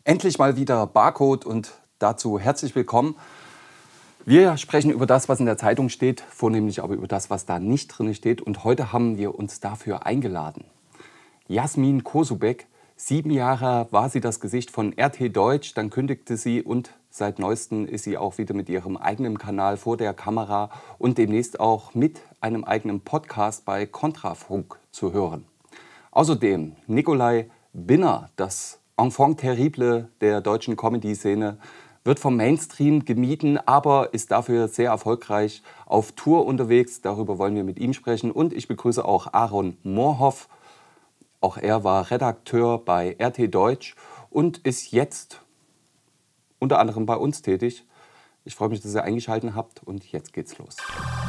Endlich mal wieder Barcode und dazu herzlich willkommen. Wir sprechen über das, was in der Zeitung steht, vornehmlich aber über das, was da nicht drin steht. Und heute haben wir uns dafür eingeladen. Jasmin Kosubek, 7 Jahre war sie das Gesicht von RT Deutsch, dann kündigte sie und seit neuestem ist sie auch wieder mit ihrem eigenen Kanal vor der Kamera und demnächst auch mit einem eigenen Podcast bei Kontrafunk zu hören. Außerdem Nikolai Binner, das Enfant terrible der deutschen Comedy-Szene, wird vom Mainstream gemieden, aber ist dafür sehr erfolgreich auf Tour unterwegs. Darüber wollen wir mit ihm sprechen. Und ich begrüße auch Aaron Moorhoff. Auch er war Redakteur bei RT Deutsch und ist jetzt unter anderem bei uns tätig. Ich freue mich, dass ihr eingeschaltet habt und jetzt geht's los.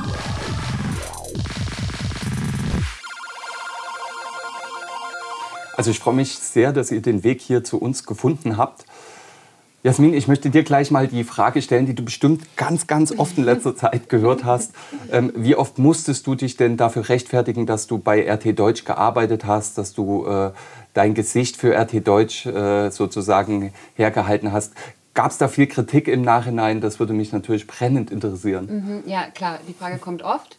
Also ich freue mich sehr, dass ihr den Weg hier zu uns gefunden habt. Jasmin, ich möchte dir gleich mal die Frage stellen, die du bestimmt ganz oft in letzter Zeit gehört hast. Wie oft musstest du dich denn dafür rechtfertigen, dass du bei RT Deutsch gearbeitet hast, dass du dein Gesicht für RT Deutsch sozusagen hergehalten hast? Gab es da viel Kritik im Nachhinein? Das würde mich natürlich brennend interessieren. Ja, klar, die Frage kommt oft.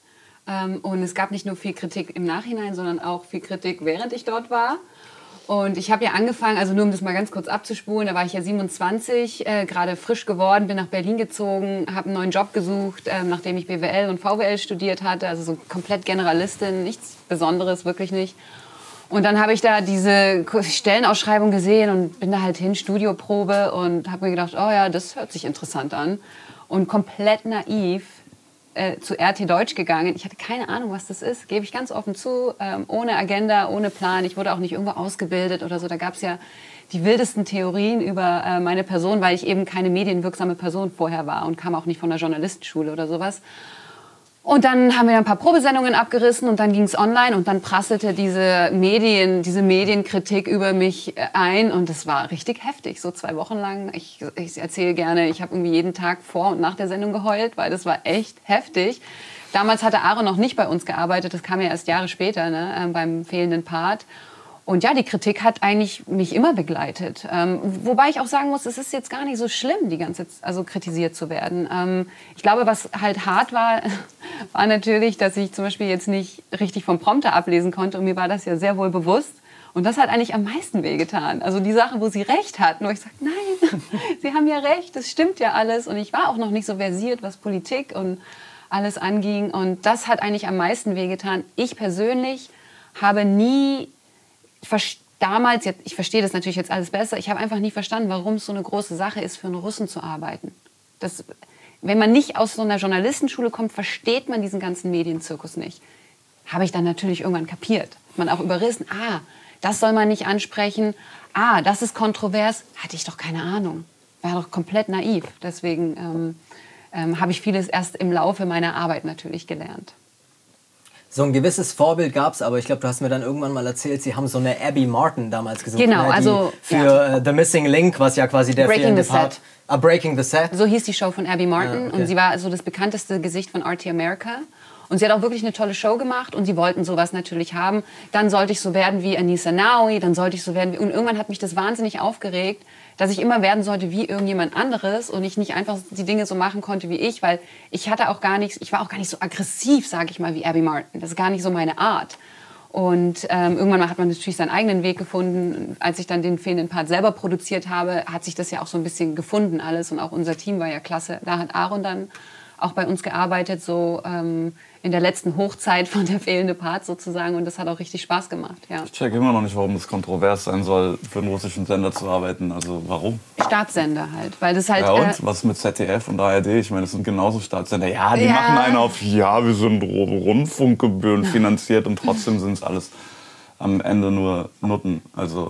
Und es gab nicht nur viel Kritik im Nachhinein, sondern auch viel Kritik, während ich dort war. Und ich habe ja angefangen, also nur um das mal ganz kurz abzuspulen, da war ich ja 27, gerade frisch geworden, bin nach Berlin gezogen, habe einen neuen Job gesucht, nachdem ich BWL und VWL studiert hatte, also so komplett Generalistin, nichts Besonderes, wirklich nicht. Und dann habe ich da diese Stellenausschreibung gesehen und bin da halt hin, Studioprobe und habe mir gedacht, oh ja, das hört sich interessant an. Und komplett naiv zu RT Deutsch gegangen. Ich hatte keine Ahnung, was das ist, gebe ich ganz offen zu, ohne Agenda, ohne Plan. Ich wurde auch nicht irgendwo ausgebildet oder so. Da gab es ja die wildesten Theorien über meine Person, weil ich eben keine medienwirksame Person vorher war und kam auch nicht von der Journalistenschule oder sowas. Und dann haben wir ein paar Probesendungen abgerissen und dann ging es online und dann prasselte diese Medienkritik über mich ein und das war richtig heftig, so 2 Wochen lang. Ich erzähle gerne, ich habe irgendwie jeden Tag vor und nach der Sendung geheult, weil das war echt heftig. Damals hatte Aaron noch nicht bei uns gearbeitet, das kam ja erst Jahre später, ne, beim fehlenden Part. Und ja, die Kritik hat eigentlich mich immer begleitet. Wobei ich auch sagen muss, es ist jetzt gar nicht so schlimm, die ganze Zeit, also kritisiert zu werden. Ich glaube, was halt hart war, war natürlich, dass ich zum Beispiel jetzt nicht richtig vom Prompter ablesen konnte. Und mir war das ja sehr wohl bewusst. Und das hat eigentlich am meisten wehgetan. Also die Sachen, wo sie recht hatten, wo ich sage, nein, sie haben ja recht, das stimmt ja alles. Und ich war auch noch nicht so versiert, was Politik und alles anging. Und das hat eigentlich am meisten wehgetan. Ich persönlich habe nie damals, ich verstehe das natürlich jetzt alles besser, ich habe einfach nie verstanden, warum es so eine große Sache ist, für einen Russen zu arbeiten. Wenn man nicht aus so einer Journalistenschule kommt, versteht man diesen ganzen Medienzirkus nicht. Habe ich dann natürlich irgendwann kapiert. Man auch überrissen, das soll man nicht ansprechen, das ist kontrovers, hatte ich doch keine Ahnung. War doch komplett naiv. Deswegen habe ich vieles erst im Laufe meiner Arbeit natürlich gelernt. So ein gewisses Vorbild gab es, aber ich glaube, du hast mir dann irgendwann mal erzählt, sie haben so eine Abby Martin damals gesucht. Genau, ne, also für The Missing Link, was ja quasi der fehlende Part. Breaking the Set. So hieß die Show von Abby Martin Okay. und sie war so das bekannteste Gesicht von RT America. Und sie hat auch wirklich eine tolle Show gemacht und sie wollten sowas natürlich haben. Dann sollte ich so werden wie Anissa Naoui, dann sollte ich so werden wie... Und irgendwann hat mich das wahnsinnig aufgeregt, dass ich immer werden sollte wie irgendjemand anderes und ich nicht einfach die Dinge so machen konnte wie ich, weil ich war auch gar nicht so aggressiv, sage ich mal, wie Abby Martin. Das ist gar nicht so meine Art. Und irgendwann hat man natürlich seinen eigenen Weg gefunden. Als ich dann den fehlenden Part selber produziert habe, hat sich das ja auch so ein bisschen gefunden alles und auch unser Team war ja klasse. Da hat Aaron dann auch bei uns gearbeitet, so in der letzten Hochzeit von der fehlende Part sozusagen. Und das hat auch richtig Spaß gemacht. Ja. Ich check immer noch nicht, warum es kontrovers sein soll, für einen russischen Sender zu arbeiten. Also warum? Staatssender halt. Weil das halt, ja und? Was mit ZDF und ARD? Ich meine, das sind genauso Staatssender. Ja, die machen einen auf, wir sind Rundfunkgebühren finanziert und trotzdem sind es alles am Ende nur Nutten. Also,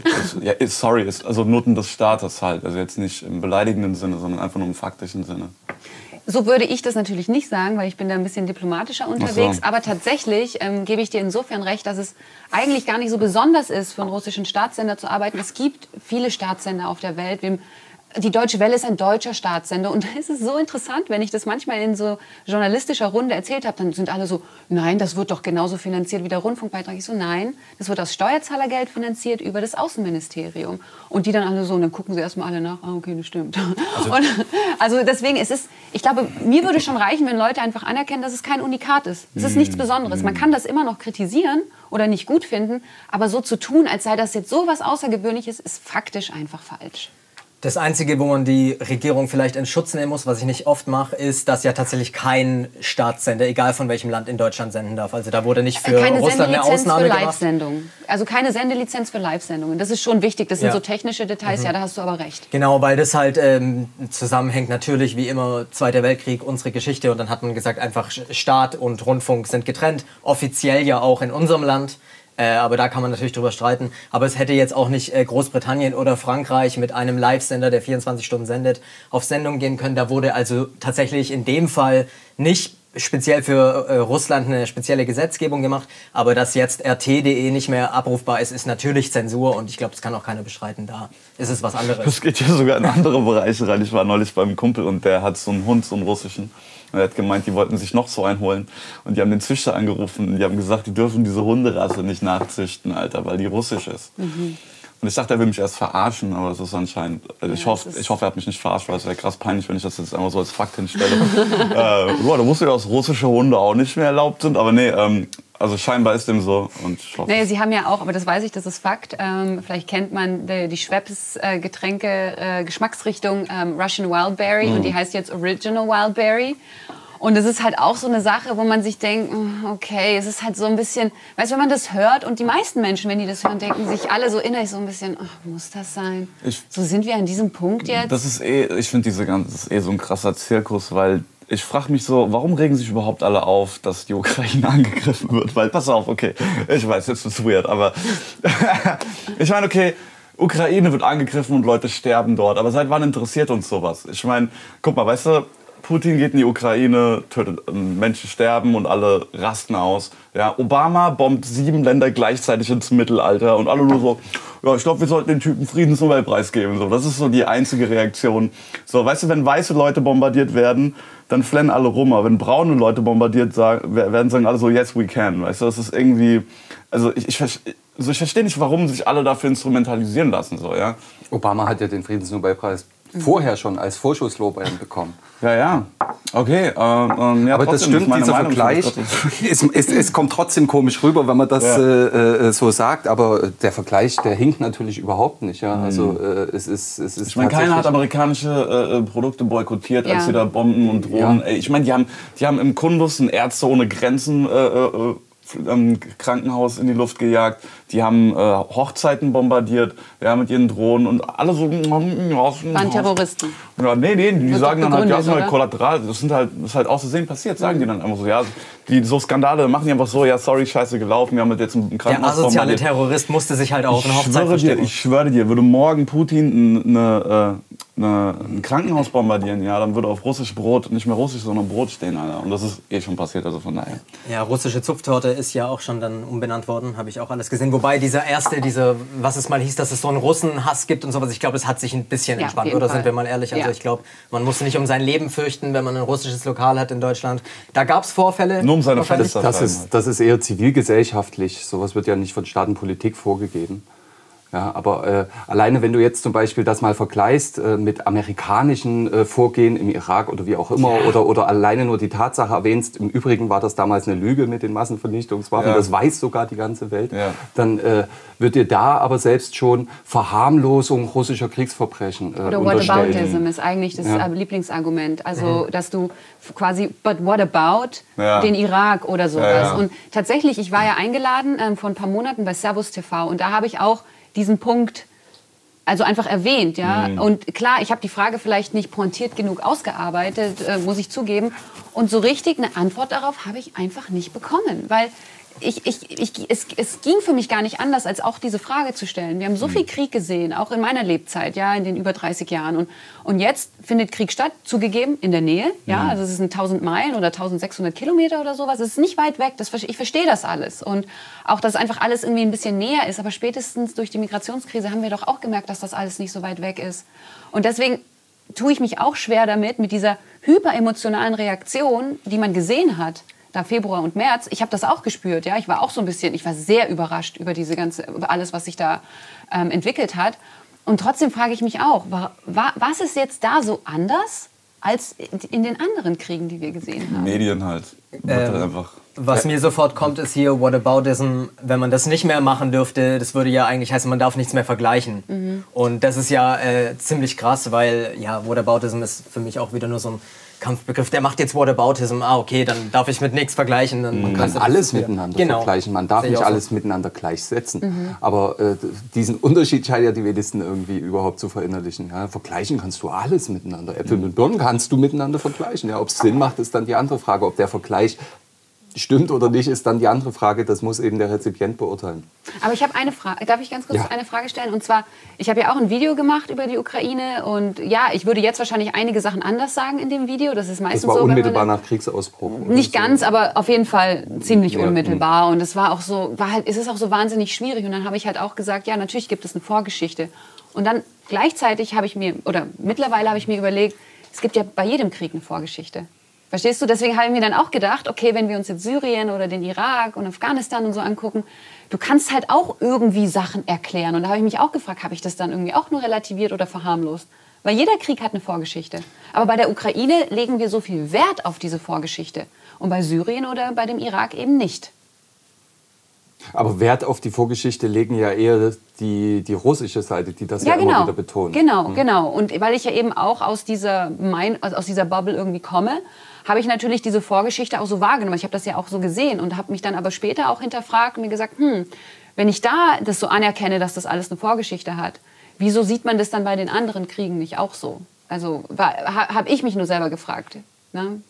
also Nutten des Staates halt. Also jetzt nicht im beleidigenden Sinne, sondern einfach nur im faktischen Sinne. So würde ich das natürlich nicht sagen, weil ich bin da ein bisschen diplomatischer unterwegs. So. Aber tatsächlich gebe ich dir insofern recht, dass es eigentlich gar nicht so besonders ist, für einen russischen Staatssender zu arbeiten. Es gibt viele Staatssender auf der Welt. die Deutsche Welle ist ein deutscher Staatssender und es ist so interessant, wenn ich das manchmal in so journalistischer Runde erzählt habe, dann sind alle so, nein, das wird doch genauso finanziert wie der Rundfunkbeitrag. Ich so, nein, das wird aus Steuerzahlergeld finanziert über das Außenministerium. Und die dann alle so, und dann gucken sie erstmal alle nach, okay, das stimmt. Also deswegen, ich glaube, mir würde schon reichen, wenn Leute einfach anerkennen, dass es kein Unikat ist. Es ist nichts Besonderes. Man kann das immer noch kritisieren oder nicht gut finden, aber so zu tun, als sei das jetzt so was Außergewöhnliches, ist faktisch einfach falsch. Das Einzige, wo man die Regierung vielleicht in Schutz nehmen muss, was ich nicht oft mache, ist, dass ja tatsächlich kein Staatssender, egal von welchem Land, in Deutschland senden darf. Also da wurde nicht für Russland eine Ausnahme gemacht. Live-Sendungen. Also keine Sendelizenz für Live-Sendungen. Das ist schon wichtig. Das sind so technische Details. Ja, da hast du aber recht. Genau, weil das halt zusammenhängt natürlich, wie immer, Zweiter Weltkrieg, unsere Geschichte. Und dann hat man gesagt, einfach Staat und Rundfunk sind getrennt. Offiziell ja auch in unserem Land. Aber da kann man natürlich drüber streiten. Aber es hätte jetzt auch nicht Großbritannien oder Frankreich mit einem Live-Sender, der 24 Stunden sendet, auf Sendung gehen können. Da wurde also tatsächlich in dem Fall nicht speziell für Russland eine spezielle Gesetzgebung gemacht. Aber dass jetzt RT.de nicht mehr abrufbar ist, ist natürlich Zensur. Und ich glaube, das kann auch keiner bestreiten. Da ist es was anderes. Das geht ja sogar in andere Bereiche rein. Ich war neulich beim Kumpel und der hat so einen Hund, so einen russischen. Und er hat gemeint, die wollten sich noch so einen holen. Und die haben den Züchter angerufen und die haben gesagt, die dürfen diese Hunderasse nicht nachzüchten, Alter, weil die russisch ist. Und ich dachte, er will mich erst verarschen, aber das ist anscheinend... Also ich hoffe, er hat mich nicht verarscht, weil es wäre krass peinlich, wenn ich das jetzt einfach so als Fakt hinstelle. Da wusste ich, dass russische Hunde auch nicht mehr erlaubt sind, aber nee, also scheinbar ist dem so. Und ich hoffe, naja, sie haben ja auch, aber das weiß ich, das ist Fakt, vielleicht kennt man die Schweppes Getränke Geschmacksrichtung Russian Wildberry und die heißt jetzt Original Wildberry. Und es ist halt auch so eine Sache, wo man sich denkt, okay, es ist halt so ein bisschen, weißt du, wenn man das hört und die meisten Menschen, wenn die das hören, denken sich alle so innerlich so ein bisschen, ach, muss das sein? So sind wir an diesem Punkt jetzt? Das ist ich finde das ist so ein krasser Zirkus, weil ich frage mich so, warum regen sich überhaupt alle auf, dass die Ukraine angegriffen wird? Weil, pass auf, okay, ich weiß, jetzt ist es weird, aber ich meine, okay, Ukraine wird angegriffen und Leute sterben dort, aber seit wann interessiert uns sowas? Ich meine, guck mal, weißt du, Putin geht in die Ukraine, tötet Menschen sterben und alle rasten aus. Ja, Obama bombt 7 Länder gleichzeitig ins Mittelalter und alle nur so, ja, ich glaube, wir sollten den Typen Friedensnobelpreis geben. So, das ist so die einzige Reaktion. So, weißt du, wenn weiße Leute bombardiert werden, dann flennen alle rum. Aber wenn braune Leute bombardiert werden, sagen alle so, yes, we can. Weißt du, das ist irgendwie, also ich verstehe nicht, warum sich alle dafür instrumentalisieren lassen. So, ja? Obama hat ja den Friedensnobelpreis vorher schon als Vorschusslorbeeren bekommen. Ja, okay. Ja, aber das stimmt, dieser Vergleich. Es kommt trotzdem komisch rüber, wenn man das so sagt. Aber der Vergleich, der hinkt natürlich überhaupt nicht. Ja? Also, es ist ich meine, keiner hat amerikanische Produkte boykottiert, als sie da Bomben und Drohnen. Ja. Ich meine, die haben im Kundus ein Ärzte ohne Grenzen Krankenhaus in die Luft gejagt, die haben Hochzeiten bombardiert, ja, mit ihren Drohnen und alle so... Waren Terroristen? Ja, nee, die sagen dann halt, ja, das ist halt kollateral, das ist halt auszusehen passiert, sagen die dann einfach so, ja, die so Skandale machen die einfach so, ja, sorry, scheiße gelaufen, wir haben jetzt im Krankenhaus bombardiert. Der asoziale Terrorist musste sich halt auch in Hochzeit verstecken. Ich schwöre dir, würde morgen Putin ein Krankenhaus bombardieren, ja, dann würde auf russisch Brot, nicht mehr russisch, sondern Brot stehen, Alter. Und das ist schon passiert, also von daher. Ja, russische Zupftorte ist ja auch schon dann umbenannt worden, habe ich auch alles gesehen. Wobei was es mal hieß, dass es so einen Russenhass gibt und sowas, ich glaube, es hat sich ein bisschen entspannt, oder sind wir mal ehrlich? Also ich glaube, man muss nicht um sein Leben fürchten, wenn man ein russisches Lokal hat in Deutschland. Da gab es Vorfälle. Nur um seine Fenster. Das ist eher zivilgesellschaftlich, sowas wird ja nicht von Staat und Politik vorgegeben. Ja, aber alleine, wenn du jetzt zum Beispiel das mal vergleichst mit amerikanischen Vorgehen im Irak oder wie auch immer, oder alleine nur die Tatsache erwähnst, im Übrigen war das damals eine Lüge mit den Massenvernichtungswaffen, das weiß sogar die ganze Welt, dann wird dir da aber selbst schon Verharmlosung russischer Kriegsverbrechen oder Whataboutism ist eigentlich das Lieblingsargument. Also, dass du quasi, but what about den Irak oder sowas. Und tatsächlich, ich war ja eingeladen vor ein paar Monaten bei Servus TV und da habe ich auch diesen Punkt also einfach erwähnt, ja. Und klar, ich habe die Frage vielleicht nicht pointiert genug ausgearbeitet, muss ich zugeben. Und so richtig eine Antwort darauf habe ich einfach nicht bekommen, weil es ging für mich gar nicht anders, als auch diese Frage zu stellen. Wir haben so viel Krieg gesehen, auch in meiner Lebzeit, ja, in den über 30 Jahren. Und jetzt findet Krieg statt, zugegeben, in der Nähe. Ja, also es sind 1000 Meilen oder 1600 Kilometer oder sowas. Es ist nicht weit weg. Ich verstehe das alles. Und auch, dass einfach alles irgendwie ein bisschen näher ist. Aber spätestens durch die Migrationskrise haben wir doch auch gemerkt, dass das alles nicht so weit weg ist. Und deswegen tue ich mich auch schwer damit, mit dieser hyperemotionalen Reaktion, die man gesehen hat, da Februar und März. Ich habe das auch gespürt, ja. Ich war sehr überrascht über über alles, was sich da entwickelt hat. Und trotzdem frage ich mich auch, was ist jetzt da so anders als in den anderen Kriegen, die wir gesehen haben? Medien halt. Einfach. Was mir sofort kommt, ist hier Whataboutism. Wenn man das nicht mehr machen dürfte, das würde ja eigentlich heißen, man darf nichts mehr vergleichen. Und das ist ja ziemlich krass, weil ja, Whataboutism ist für mich auch wieder nur so ein Kampfbegriff. Der macht jetzt Whataboutism. Okay, dann darf ich mit nichts vergleichen. Man kann alles miteinander vergleichen. Man darf nicht alles miteinander gleichsetzen. Aber diesen Unterschied scheint ja die wenigsten irgendwie überhaupt zu verinnerlichen. Ja, vergleichen kannst du alles miteinander. Äpfel und Birnen kannst du miteinander vergleichen. Ja, ob es Sinn macht, ist dann die andere Frage. Ob der Vergleich stimmt oder nicht, ist dann die andere Frage. Das muss eben der Rezipient beurteilen. Aber ich habe eine Frage. Darf ich ganz kurz eine Frage stellen? Und zwar, ich habe ja auch ein Video gemacht über die Ukraine. Und ja, ich würde jetzt wahrscheinlich einige Sachen anders sagen in dem Video. Das ist meistens so. Das war unmittelbar nach Kriegsausbruch. Nicht ganz, aber auf jeden Fall ziemlich unmittelbar. Und es war auch so, es ist auch so wahnsinnig schwierig. Und dann habe ich halt auch gesagt, ja, natürlich gibt es eine Vorgeschichte. Und dann gleichzeitig mittlerweile habe ich mir überlegt, es gibt ja bei jedem Krieg eine Vorgeschichte. Verstehst du? Deswegen habe ich mir dann auch gedacht, okay, wenn wir uns jetzt Syrien oder den Irak und Afghanistan und so angucken, du kannst halt auch irgendwie Sachen erklären. Und da habe ich mich auch gefragt, habe ich das dann irgendwie auch nur relativiert oder verharmlost? Weil jeder Krieg hat eine Vorgeschichte. Aber bei der Ukraine legen wir so viel Wert auf diese Vorgeschichte. Und bei Syrien oder bei dem Irak eben nicht. Aber Wert auf die Vorgeschichte legen ja eher die russische Seite, die das immer wieder betont. Genau. Und weil ich ja eben auch aus dieser Bubble irgendwie komme, habe ich natürlich diese Vorgeschichte auch so wahrgenommen. Ich habe das ja auch so gesehen und habe mich dann aber später auch hinterfragt und mir gesagt, wenn ich da das so anerkenne, dass das alles eine Vorgeschichte hat, wieso sieht man das dann bei den anderen Kriegen nicht auch so? Also habe ich mich nur selber gefragt. Ne?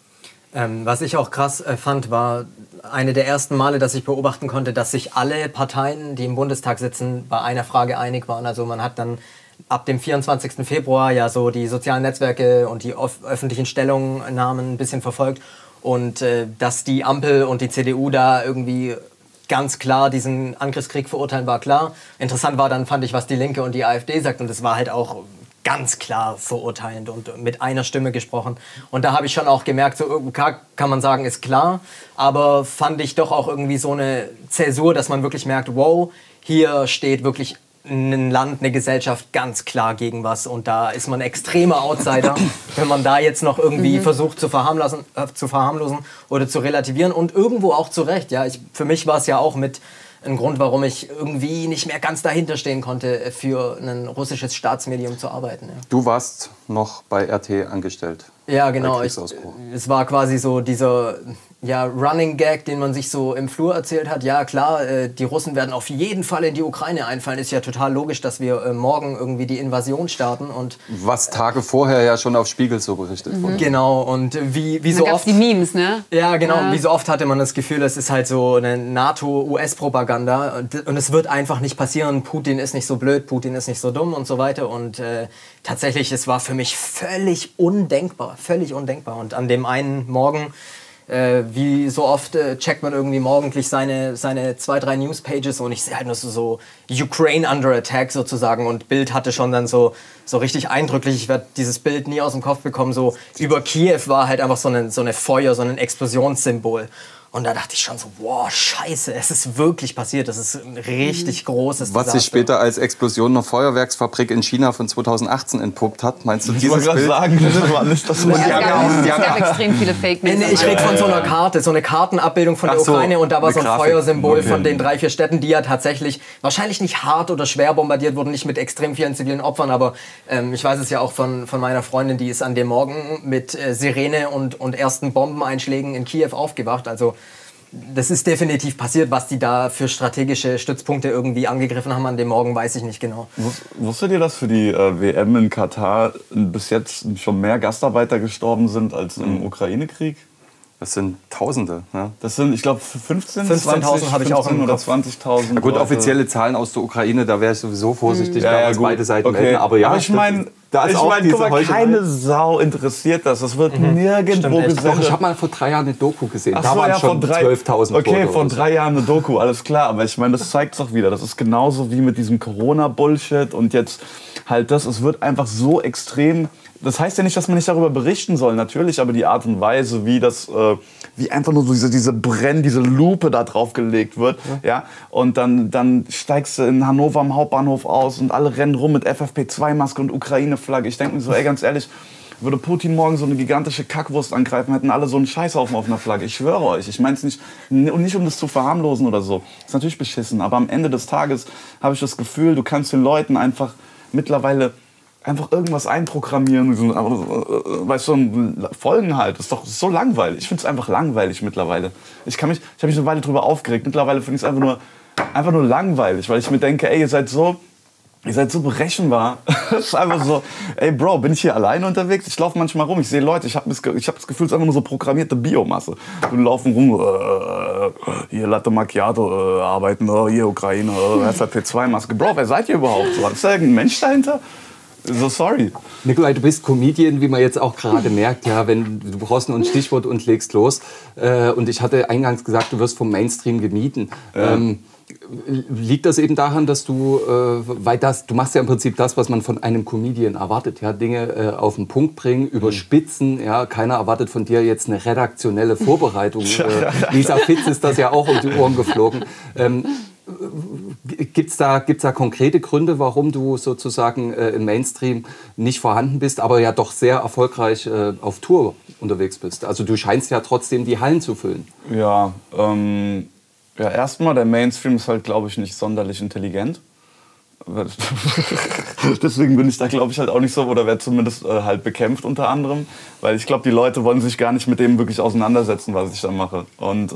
Was ich auch krass fand, war eine der ersten Male, dass ich beobachten konnte, dass sich alle Parteien, die im Bundestag sitzen, bei einer Frage einig waren. Also man hat dann ab dem 24. Februar ja so die sozialen Netzwerke und die öffentlichen Stellungnahmen ein bisschen verfolgt. Und dass die Ampel und die CDU da irgendwie ganz klar diesen Angriffskrieg verurteilen, war klar. Interessant war dann, fand ich, was die Linke und die AfD sagt. Und das war halt auch ganz klar verurteilend und mit einer Stimme gesprochen. Und da habe ich schon auch gemerkt, so kann man sagen, ist klar. Aber fand ich doch auch irgendwie so eine Zäsur, dass man wirklich merkt, wow, hier steht wirklich ein Land, eine Gesellschaft ganz klar gegen was. Und da ist man extremer Outsider, wenn man da jetzt noch irgendwie versucht zu verharmlosen oder zu relativieren. Und irgendwo auch zu Recht. Ja, für mich war es ja auch mit ein Grund, warum ich irgendwie nicht mehr ganz dahinter stehen konnte, für ein russisches Staatsmedium zu arbeiten. Ja. Du warst noch bei RT angestellt. Ja, genau. Es war quasi so dieser Running Gag, den man sich so im Flur erzählt hat. Ja, klar, die Russen werden auf jeden Fall in die Ukraine einfallen. Ist ja total logisch, dass wir morgen irgendwie die Invasion starten. Und was Tage vorher ja schon auf Spiegel so berichtet wurde. Genau, und wie so oft... die Memes, ne? Ja, genau. Ja. Wie so oft hatte man das Gefühl, es ist halt so eine NATO-US-Propaganda. Und es wird einfach nicht passieren. Putin ist nicht so blöd, Putin ist nicht so dumm und so weiter. Und tatsächlich, es war für mich völlig undenkbar. Und an dem einen Morgen... wie so oft checkt man irgendwie morgendlich seine 2-3 Newspages und ich sehe halt nur so Ukraine under attack sozusagen und Bild hatte schon dann so richtig eindrücklich, ich werde dieses Bild nie aus dem Kopf bekommen, so über Kiew war halt einfach so eine Feuer, so ein Explosionssymbol. Und da dachte ich schon so, wow, scheiße, es ist wirklich passiert. Das ist ein richtig großes Desaster. Was sich später als Explosion einer Feuerwerksfabrik in China von 2018 entpuppt hat, meinst du dieses Bild? Ich wollte gerade sagen, das war alles das. Es gab extrem viele Fake News. Nee, ich rede von so einer Karte, so eine Kartenabbildung von der Ukraine und da war so ein Feuersymbol von den 3-4 Städten, die ja tatsächlich wahrscheinlich nicht hart oder schwer bombardiert wurden, nicht mit extrem vielen zivilen Opfern, aber ich weiß es ja auch von meiner Freundin, die ist an dem Morgen mit Sirene und ersten Bombeneinschlägen in Kiew aufgewacht, also das ist definitiv passiert. Was die da für strategische Stützpunkte irgendwie angegriffen haben an dem Morgen, weiß ich nicht genau. Wusstet ihr, dass für die WM in Katar bis jetzt schon mehr Gastarbeiter gestorben sind als im Ukraine-Krieg? Das sind Tausende. Ne? Das sind, ich glaube, 15.000 habe ich auch im oder Kopf. 20.000. Na gut, Leute. offizielle Zahlen aus der Ukraine, da wäre ich sowieso vorsichtig, Ja, was gut. beide Seiten Okay. melden. Aber ja, aber ich meine, da ist auch diese guck mal, Heuchelei. keine Sau interessiert das. Das wird nirgendwo Stimmt echt. Doch, gesendet. ich habe mal vor 3 Jahren eine Doku gesehen. Ach Da so, waren ja, schon 12.000 Okay, Tote vor oder so. 3 Jahren eine Doku, alles klar. Aber ich meine, das zeigt es doch wieder. Das ist genauso wie mit diesem Corona-Bullshit und jetzt halt das. Es wird einfach so extrem. Das heißt ja nicht, dass man nicht darüber berichten soll, natürlich, aber die Art und Weise, wie das, wie einfach nur so diese Lupe da drauf gelegt wird, ja. Und dann steigst du in Hannover am Hauptbahnhof aus und alle rennen rum mit FFP2-Maske und Ukraine-Flagge. Ich denke mir so, ey, ganz ehrlich, würde Putin morgen so eine gigantische Kackwurst angreifen, hätten alle so einen Scheißhaufen auf einer Flagge. Ich schwöre euch, ich meine es nicht, und nicht um das zu verharmlosen oder so. Das ist natürlich beschissen, aber am Ende des Tages habe ich das Gefühl, du kannst den Leuten einfach mittlerweile einfach irgendwas einprogrammieren, weißt du, Folgen halt. Das ist doch so langweilig. Ich finde es einfach langweilig mittlerweile. Ich habe mich eine Weile drüber aufgeregt. Mittlerweile finde ich es einfach nur langweilig, weil ich mir denke, ey, ihr seid so berechenbar. Das ist einfach so, ey Bro, bin ich hier alleine unterwegs? Ich laufe manchmal rum, ich sehe Leute, ich hab das Gefühl, es ist einfach nur so programmierte Biomasse. Die laufen rum, hier Latte Macchiato arbeiten, hier Ukraine, FFP2-Maske. Bro, wer seid ihr überhaupt? Ist da irgendein Mensch dahinter? So sorry. Nikolai, du bist Comedian, wie man jetzt auch gerade merkt. Ja, du brauchst nur ein Stichwort und legst los. Und ich hatte eingangs gesagt, du wirst vom Mainstream gemieden. Ja. Liegt das eben daran, dass du machst ja im Prinzip das, was man von einem Comedian erwartet, ja, Dinge auf den Punkt bringen, überspitzen, ja, keiner erwartet von dir jetzt eine redaktionelle Vorbereitung. Lisa Fitz ist das ja auch um die Ohren geflogen. Gibt's da konkrete Gründe, warum du sozusagen im Mainstream nicht vorhanden bist, aber ja doch sehr erfolgreich auf Tour unterwegs bist? Also du scheinst ja trotzdem die Hallen zu füllen. Ja, erstmal, der Mainstream ist halt, glaube ich, nicht sonderlich intelligent. Deswegen bin ich da, glaube ich, halt auch nicht so, oder werde zumindest halt bekämpft unter anderem. Weil ich glaube, die Leute wollen sich gar nicht mit dem wirklich auseinandersetzen, was ich da mache. Und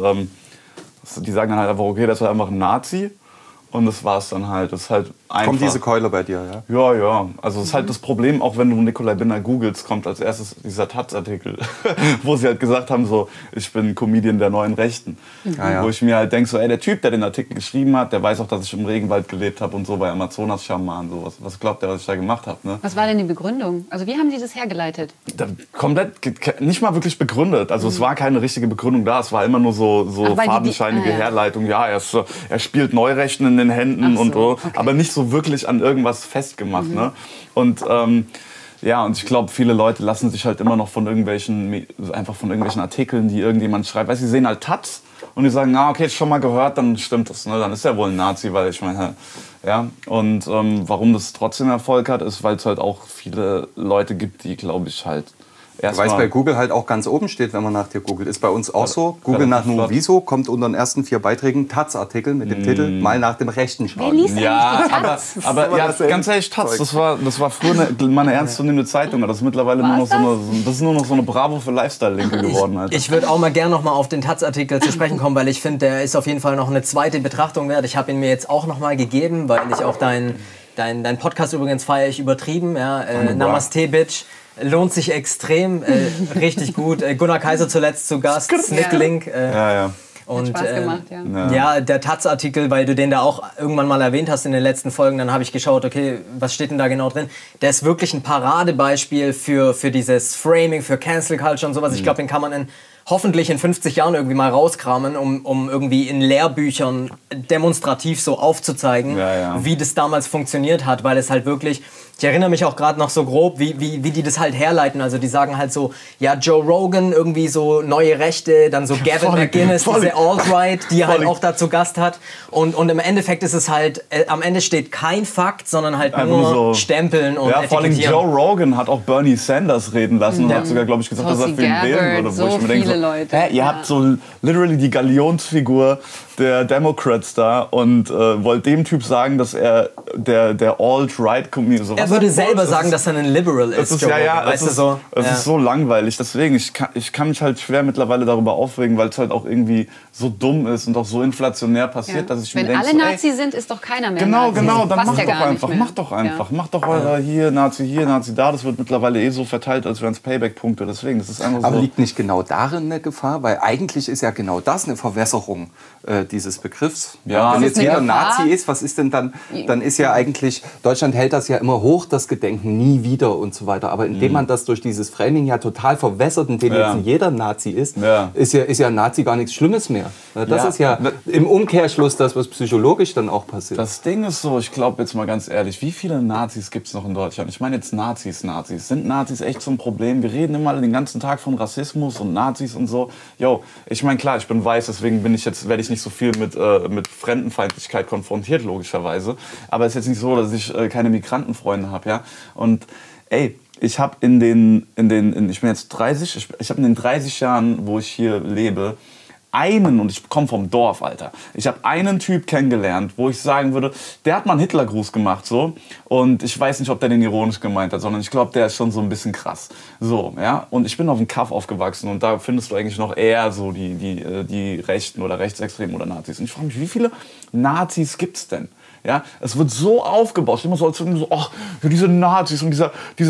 die sagen dann halt einfach, okay, das ist halt einfach ein Nazi. Und das war's dann halt. Das ist halt einfach. Kommt diese Keule bei dir, ja? Ja, ja. Also das ist halt das Problem, auch wenn du Nikolai Binner googelst, kommt als erstes dieser Taz-Artikel, wo sie halt gesagt haben, so, ich bin Comedian der neuen Rechten. Ja. Wo ich mir halt denke, so, ey, der Typ, der den Artikel geschrieben hat, der weiß auch, dass ich im Regenwald gelebt habe und so bei Amazonas-Schamanen. So. Was glaubt der, was ich da gemacht habe? Ne? Was war denn die Begründung? Also wie haben Sie das hergeleitet? Komplett, nicht mal wirklich begründet. Also es war keine richtige Begründung da. Es war immer nur so fadenscheinige Herleitung. Ja, er spielt Neurechten in den Händen und so. Okay. Aber nicht so wirklich an irgendwas festgemacht. Ne? Und und ich glaube, viele Leute lassen sich halt immer noch von irgendwelchen Artikeln, die irgendjemand schreibt. Weißt du, sie sehen halt Taz und die sagen, okay, schon mal gehört, dann stimmt das. Ne? Dann ist er wohl ein Nazi, weil ich meine, ja. Und warum das trotzdem Erfolg hat, ist, weil es halt auch viele Leute gibt, die, glaube ich, halt weil es bei Google halt auch ganz oben steht, wenn man nach dir googelt. Ist bei uns auch so. Google nach Nuoviso kommt unter den ersten 4 Beiträgen Taz-Artikel mit dem Titel mal nach dem Rechten schauen. Wer liest denn nicht die Taz? aber ja, ganz ehrlich, Taz, das war früher mal eine ernstzunehmende Zeitung. Das ist mittlerweile nur noch so eine Bravo für Lifestyle-Linke geworden. Alter. Ich würde auch mal gerne noch mal auf den Taz-Artikel zu sprechen kommen, weil ich finde, der ist auf jeden Fall noch eine zweite Betrachtung wert. Ich habe ihn mir jetzt auch noch mal gegeben, weil ich auch dein Podcast übrigens feiere ich übertrieben. Ja, Namaste, Bitch. Lohnt sich extrem, richtig gut. Gunnar Kaiser zuletzt zu Gast, Snicklink. Und, hat Spaß gemacht, ja. Ja, der Taz-Artikel, weil du den da auch irgendwann mal erwähnt hast in den letzten Folgen, dann habe ich geschaut, okay, was steht denn da genau drin? Der ist wirklich ein Paradebeispiel für dieses Framing, für Cancel Culture und sowas. Ich glaube, den kann man hoffentlich in 50 Jahren irgendwie mal rauskramen, um irgendwie in Lehrbüchern demonstrativ so aufzuzeigen, wie das damals funktioniert hat, weil es halt wirklich, ich erinnere mich auch gerade noch so grob, wie die das halt herleiten. Also die sagen halt so, ja, Joe Rogan, irgendwie so neue Rechte, dann so Gavin McInnes, diese Alt-Right, die halt auch da zu Gast hat. Und im Endeffekt ist es halt, am Ende steht kein Fakt, sondern halt nur so Stempeln und Etikettieren. Ja, vor allem Joe Rogan hat auch Bernie Sanders reden lassen und hat sogar, glaube ich, gesagt, dass er für ihn wählen würde. Wo ich mir denke, ihr habt so literally die Galionsfigur der Democrats da und wollt dem Typ sagen, dass er der Alt-Right-Comedian, so Er würde selber sagen, dass er ein Liberal ist. Es ist so langweilig. Deswegen, ich kann mich halt schwer mittlerweile darüber aufregen, weil es halt auch irgendwie so dumm ist und auch so inflationär passiert, dass ich mir denke, wenn alle Nazi sind, ist doch keiner mehr Genau, Nazi. dann Passt mach doch einfach. Macht doch eure hier, Nazi da. Das wird mittlerweile so verteilt, als wären es Payback-Punkte. Deswegen, das ist einfach so. Aber liegt nicht genau darin eine Gefahr? Weil eigentlich ist ja genau das eine Verwässerung dieses Begriffs. Ja, wenn das jetzt ist eine jeder Gefahr. Nazi ist, was ist denn dann? Dann ist ja eigentlich, Deutschland hält das ja immer hoch, das Gedenken, nie wieder und so weiter. Aber indem man das durch dieses Framing ja total verwässert, indem jetzt jeder Nazi ist, ist ja ein Nazi gar nichts Schlimmes mehr. Das ist ja im Umkehrschluss das, was psychologisch dann auch passiert. Das Ding ist so, ich glaube jetzt mal ganz ehrlich, wie viele Nazis gibt es noch in Deutschland? Ich meine jetzt Nazis. Sind Nazis echt so ein Problem? Wir reden immer den ganzen Tag von Rassismus und Nazis und so. Jo, ich meine klar, ich bin weiß, deswegen werde ich nicht so viel mit Fremdenfeindlichkeit konfrontiert, logischerweise. Aber es ist jetzt nicht so, dass ich keine Migrantenfreunde habe, ja. Und ey, ich habe ich bin jetzt 30, ich habe in den 30 Jahren, wo ich hier lebe, und ich komme vom Dorf, Alter. Ich habe einen Typ kennengelernt, wo ich sagen würde, der hat mal einen Hitlergruß gemacht, so. Und ich weiß nicht, ob der den ironisch gemeint hat, sondern ich glaube, der ist schon so ein bisschen krass. So, ja. Und ich bin auf dem Kaff aufgewachsen und da findest du eigentlich noch eher so die Rechten oder Rechtsextremen oder Nazis. Und ich frage mich, wie viele Nazis gibt's denn? Ja, es wird so aufgebaut, immer so, als würden so, ach, diese Nazis und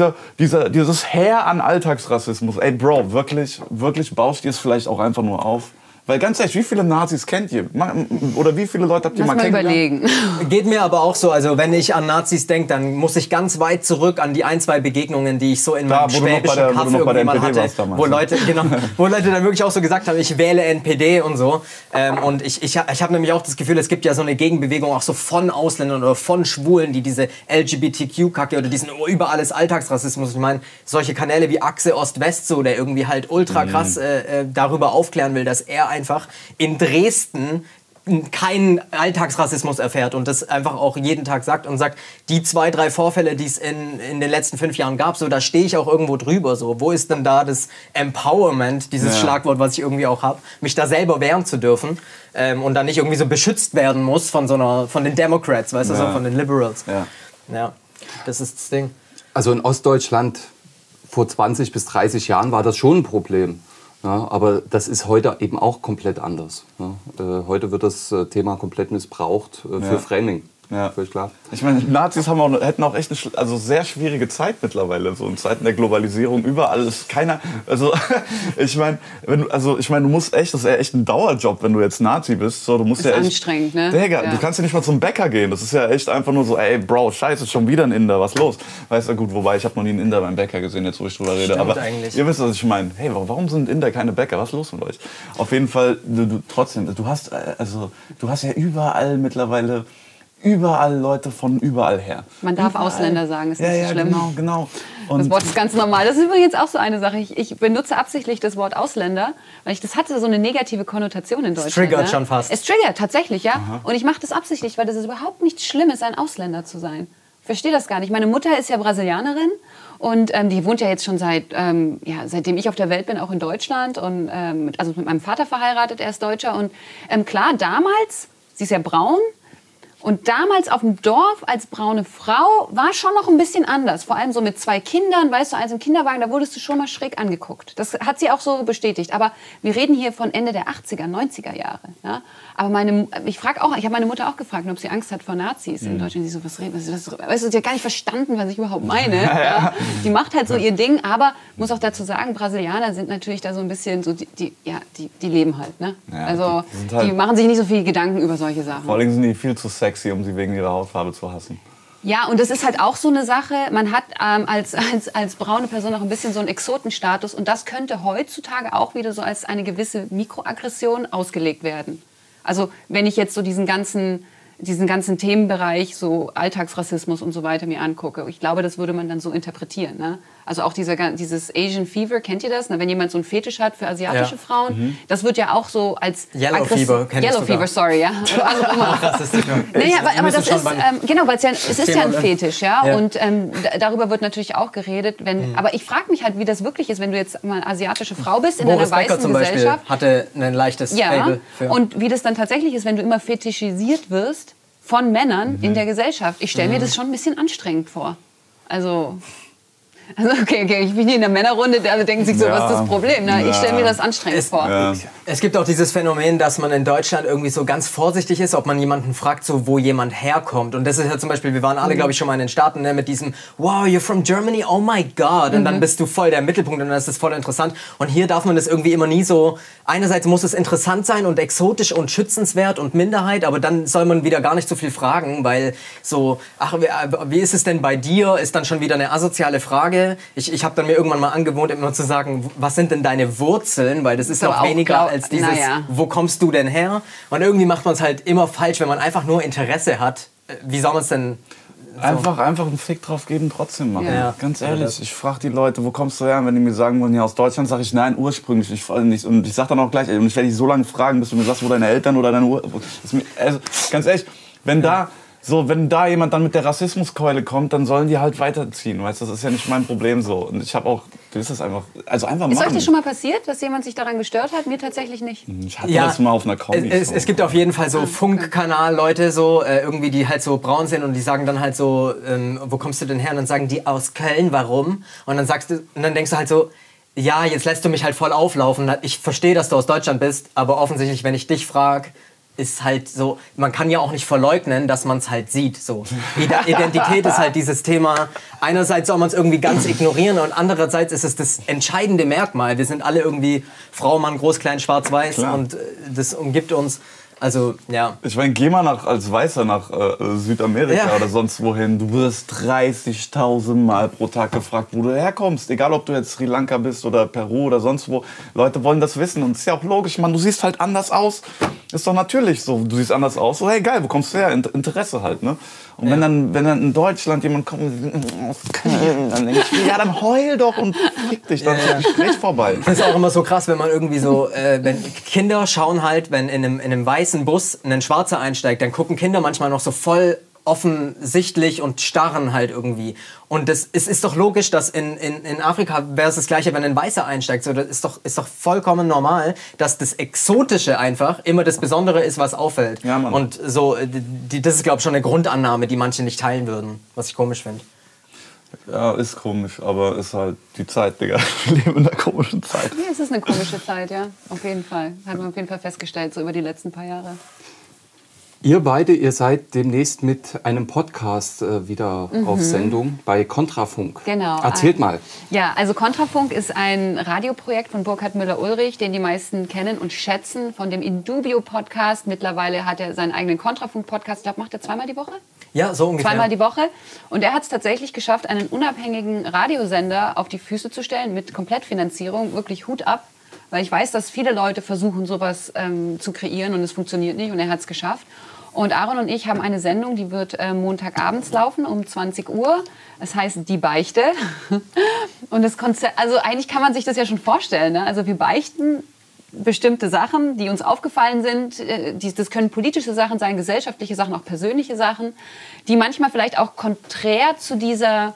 dieses Heer an Alltagsrassismus. Ey, Bro, wirklich baust du es vielleicht auch einfach nur auf? Weil ganz ehrlich, wie viele Nazis kennt ihr? Oder wie viele Leute habt ihr mal kennengelernt? Überlegen. Geht mir aber auch so, also wenn ich an Nazis denke, dann muss ich ganz weit zurück an die 1, 2 Begegnungen, die ich so in meinem schwäbischen Kaff irgendwie mal hatte, wo Leute dann wirklich auch so gesagt haben, ich wähle NPD und so. Und ich habe nämlich auch das Gefühl, es gibt ja so eine Gegenbewegung auch so von Ausländern oder von Schwulen, die diese LGBTQ-Kacke oder diesen über alles Alltagsrassismus, ich meine, solche Kanäle wie Achse Ost-West so, der irgendwie halt ultra krass darüber aufklären will, dass er einfach in Dresden keinen Alltagsrassismus erfährt und das einfach auch jeden Tag sagt und sagt, die 2, 3 Vorfälle, die es in den letzten 5 Jahren gab, so, da stehe ich auch irgendwo drüber. So. Wo ist denn da das Empowerment, dieses Schlagwort, was ich irgendwie auch habe, mich da selber wehren zu dürfen und dann nicht irgendwie so beschützt werden muss von den Democrats, weißt du, so von den Liberals. Ja, das ist das Ding. Also in Ostdeutschland vor 20 bis 30 Jahren war das schon ein Problem. Ja, aber das ist heute eben auch komplett anders. Ja. Heute wird das Thema komplett missbraucht für Framing. Ja. Völlig klar. Ich meine, Nazis hätten auch echt eine sehr schwierige Zeit mittlerweile. So in Zeiten der Globalisierung, überall ist keiner. Also ich meine, du musst echt, das ist ja echt ein Dauerjob, wenn du jetzt Nazi bist. So, du musst das ist ja echt, anstrengend, ne? Digga, du kannst ja nicht mal zum Bäcker gehen. Das ist ja echt einfach nur so, ey, Bro, scheiße, schon wieder ein Inder, was los? Weißt du, gut, wobei ich habe noch nie einen Inder beim Bäcker gesehen, jetzt wo ich drüber rede. Stimmt, aber eigentlich. Ihr wisst, was ich meine. Hey, warum sind Inder keine Bäcker? Was ist los mit euch? Auf jeden Fall, trotzdem, du hast ja überall mittlerweile. Überall Leute von überall her. Man darf Ausländer sagen, ist nicht so schlimm. Genau. Und das Wort ist ganz normal. Das ist übrigens auch so eine Sache. Ich benutze absichtlich das Wort Ausländer, weil das hatte so eine negative Konnotation in Deutschland. Es triggert schon fast. Es triggert tatsächlich, ja. Aha. Und ich mache das absichtlich, weil das ist überhaupt nichts Schlimmes, ein Ausländer zu sein. Ich verstehe das gar nicht. Meine Mutter ist ja Brasilianerin und die wohnt ja jetzt schon seitdem ich auf der Welt bin, auch in Deutschland. Und also mit meinem Vater verheiratet, er ist Deutscher. Und klar, damals, sie ist ja braun. Und damals auf dem Dorf als braune Frau war schon noch ein bisschen anders. Vor allem so mit 2 Kindern, weißt du, eins im Kinderwagen, da wurdest du schon mal schräg angeguckt. Das hat sie auch so bestätigt. Aber wir reden hier von Ende der 80er, 90er Jahre. Ja? Aber ich habe meine Mutter auch gefragt, ob sie Angst hat vor Nazis in Deutschland. Sie so, weißt du, sie hat gar nicht verstanden, was ich überhaupt meine. Ja? Die macht halt so ihr Ding. Aber muss auch dazu sagen, Brasilianer sind natürlich da so ein bisschen, so die leben halt. Ne? Ja, also die machen sich nicht so viel Gedanken über solche Sachen. Vor allem sind die viel zu sexy, um sie wegen ihrer Hautfarbe zu hassen. Ja, und das ist halt auch so eine Sache, man hat als braune Person auch ein bisschen so einen Exotenstatus und das könnte heutzutage auch wieder so als eine gewisse Mikroaggression ausgelegt werden. Also wenn ich jetzt so diesen ganzen Themenbereich, so Alltagsrassismus und so weiter mir angucke, ich glaube, das würde man dann so interpretieren. Ne? Also auch dieses Asian Fever, kennt ihr das? Na, wenn jemand so einen Fetisch hat für asiatische Frauen, das wird ja auch so als Yellow Fever, Yellow Fever, sorry, ja. Naja, aber das ist, genau, weil es ist ja ein Fetisch, ja. Und darüber wird natürlich auch geredet. Aber ich frage mich halt, wie das wirklich ist, wenn du jetzt mal eine asiatische Frau bist in einer weißen zum Gesellschaft. Beispiel hatte ein leichtes Faible für. Und wie das dann tatsächlich ist, wenn du immer fetischisiert wirst von Männern in der Gesellschaft. Ich stelle mir das schon ein bisschen anstrengend vor. Also okay, ich bin hier in der Männerrunde, da denken sich so, was ist das Problem? Ne? Ich stelle mir das anstrengend vor. Ja. Es gibt auch dieses Phänomen, dass man in Deutschland irgendwie so ganz vorsichtig ist, ob man jemanden fragt, so, wo jemand herkommt. Und das ist ja zum Beispiel, wir waren alle, glaube ich, schon mal in den Staaten, ne, mit diesem, wow, you're from Germany, oh my God. Und dann bist du voll der Mittelpunkt und dann ist das voll interessant. Und hier darf man das irgendwie immer nie so, einerseits muss es interessant sein und exotisch und schützenswert und Minderheit, aber dann soll man wieder gar nicht so viel fragen, weil so, ach, wie ist es denn bei dir, ist dann schon wieder eine asoziale Frage. Ich habe dann mir irgendwann mal angewohnt, immer zu sagen, was sind denn deine Wurzeln? Weil das ist noch weniger als dieses, wo kommst du denn her? Und irgendwie macht man es halt immer falsch, wenn man einfach nur Interesse hat. Wie soll man es denn... So? Einfach einen Fick drauf geben, trotzdem machen. Ja. Ganz ehrlich, ich frage die Leute, wo kommst du her? Und wenn die mir sagen wollen, ja, aus Deutschland, sage ich, nein, ursprünglich. Und ich sage dann auch gleich, und ich werde dich so lange fragen, bis du mir sagst, wo deine Eltern oder deine also, ganz ehrlich, wenn da jemand dann mit der Rassismuskeule kommt, dann sollen die halt weiterziehen, weißt du, das ist ja nicht mein Problem so. Und ich habe auch, das ist einfach, also einfach machen. Ist euch das schon mal passiert, dass jemand sich daran gestört hat? Mir tatsächlich nicht. Ich hatte das mal auf einer Kombi. Es gibt auf jeden Fall so Funkkanal-Leute, so, irgendwie, die halt so braun sind und die sagen dann halt so, wo kommst du denn her? Und dann sagen die aus Köln, warum? Und dann denkst du halt so, ja, jetzt lässt du mich halt voll auflaufen. Ich verstehe, dass du aus Deutschland bist, aber offensichtlich, wenn ich dich frage, ist halt so, man kann ja auch nicht verleugnen, dass man es halt sieht. So. Identität ist halt dieses Thema, einerseits soll man es irgendwie ganz ignorieren und andererseits ist es das entscheidende Merkmal. Wir sind alle irgendwie Frau, Mann, groß, klein, schwarz, weiß und das umgibt uns. Also, ja. Ich meine, geh mal als Weißer nach Südamerika oder sonst wohin. Du wirst 30.000 Mal pro Tag gefragt, wo du herkommst. Egal, ob du jetzt Sri Lanka bist oder Peru oder sonst wo. Leute wollen das wissen. Und es ist ja auch logisch, Mann. Du siehst halt anders aus. Ist doch natürlich so. Du siehst anders aus. So, hey, geil, wo kommst du her? Interesse halt, ne? Und wenn dann in Deutschland jemand kommt aus Köln, dann denke ich, ja, dann heul doch und fick dich, dann ist das Gespräch vorbei. Das ist auch immer so krass, wenn man irgendwie so, wenn Kinder schauen halt, wenn in einem weißen Bus ein Schwarzer einsteigt, dann gucken Kinder manchmal noch so voll offensichtlich und starren halt irgendwie. Und es ist doch logisch, dass in Afrika wäre es das Gleiche, wenn ein Weißer einsteigt. So, das ist doch vollkommen normal, dass das Exotische einfach immer das Besondere ist, was auffällt. Ja, Mann. Und so, das ist, glaube ich, schon eine Grundannahme, die manche nicht teilen würden, was ich komisch finde. Ja, ist komisch, aber ist halt die Zeit, Digga. Wir leben in einer komischen Zeit. Ja, es ist eine komische Zeit, ja. Auf jeden Fall. Hat man auf jeden Fall festgestellt, so über die letzten paar Jahre. Ihr beide, ihr seid demnächst mit einem Podcast wieder auf Sendung bei Kontrafunk. Genau. Erzählt mal. Ja, also Kontrafunk ist ein Radioprojekt von Burkhard Müller-Ulrich, den die meisten kennen und schätzen, von dem Indubio-Podcast. Mittlerweile hat er seinen eigenen Kontrafunk-Podcast. Ich glaube, macht er zweimal die Woche? Ja, so ungefähr. Zweimal die Woche. Und er hat es tatsächlich geschafft, einen unabhängigen Radiosender auf die Füße zu stellen mit Komplettfinanzierung. Wirklich Hut ab. Weil ich weiß, dass viele Leute versuchen, sowas zu kreieren und es funktioniert nicht und er hat es geschafft. Und Aaron und ich haben eine Sendung, die wird Montagabends laufen um 20 Uhr. Das heißt Die Beichte. Und das Konzept, also eigentlich kann man sich das ja schon vorstellen. Ne? Also wir beichten bestimmte Sachen, die uns aufgefallen sind. Das können politische Sachen sein, gesellschaftliche Sachen, auch persönliche Sachen, die manchmal vielleicht auch konträr zu dieser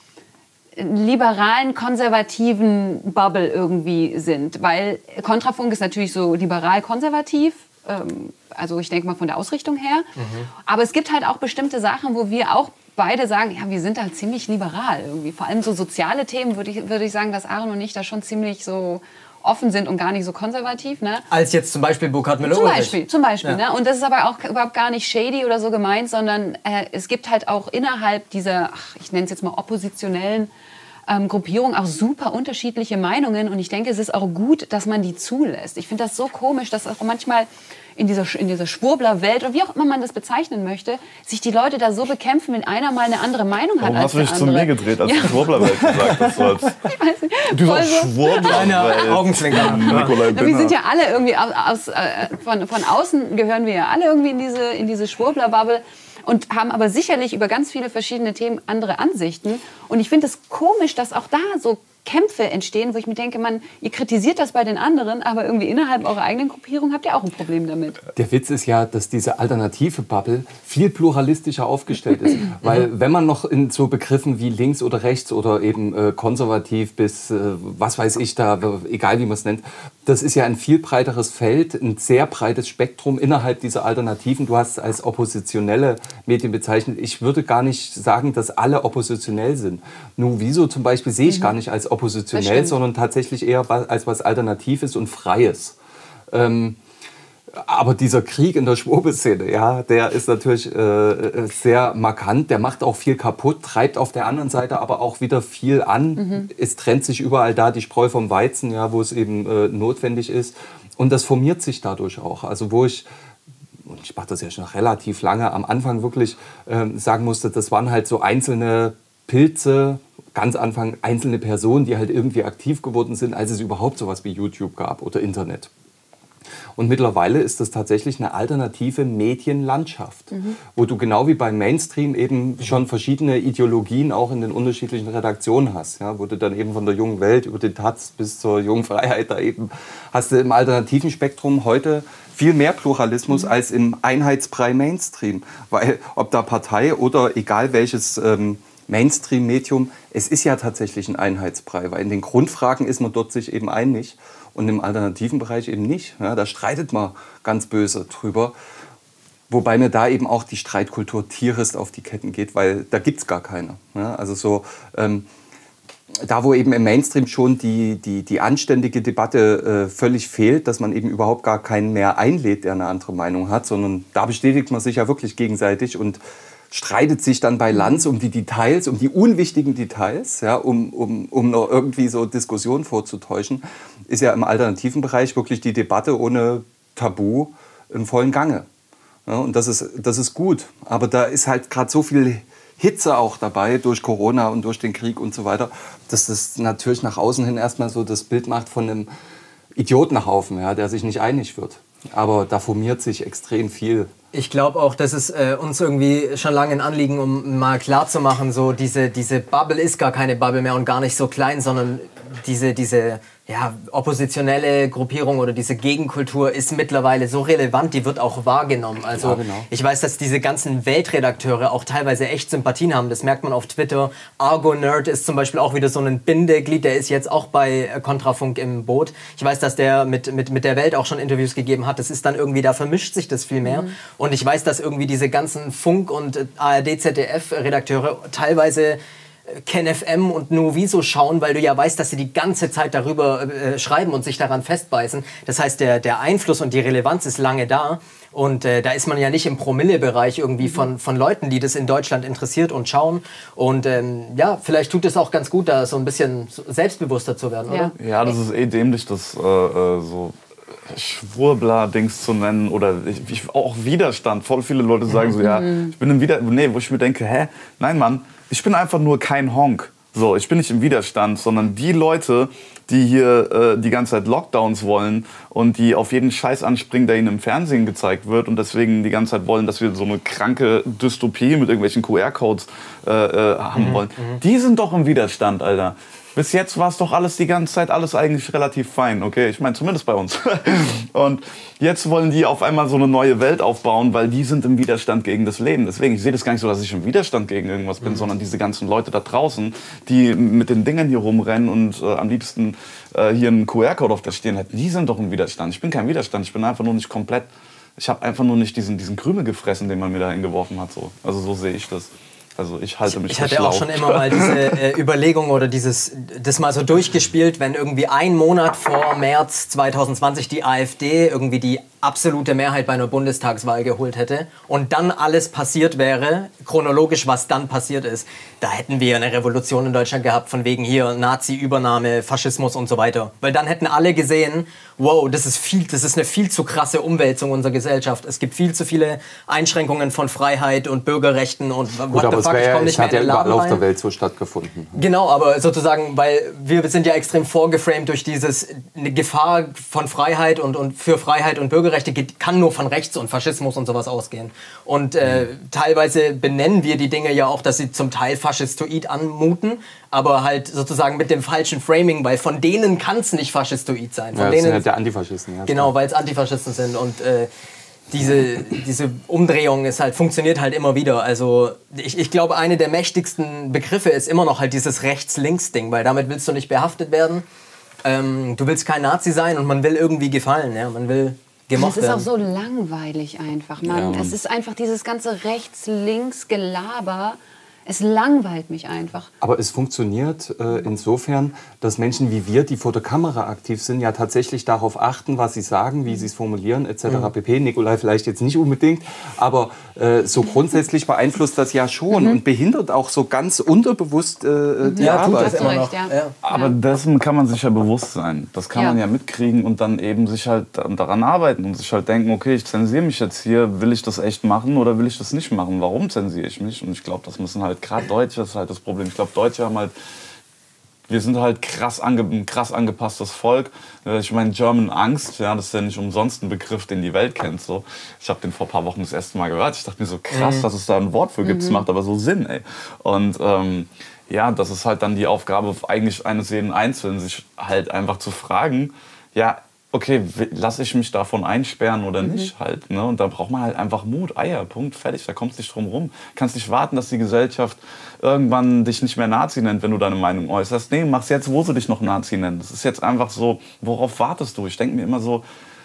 liberalen, konservativen Bubble irgendwie sind. Weil Kontrafunk ist natürlich so liberal-konservativ, also ich denke mal von der Ausrichtung her. Aber es gibt halt auch bestimmte Sachen, wo wir auch beide sagen, ja, wir sind da ziemlich liberal irgendwie. Vor allem so soziale Themen würde ich sagen, dass Aaron und ich da schon ziemlich so offen sind und gar nicht so konservativ. Ne? Als jetzt zum Beispiel Burkhard Müller-Ulrich. Zum Beispiel. Ja. Ne? Und das ist aber auch überhaupt gar nicht shady oder so gemeint, sondern es gibt halt auch innerhalb dieser, ich nenne es jetzt mal oppositionellen Gruppierung auch super unterschiedliche Meinungen und ich denke, es ist auch gut, dass man die zulässt. Ich finde das so komisch, dass auch manchmal in dieser Schwurbler-Welt oder wie auch immer man das bezeichnen möchte, sich die Leute da so bekämpfen, wenn einer mal eine andere Meinung hat als der andere. Warum hast du dich zu mir gedreht, als du Schwurbler-Welt gesagt hast? Ich weiß nicht. Dieser Schwurbler-Welt. Augenzwinkern. Wir sind ja alle irgendwie, von außen gehören wir ja alle irgendwie in diese Schwurbler-Bubble. Und haben aber sicherlich über ganz viele verschiedene Themen andere Ansichten. Und ich finde es komisch, dass auch da so Kämpfe entstehen, wo ich mir denke, ihr kritisiert das bei den anderen, aber irgendwie innerhalb eurer eigenen Gruppierung habt ihr auch ein Problem damit. Der Witz ist ja, dass diese alternative Bubble viel pluralistischer aufgestellt ist. Weil wenn man noch in so Begriffen wie links oder rechts oder eben konservativ bis was weiß ich da, egal wie man es nennt, das ist ja ein viel breiteres Feld, ein sehr breites Spektrum innerhalb dieser Alternativen. Du hast es als oppositionelle Medien bezeichnet. Ich würde gar nicht sagen, dass alle oppositionell sind. Nuviso zum Beispiel sehe ich gar nicht als oppositionell, sondern tatsächlich eher als was Alternatives und Freies. Aber dieser Krieg in der Schwurbelszene, ja, der ist natürlich sehr markant. Der macht auch viel kaputt, treibt auf der anderen Seite aber auch wieder viel an. Es trennt sich überall da die Spreu vom Weizen, ja, wo es eben notwendig ist. Und das formiert sich dadurch auch. Also wo ich mache das ja schon relativ lange, am Anfang wirklich sagen musste, das waren halt so einzelne Pilze, ganz Anfang einzelne Personen, die halt irgendwie aktiv geworden sind, als es überhaupt sowas wie YouTube gab oder Internet. Und mittlerweile ist das tatsächlich eine alternative Medienlandschaft, wo du genau wie beim Mainstream eben schon verschiedene Ideologien auch in den unterschiedlichen Redaktionen hast. Ja, wo du dann eben von der Jungen Welt über den Taz bis zur Jungen Freiheit da eben hast du im alternativen Spektrum heute viel mehr Pluralismus als im Einheitsbrei Mainstream. Weil ob da Partei oder egal welches Mainstream-Medium, es ist ja tatsächlich ein Einheitsbrei, weil in den Grundfragen ist man dort sich eben einig. Und im alternativen Bereich eben nicht. Ja, da streitet man ganz böse drüber. Wobei mir da eben auch die Streitkultur tierist auf die Ketten geht, weil da gibt es gar keine. Ja, also so, da wo eben im Mainstream schon die anständige Debatte völlig fehlt, dass man eben überhaupt gar keinen mehr einlädt, der eine andere Meinung hat, sondern da bestätigt man sich ja wirklich gegenseitig und streitet sich dann bei Lanz um die Details, um die unwichtigen Details, ja, um noch irgendwie so Diskussionen vorzutäuschen, ist ja im alternativen Bereich wirklich die Debatte ohne Tabu im vollen Gange. Ja, und das ist gut. Aber da ist halt gerade so viel Hitze auch dabei durch Corona und durch den Krieg und so weiter, dass das natürlich nach außen hin erstmal so das Bild macht von einem Idiotenhaufen, ja, der sich nicht einig wird. Aber da formiert sich extrem viel. Ich glaube auch, dass es uns irgendwie schon lange ein Anliegen, um mal klarzumachen, so diese Bubble ist gar keine Bubble mehr und gar nicht so klein, sondern diese oppositionelle Gruppierung oder diese Gegenkultur ist mittlerweile so relevant, die wird auch wahrgenommen. Also ja, genau. Ich weiß, dass diese ganzen Weltredakteure auch teilweise echt Sympathien haben. Das merkt man auf Twitter. Argo Nerd ist zum Beispiel auch wieder so ein Bindeglied, der ist jetzt auch bei Kontrafunk im Boot. Ich weiß, dass der mit der Welt auch schon Interviews gegeben hat. Das ist dann irgendwie, da vermischt sich das viel mehr. Und ich weiß, dass irgendwie diese ganzen Funk- und ARD-ZDF-Redakteure teilweise KenFM und Nuviso schauen, weil du ja weißt, dass sie die ganze Zeit darüber schreiben und sich daran festbeißen. Das heißt, der Einfluss und die Relevanz ist lange da. Und da ist man ja nicht im Promille-Bereich irgendwie von Leuten, die das in Deutschland interessiert und schauen. Und ja, vielleicht tut es auch ganz gut, da so ein bisschen selbstbewusster zu werden, oder? Ja, das ist dämlich, das so Schwurbler-Dings zu nennen oder auch Widerstand. Voll viele Leute sagen so, ja, ich bin im Widerstand. Nee, wo ich mir denke, nein, Mann, ich bin einfach nur kein Honk. So, ich bin nicht im Widerstand, sondern die Leute, die hier die ganze Zeit Lockdowns wollen und die auf jeden Scheiß anspringen, der ihnen im Fernsehen gezeigt wird und deswegen die ganze Zeit wollen, dass wir so eine kranke Dystopie mit irgendwelchen QR-Codes haben wollen. Die sind doch im Widerstand, Alter. Bis jetzt war es doch alles die ganze Zeit alles eigentlich relativ fein, okay? Ich meine, zumindest bei uns. Und jetzt wollen die auf einmal so eine neue Welt aufbauen, weil die sind im Widerstand gegen das Leben. Deswegen, ich sehe das gar nicht so, dass ich im Widerstand gegen irgendwas bin, sondern diese ganzen Leute da draußen, die mit den Dingern hier rumrennen und am liebsten hier einen QR-Code auf der Stirn hätten, die sind doch im Widerstand. Ich bin kein Widerstand, ich bin einfach nur nicht komplett, ich habe einfach nur nicht diesen Krümel gefressen, den man mir da hingeworfen hat. So. Also so sehe ich das. Also ich halte mich Ich hatte auch schon immer mal diese Überlegung oder das mal so durchgespielt, wenn irgendwie ein Monat vor März 2020 die AfD irgendwie die absolute Mehrheit bei einer Bundestagswahl geholt hätte und dann alles passiert wäre, chronologisch, was dann passiert ist, da hätten wir eine Revolution in Deutschland gehabt, von wegen hier Nazi-Übernahme, Faschismus und so weiter. Weil dann hätten alle gesehen, wow, das ist eine viel zu krasse Umwälzung unserer Gesellschaft. Es gibt viel zu viele Einschränkungen von Freiheit und Bürgerrechten und what the fuck, ich komme nicht mehr in den Laden rein. Auf der Welt so stattgefunden. Genau, aber sozusagen, weil wir sind ja extrem vorgeframed durch eine Gefahr von Freiheit und für Freiheit und Bürgerrechte kann nur von rechts und Faschismus und sowas ausgehen. Und teilweise benennen wir die Dinge ja auch, dass sie zum Teil faschistoid anmuten, aber halt sozusagen mit dem falschen Framing, weil von denen kann es nicht faschistoid sein. Von ja, das denen, sind halt der Antifaschisten. Ja, genau, weil es Antifaschisten sind und diese Umdrehung funktioniert halt immer wieder. Also ich glaube, eine der mächtigsten Begriffe ist immer noch halt dieses Rechts-Links-Ding, weil damit willst du nicht behaftet werden. du willst kein Nazi sein und man will irgendwie gefallen, ja? Man will gemocht Es ist auch werden. so langweilig einfach, Mann. Es ist einfach dieses ganze Rechts-Links-Gelaber. Es langweilt mich einfach. Aber es funktioniert insofern, dass Menschen wie wir, die vor der Kamera aktiv sind, ja tatsächlich darauf achten, was sie sagen, wie sie es formulieren, etc. pp. Nikolai vielleicht jetzt nicht unbedingt, aber so grundsätzlich beeinflusst das ja schon und behindert auch so ganz unterbewusst die Ja, tut Arbeit. das immer Recht, noch. ja. Ja. Aber dessen kann man sich ja bewusst sein. Das kann Ja. man ja mitkriegen und dann eben sich halt daran arbeiten und sich halt denken, okay, ich zensiere mich jetzt hier, will ich das echt machen oder will ich das nicht machen? Warum zensiere ich mich? Und ich glaube, das müssen halt gerade Deutsche, das ist halt das Problem. Ich glaube, Deutsche haben halt, wir sind halt ein krass angepasstes Volk. Ich meine, German Angst, ja, das ist ja nicht umsonst ein Begriff, den die Welt kennt. So. Ich habe den vor ein paar Wochen das erste Mal gehört. Ich dachte mir so, krass, dass es da ein Wort für gibt. Es macht aber so Sinn, ey. Und ja, das ist halt dann die Aufgabe eigentlich eines jeden Einzelnen, sich halt einfach zu fragen, ja, okay, lasse ich mich davon einsperren oder nicht halt. Ne? Und da braucht man halt einfach Mut, Eier, Punkt, fertig, da kommst du nicht drum rum. Kannst nicht warten, dass die Gesellschaft irgendwann dich nicht mehr Nazi nennt, wenn du deine Meinung äußerst. Nee, mach's jetzt, wo sie dich noch Nazi nennen. Das ist jetzt einfach so, worauf wartest du? Ich denke mir immer so,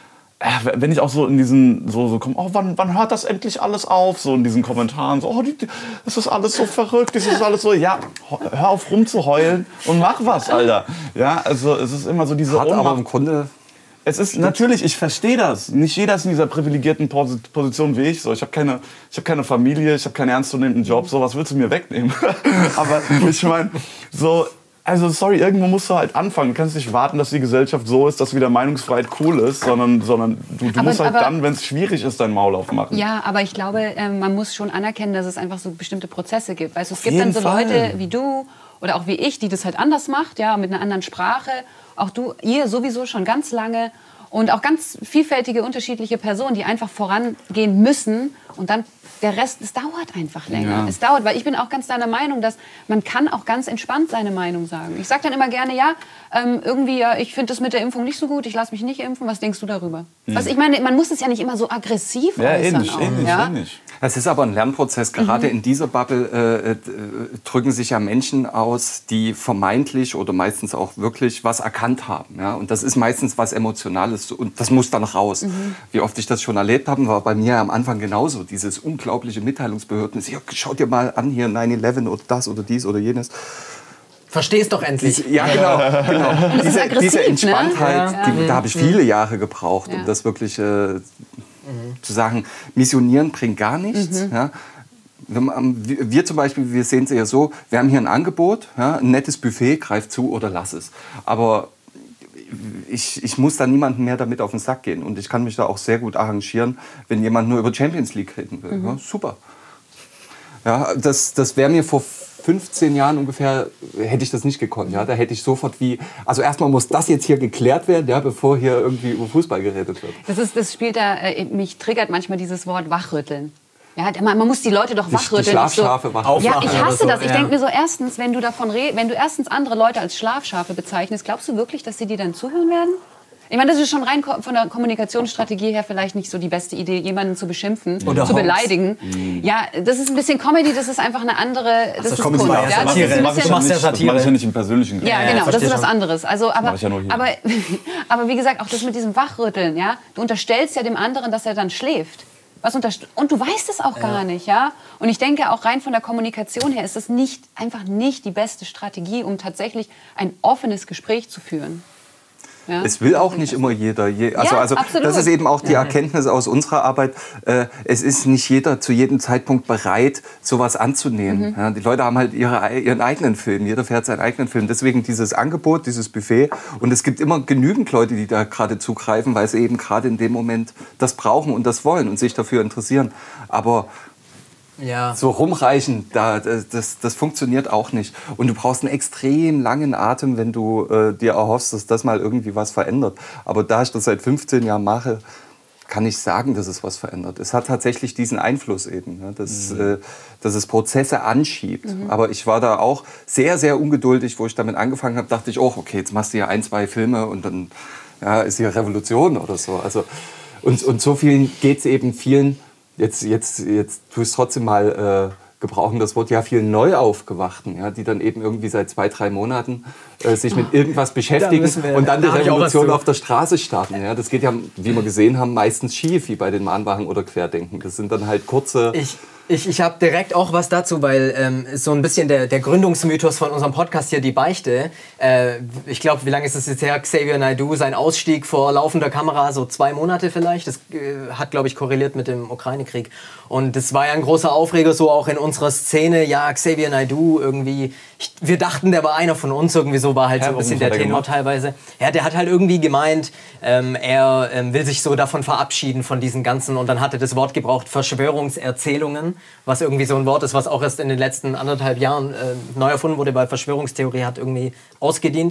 wenn ich auch so in diesen, so komme, oh, wann hört das endlich alles auf? So in diesen Kommentaren, so, oh, das ist alles so verrückt, das ist alles so, ja, hör auf rumzuheulen und mach was, Alter. Ja, also es ist immer so diese Hat aber im Grunde... Es ist natürlich, ich verstehe das. Nicht jeder ist in dieser privilegierten Position wie ich. So, ich habe keine Familie, ich habe keinen ernstzunehmenden Job. So, was willst du mir wegnehmen? Aber ich meine, so, also sorry, irgendwo musst du halt anfangen. Du kannst nicht warten, dass die Gesellschaft so ist, dass wieder Meinungsfreiheit cool ist, sondern du musst halt dann, wenn es schwierig ist, dein Maul aufmachen. Ja, aber ich glaube, man muss schon anerkennen, dass es einfach so bestimmte Prozesse gibt. Weißt du, es gibt jeden dann so Fall. Leute wie du oder auch wie ich, die das halt anders macht, ja, mit einer anderen Sprache. Auch du, ihr sowieso schon ganz lange. Und auch ganz vielfältige, unterschiedliche Personen, die einfach vorangehen müssen. Und dann der Rest, es dauert einfach länger. Ja. Es dauert, weil ich bin auch ganz deiner Meinung, dass man kann auch ganz entspannt seine Meinung sagen. Ich sage dann immer gerne, ja, irgendwie, ja, ich finde das mit der Impfung nicht so gut, ich lasse mich nicht impfen. Was denkst du darüber? Was, ich meine, man muss es ja nicht immer so aggressiv äußern. Ähnlich. Es ist aber ein Lernprozess. Gerade in dieser Bubble drücken sich ja Menschen aus, die vermeintlich oder meistens auch wirklich was erkannt haben. Ja? Und das ist meistens was Emotionales und das muss dann raus. Wie oft ich das schon erlebt habe, war bei mir am Anfang genauso. Dieses unglaubliche Mitteilungsbehörden. Ja, schau dir mal an hier 9/11 oder das oder dies oder jenes. Versteh's doch endlich. Ja, genau. Das ist aggressiv, Diese Entspanntheit, ne? da habe ich viele Jahre gebraucht, um das wirklich zu sagen, missionieren bringt gar nichts. Ja. Wir zum Beispiel, wir sehen es ja so, wir haben hier ein Angebot, ja, ein nettes Buffet, greif zu oder lass es. Aber ich muss da niemandem mehr damit auf den Sack gehen. Und ich kann mich da auch sehr gut arrangieren, wenn jemand nur über Champions League reden will. Ja, super. Ja, das wäre mir vor 15 Jahren ungefähr, hätte ich das nicht gekonnt. Ja? Da hätte ich sofort also erstmal muss das jetzt hier geklärt werden, ja, bevor hier irgendwie über Fußball geredet wird. Das spielt da, mich triggert manchmal dieses Wort wachrütteln. Ja, man muss die Leute doch wachrütteln. Die Schlafschafe wachrütteln. Ja, ich hasse so, das. Ich ja. denke mir so, erstens, wenn du erstens andere Leute als Schlafschafe bezeichnest, glaubst du wirklich, dass sie dir dann zuhören werden? Ich meine, das ist schon rein von der Kommunikationsstrategie her vielleicht nicht so die beste Idee, jemanden zu beschimpfen, Oder zu beleidigen. Ja, das ist ein bisschen Comedy, das ist einfach eine andere, das ist Kunst. Ja, das ist ein Du machst bisschen, ja Das Satire. mache ich ja nicht im persönlichen Gespräch. ja, genau, das verstehe ist was schon. anderes. Also, aber, mach ich ja nur hier. aber wie gesagt, auch das mit diesem Wachrütteln, ja, du unterstellst ja dem anderen, dass er dann schläft. Und du weißt es auch gar nicht, ja. Und ich denke, auch rein von der Kommunikation her ist es einfach nicht die beste Strategie, um tatsächlich ein offenes Gespräch zu führen. Ja? Es will auch nicht immer jeder. Also absolut. das ist eben auch die Erkenntnis aus unserer Arbeit. Es ist nicht jeder zu jedem Zeitpunkt bereit, sowas anzunehmen. Ja, die Leute haben halt ihren eigenen Film. Jeder fährt seinen eigenen Film. Deswegen dieses Angebot, dieses Buffet. Und es gibt immer genügend Leute, die da gerade zugreifen, weil sie eben gerade in dem Moment das brauchen und das wollen und sich dafür interessieren. Aber Ja. so rumreichen, das funktioniert auch nicht. Und du brauchst einen extrem langen Atem, wenn du dir erhoffst, dass das mal irgendwie was verändert. Aber da ich das seit 15 Jahren mache, kann ich sagen, dass es was verändert. Es hat tatsächlich diesen Einfluss eben, ne, dass es Prozesse anschiebt. Aber ich war da auch sehr, sehr ungeduldig, wo ich damit angefangen habe, dachte ich, oh, okay, jetzt machst du hier 1, 2 Filme und dann ist hier Revolution oder so. Also, und so vielen geht es eben vielen. Jetzt tu es trotzdem mal gebrauchen das Wort ja viel Neuaufgewachten, ja, die dann eben irgendwie seit 2-3 Monaten sich mit irgendwas beschäftigen und dann die Revolution auf der Straße starten. Ja. Das geht ja, wie wir gesehen haben, meistens schief, wie bei den Mahnwachen oder Querdenken. Das sind dann halt kurze... Ich habe direkt auch was dazu, weil so ein bisschen der Gründungsmythos von unserem Podcast hier, die Beichte. Ich glaube, wie lange ist es jetzt her? Xavier Naidoo, sein Ausstieg vor laufender Kamera, so 2 Monate vielleicht. Das hat, glaube ich, korreliert mit dem Ukraine-Krieg. Und das war ja ein großer Aufreger, so auch in unserer Szene. Ja, Xavier Naidoo irgendwie, wir dachten, der war einer von uns, irgendwie so war halt so ein bisschen der Tenor teilweise. Ja, der hat halt irgendwie gemeint, er will sich so davon verabschieden, von diesen ganzen, und dann hat er das Wort gebraucht, Verschwörungserzählungen, was irgendwie so ein Wort ist, was auch erst in den letzten 1,5 Jahren neu erfunden wurde, weil Verschwörungstheorie hat irgendwie ausgedient.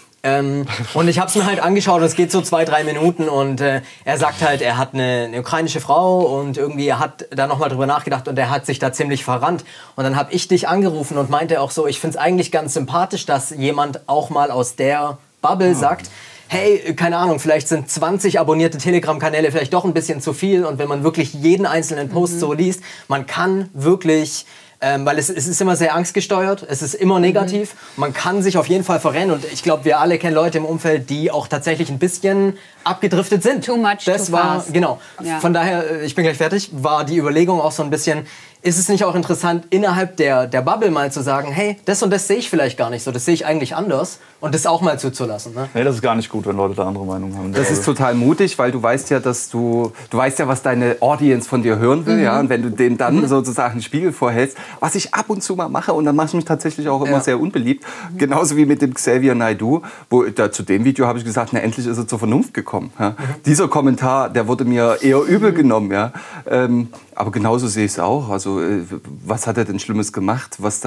Und ich habe es mir halt angeschaut, es geht so 2-3 Minuten und er sagt halt, er hat eine ukrainische Frau und irgendwie er hat da nochmal drüber nachgedacht und er hat sich da ziemlich verrannt. Und dann habe ich dich angerufen und meinte auch so, ich finde es eigentlich ganz sympathisch, dass jemand auch mal aus der Bubble sagt, hey, keine Ahnung, vielleicht sind 20 abonnierte Telegram-Kanäle vielleicht doch ein bisschen zu viel und wenn man wirklich jeden einzelnen Post so liest, man kann wirklich... weil es ist immer sehr angstgesteuert, es ist immer negativ. Man kann sich auf jeden Fall verrennen und ich glaube, wir alle kennen Leute im Umfeld, die auch tatsächlich ein bisschen abgedriftet sind. Too much, das too war fast. Genau. Ja. Von daher, ich bin gleich fertig, war die Überlegung auch so ein bisschen, ist es nicht auch interessant, innerhalb der Bubble mal zu sagen, hey, das und das sehe ich vielleicht gar nicht so, das sehe ich eigentlich anders und das auch mal zuzulassen. Ne? Nee, das ist gar nicht gut, wenn Leute da andere Meinungen haben. Das ist total mutig, weil du weißt ja, dass du weißt ja, was deine Audience von dir hören will, ja, und wenn du denen dann sozusagen einen Spiegel vorhältst, was ich ab und zu mal mache und dann mache ich mich tatsächlich auch immer sehr unbeliebt, genauso wie mit dem Xavier Naidoo, zu dem Video habe ich gesagt, na endlich ist er zur Vernunft gekommen. Ja. Dieser Kommentar, der wurde mir eher übel genommen, ja. Aber genauso sehe ich es auch. Also, was hat er denn Schlimmes gemacht, was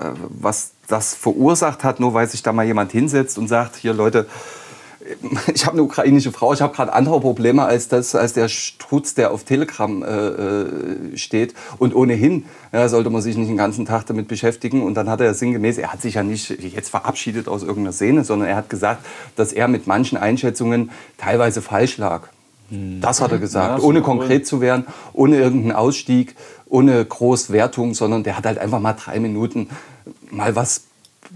das verursacht hat, nur weil sich da mal jemand hinsetzt und sagt, hier Leute, ich habe eine ukrainische Frau, ich habe gerade andere Probleme als der Strutz, der auf Telegram steht. Und ohnehin sollte man sich nicht den ganzen Tag damit beschäftigen. Und dann hat er sinngemäß, er hat sich ja nicht jetzt verabschiedet aus irgendeiner Szene, sondern er hat gesagt, dass er mit manchen Einschätzungen teilweise falsch lag. Das hat er gesagt, ohne konkret zu werden, ohne irgendeinen Ausstieg, ohne groß Wertung, sondern der hat halt einfach mal 3 Minuten mal was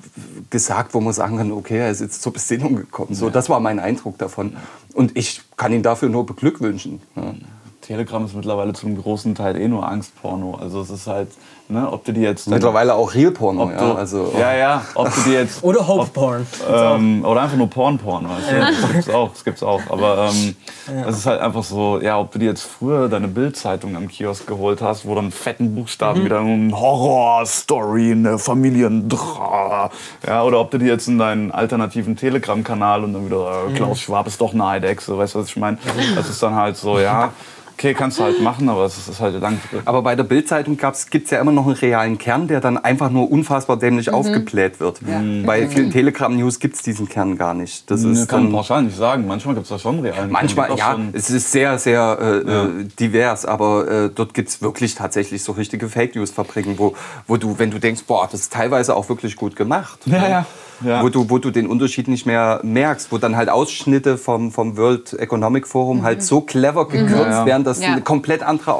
gesagt, wo man sagen kann, okay, er ist jetzt zur Besinnung gekommen. So, das war mein Eindruck davon. Und ich kann ihn dafür nur beglückwünschen. Ja. Telegram ist mittlerweile zum großen Teil nur Angstporno. Also es ist halt, ne, ob du die jetzt... Mittlerweile auch Real-Porno, ja. Also, ja, ob du die jetzt... Oder Hope-Porn. Oder einfach nur Porn, weißt du? Das gibt's auch. Aber es ist halt einfach so, ja, ob du dir jetzt früher deine Bild-Zeitung am Kiosk geholt hast, wo dann fetten Buchstaben wieder ein Horror-Story, eine Familiendrama, ja, oder ob du dir jetzt in deinen alternativen Telegram-Kanal und dann wieder Klaus Schwab ist doch eine Eidechse, weißt du, was ich meine? Das ist dann halt so, ja... Okay, kannst du halt machen, aber es ist halt lang. Aber bei der Bild-Zeitung gibt es ja immer noch einen realen Kern, der dann einfach nur unfassbar dämlich aufgebläht wird. Ja. Bei vielen Telegram-News gibt es diesen Kern gar nicht. Das ist kann man pauschal nicht sagen. Manchmal gibt es da schon einen realen Kern. Manchmal, ja, es ist sehr, sehr divers, aber dort gibt es wirklich tatsächlich so richtige Fake-News-Fabriken, wo du, wenn du denkst, boah, das ist teilweise auch wirklich gut gemacht. Ja. Wo du den Unterschied nicht mehr merkst, wo dann halt Ausschnitte vom World Economic Forum halt so clever gekürzt werden, dass eine komplett andere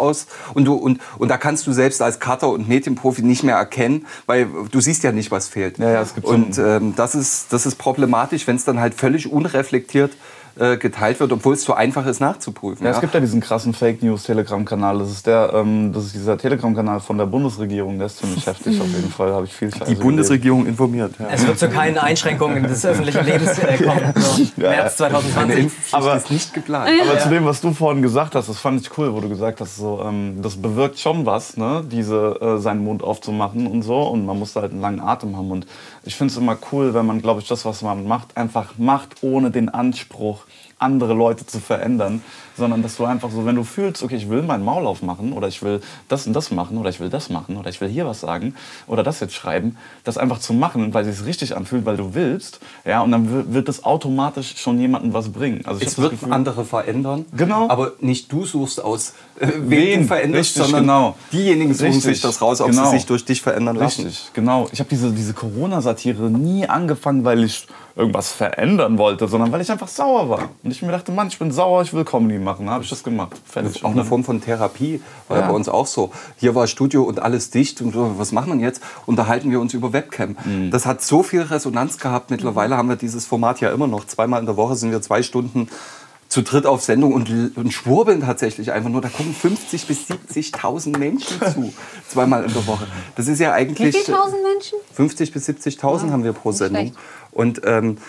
und da kannst du selbst als Cutter und Medienprofi nicht mehr erkennen, weil du siehst ja nicht, was fehlt. Ja, es gibt und das ist problematisch, wenn es dann halt völlig unreflektiert geteilt wird, obwohl es so einfach ist nachzuprüfen. Ja, es gibt ja diesen krassen Fake-News-Telegram-Kanal. Das ist dieser Telegram-Kanal von der Bundesregierung. Der ist ziemlich heftig auf jeden Fall. Habe ich viel Scheiße Die Bundesregierung informiert. Ja. Es wird zu keinen Einschränkungen des öffentlichen Lebens kommen. März 2020. Aber ist nicht geplant. Aber zu dem, was du vorhin gesagt hast, das fand ich cool, wo du gesagt hast, so, das bewirkt schon was, ne? Seinen Mund aufzumachen und so. Und man muss halt einen langen Atem haben. Und ich finde es immer cool, wenn man, glaube ich, das, was man macht, einfach macht, ohne den Anspruch, andere Leute zu verändern, sondern dass du einfach so, wenn du fühlst, okay, ich will meinen Maul aufmachen oder ich will das und das machen oder ich will das machen oder ich will hier was sagen oder das jetzt schreiben, das einfach zu machen, weil es sich richtig anfühlt, weil du willst, ja, und dann wird das automatisch schon jemandem was bringen. Also es wird andere verändern, genau. Aber nicht du suchst aus, wen du veränderst, richtig, sondern genau. Diejenigen suchen sich das raus, ob sie sich durch dich verändern lassen. Richtig, genau. Ich habe diese Corona-Satire nie angefangen, weil ich irgendwas verändern wollte, sondern weil ich einfach sauer war. Und ich mir dachte, Mann, ich bin sauer, ich will Comedy machen. Dann habe ich das gemacht. Das ist auch eine Form von Therapie, war ja bei uns auch so. Hier war Studio und alles dicht und so, was machen wir jetzt? Unterhalten wir uns über Webcam. Das hat so viel Resonanz gehabt. Mittlerweile haben wir dieses Format ja immer noch. 2-mal in der Woche sind wir 2 Stunden zu dritt auf Sendung und schwurbeln tatsächlich einfach nur. Da kommen 50.000 bis 70.000 Menschen zu, 2-mal in der Woche. Das ist ja eigentlich... Wie viele tausend Menschen? 50.000 bis 70.000 haben wir pro Sendung. Und,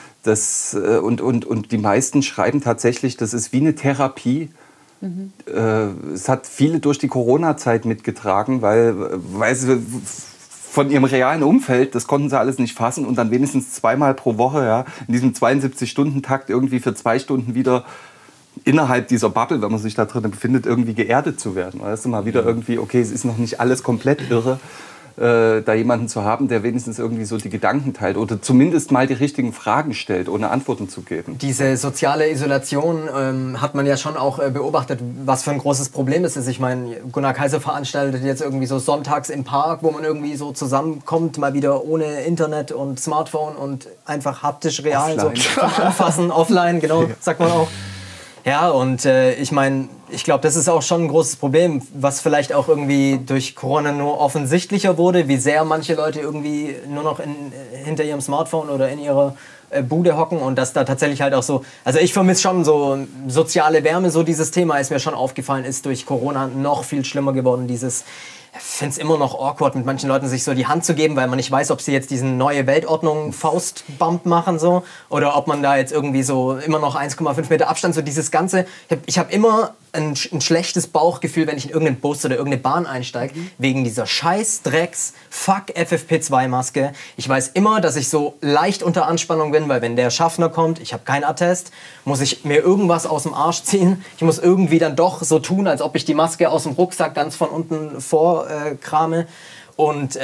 und die meisten schreiben tatsächlich, das ist wie eine Therapie. Es hat viele durch die Corona-Zeit mitgetragen, weil sie von ihrem realen Umfeld, das konnten sie alles nicht fassen und dann wenigstens 2-mal pro Woche, ja, in diesem 72-Stunden-Takt irgendwie für 2 Stunden wieder innerhalb dieser Bubble, wenn man sich da drin befindet, irgendwie geerdet zu werden. Weißt du, mal wieder irgendwie, okay, es ist noch nicht alles komplett irre, da jemanden zu haben, der wenigstens irgendwie so die Gedanken teilt oder zumindest mal die richtigen Fragen stellt, ohne Antworten zu geben. Diese soziale Isolation hat man ja schon auch beobachtet, was für ein großes Problem das ist. Ich meine, Gunnar Kaiser veranstaltet jetzt irgendwie so sonntags im Park, wo man irgendwie so zusammenkommt, mal wieder ohne Internet und Smartphone und einfach haptisch real Offline. so anfassen, offline, genau, sagt man auch. Ja, und ich meine, ich glaube, das ist auch schon ein großes Problem, was vielleicht auch irgendwie durch Corona nur offensichtlicher wurde, wie sehr manche Leute irgendwie nur noch hinter ihrem Smartphone oder in ihrer Bude hocken und dass da tatsächlich halt auch so, also ich vermisse schon so soziale Wärme, so dieses Thema ist mir schon aufgefallen, ist durch Corona noch viel schlimmer geworden, dieses... Ich finde es immer noch awkward, mit manchen Leuten sich so die Hand zu geben, weil man nicht weiß, ob sie jetzt diesen neue Weltordnung Faustbump machen so oder ob man da jetzt irgendwie so immer noch 1,5 Meter Abstand, so dieses Ganze. Ich hab immer ein schlechtes Bauchgefühl, wenn ich in irgendeinen Bus oder irgendeine Bahn einsteige, wegen dieser scheiß Drecks Fuck FFP2-Maske. Ich weiß immer, dass ich so leicht unter Anspannung bin, weil wenn der Schaffner kommt, ich habe keinen Attest, muss ich mir irgendwas aus dem Arsch ziehen. Ich muss irgendwie dann doch so tun, als ob ich die Maske aus dem Rucksack ganz von unten vorkrame. Und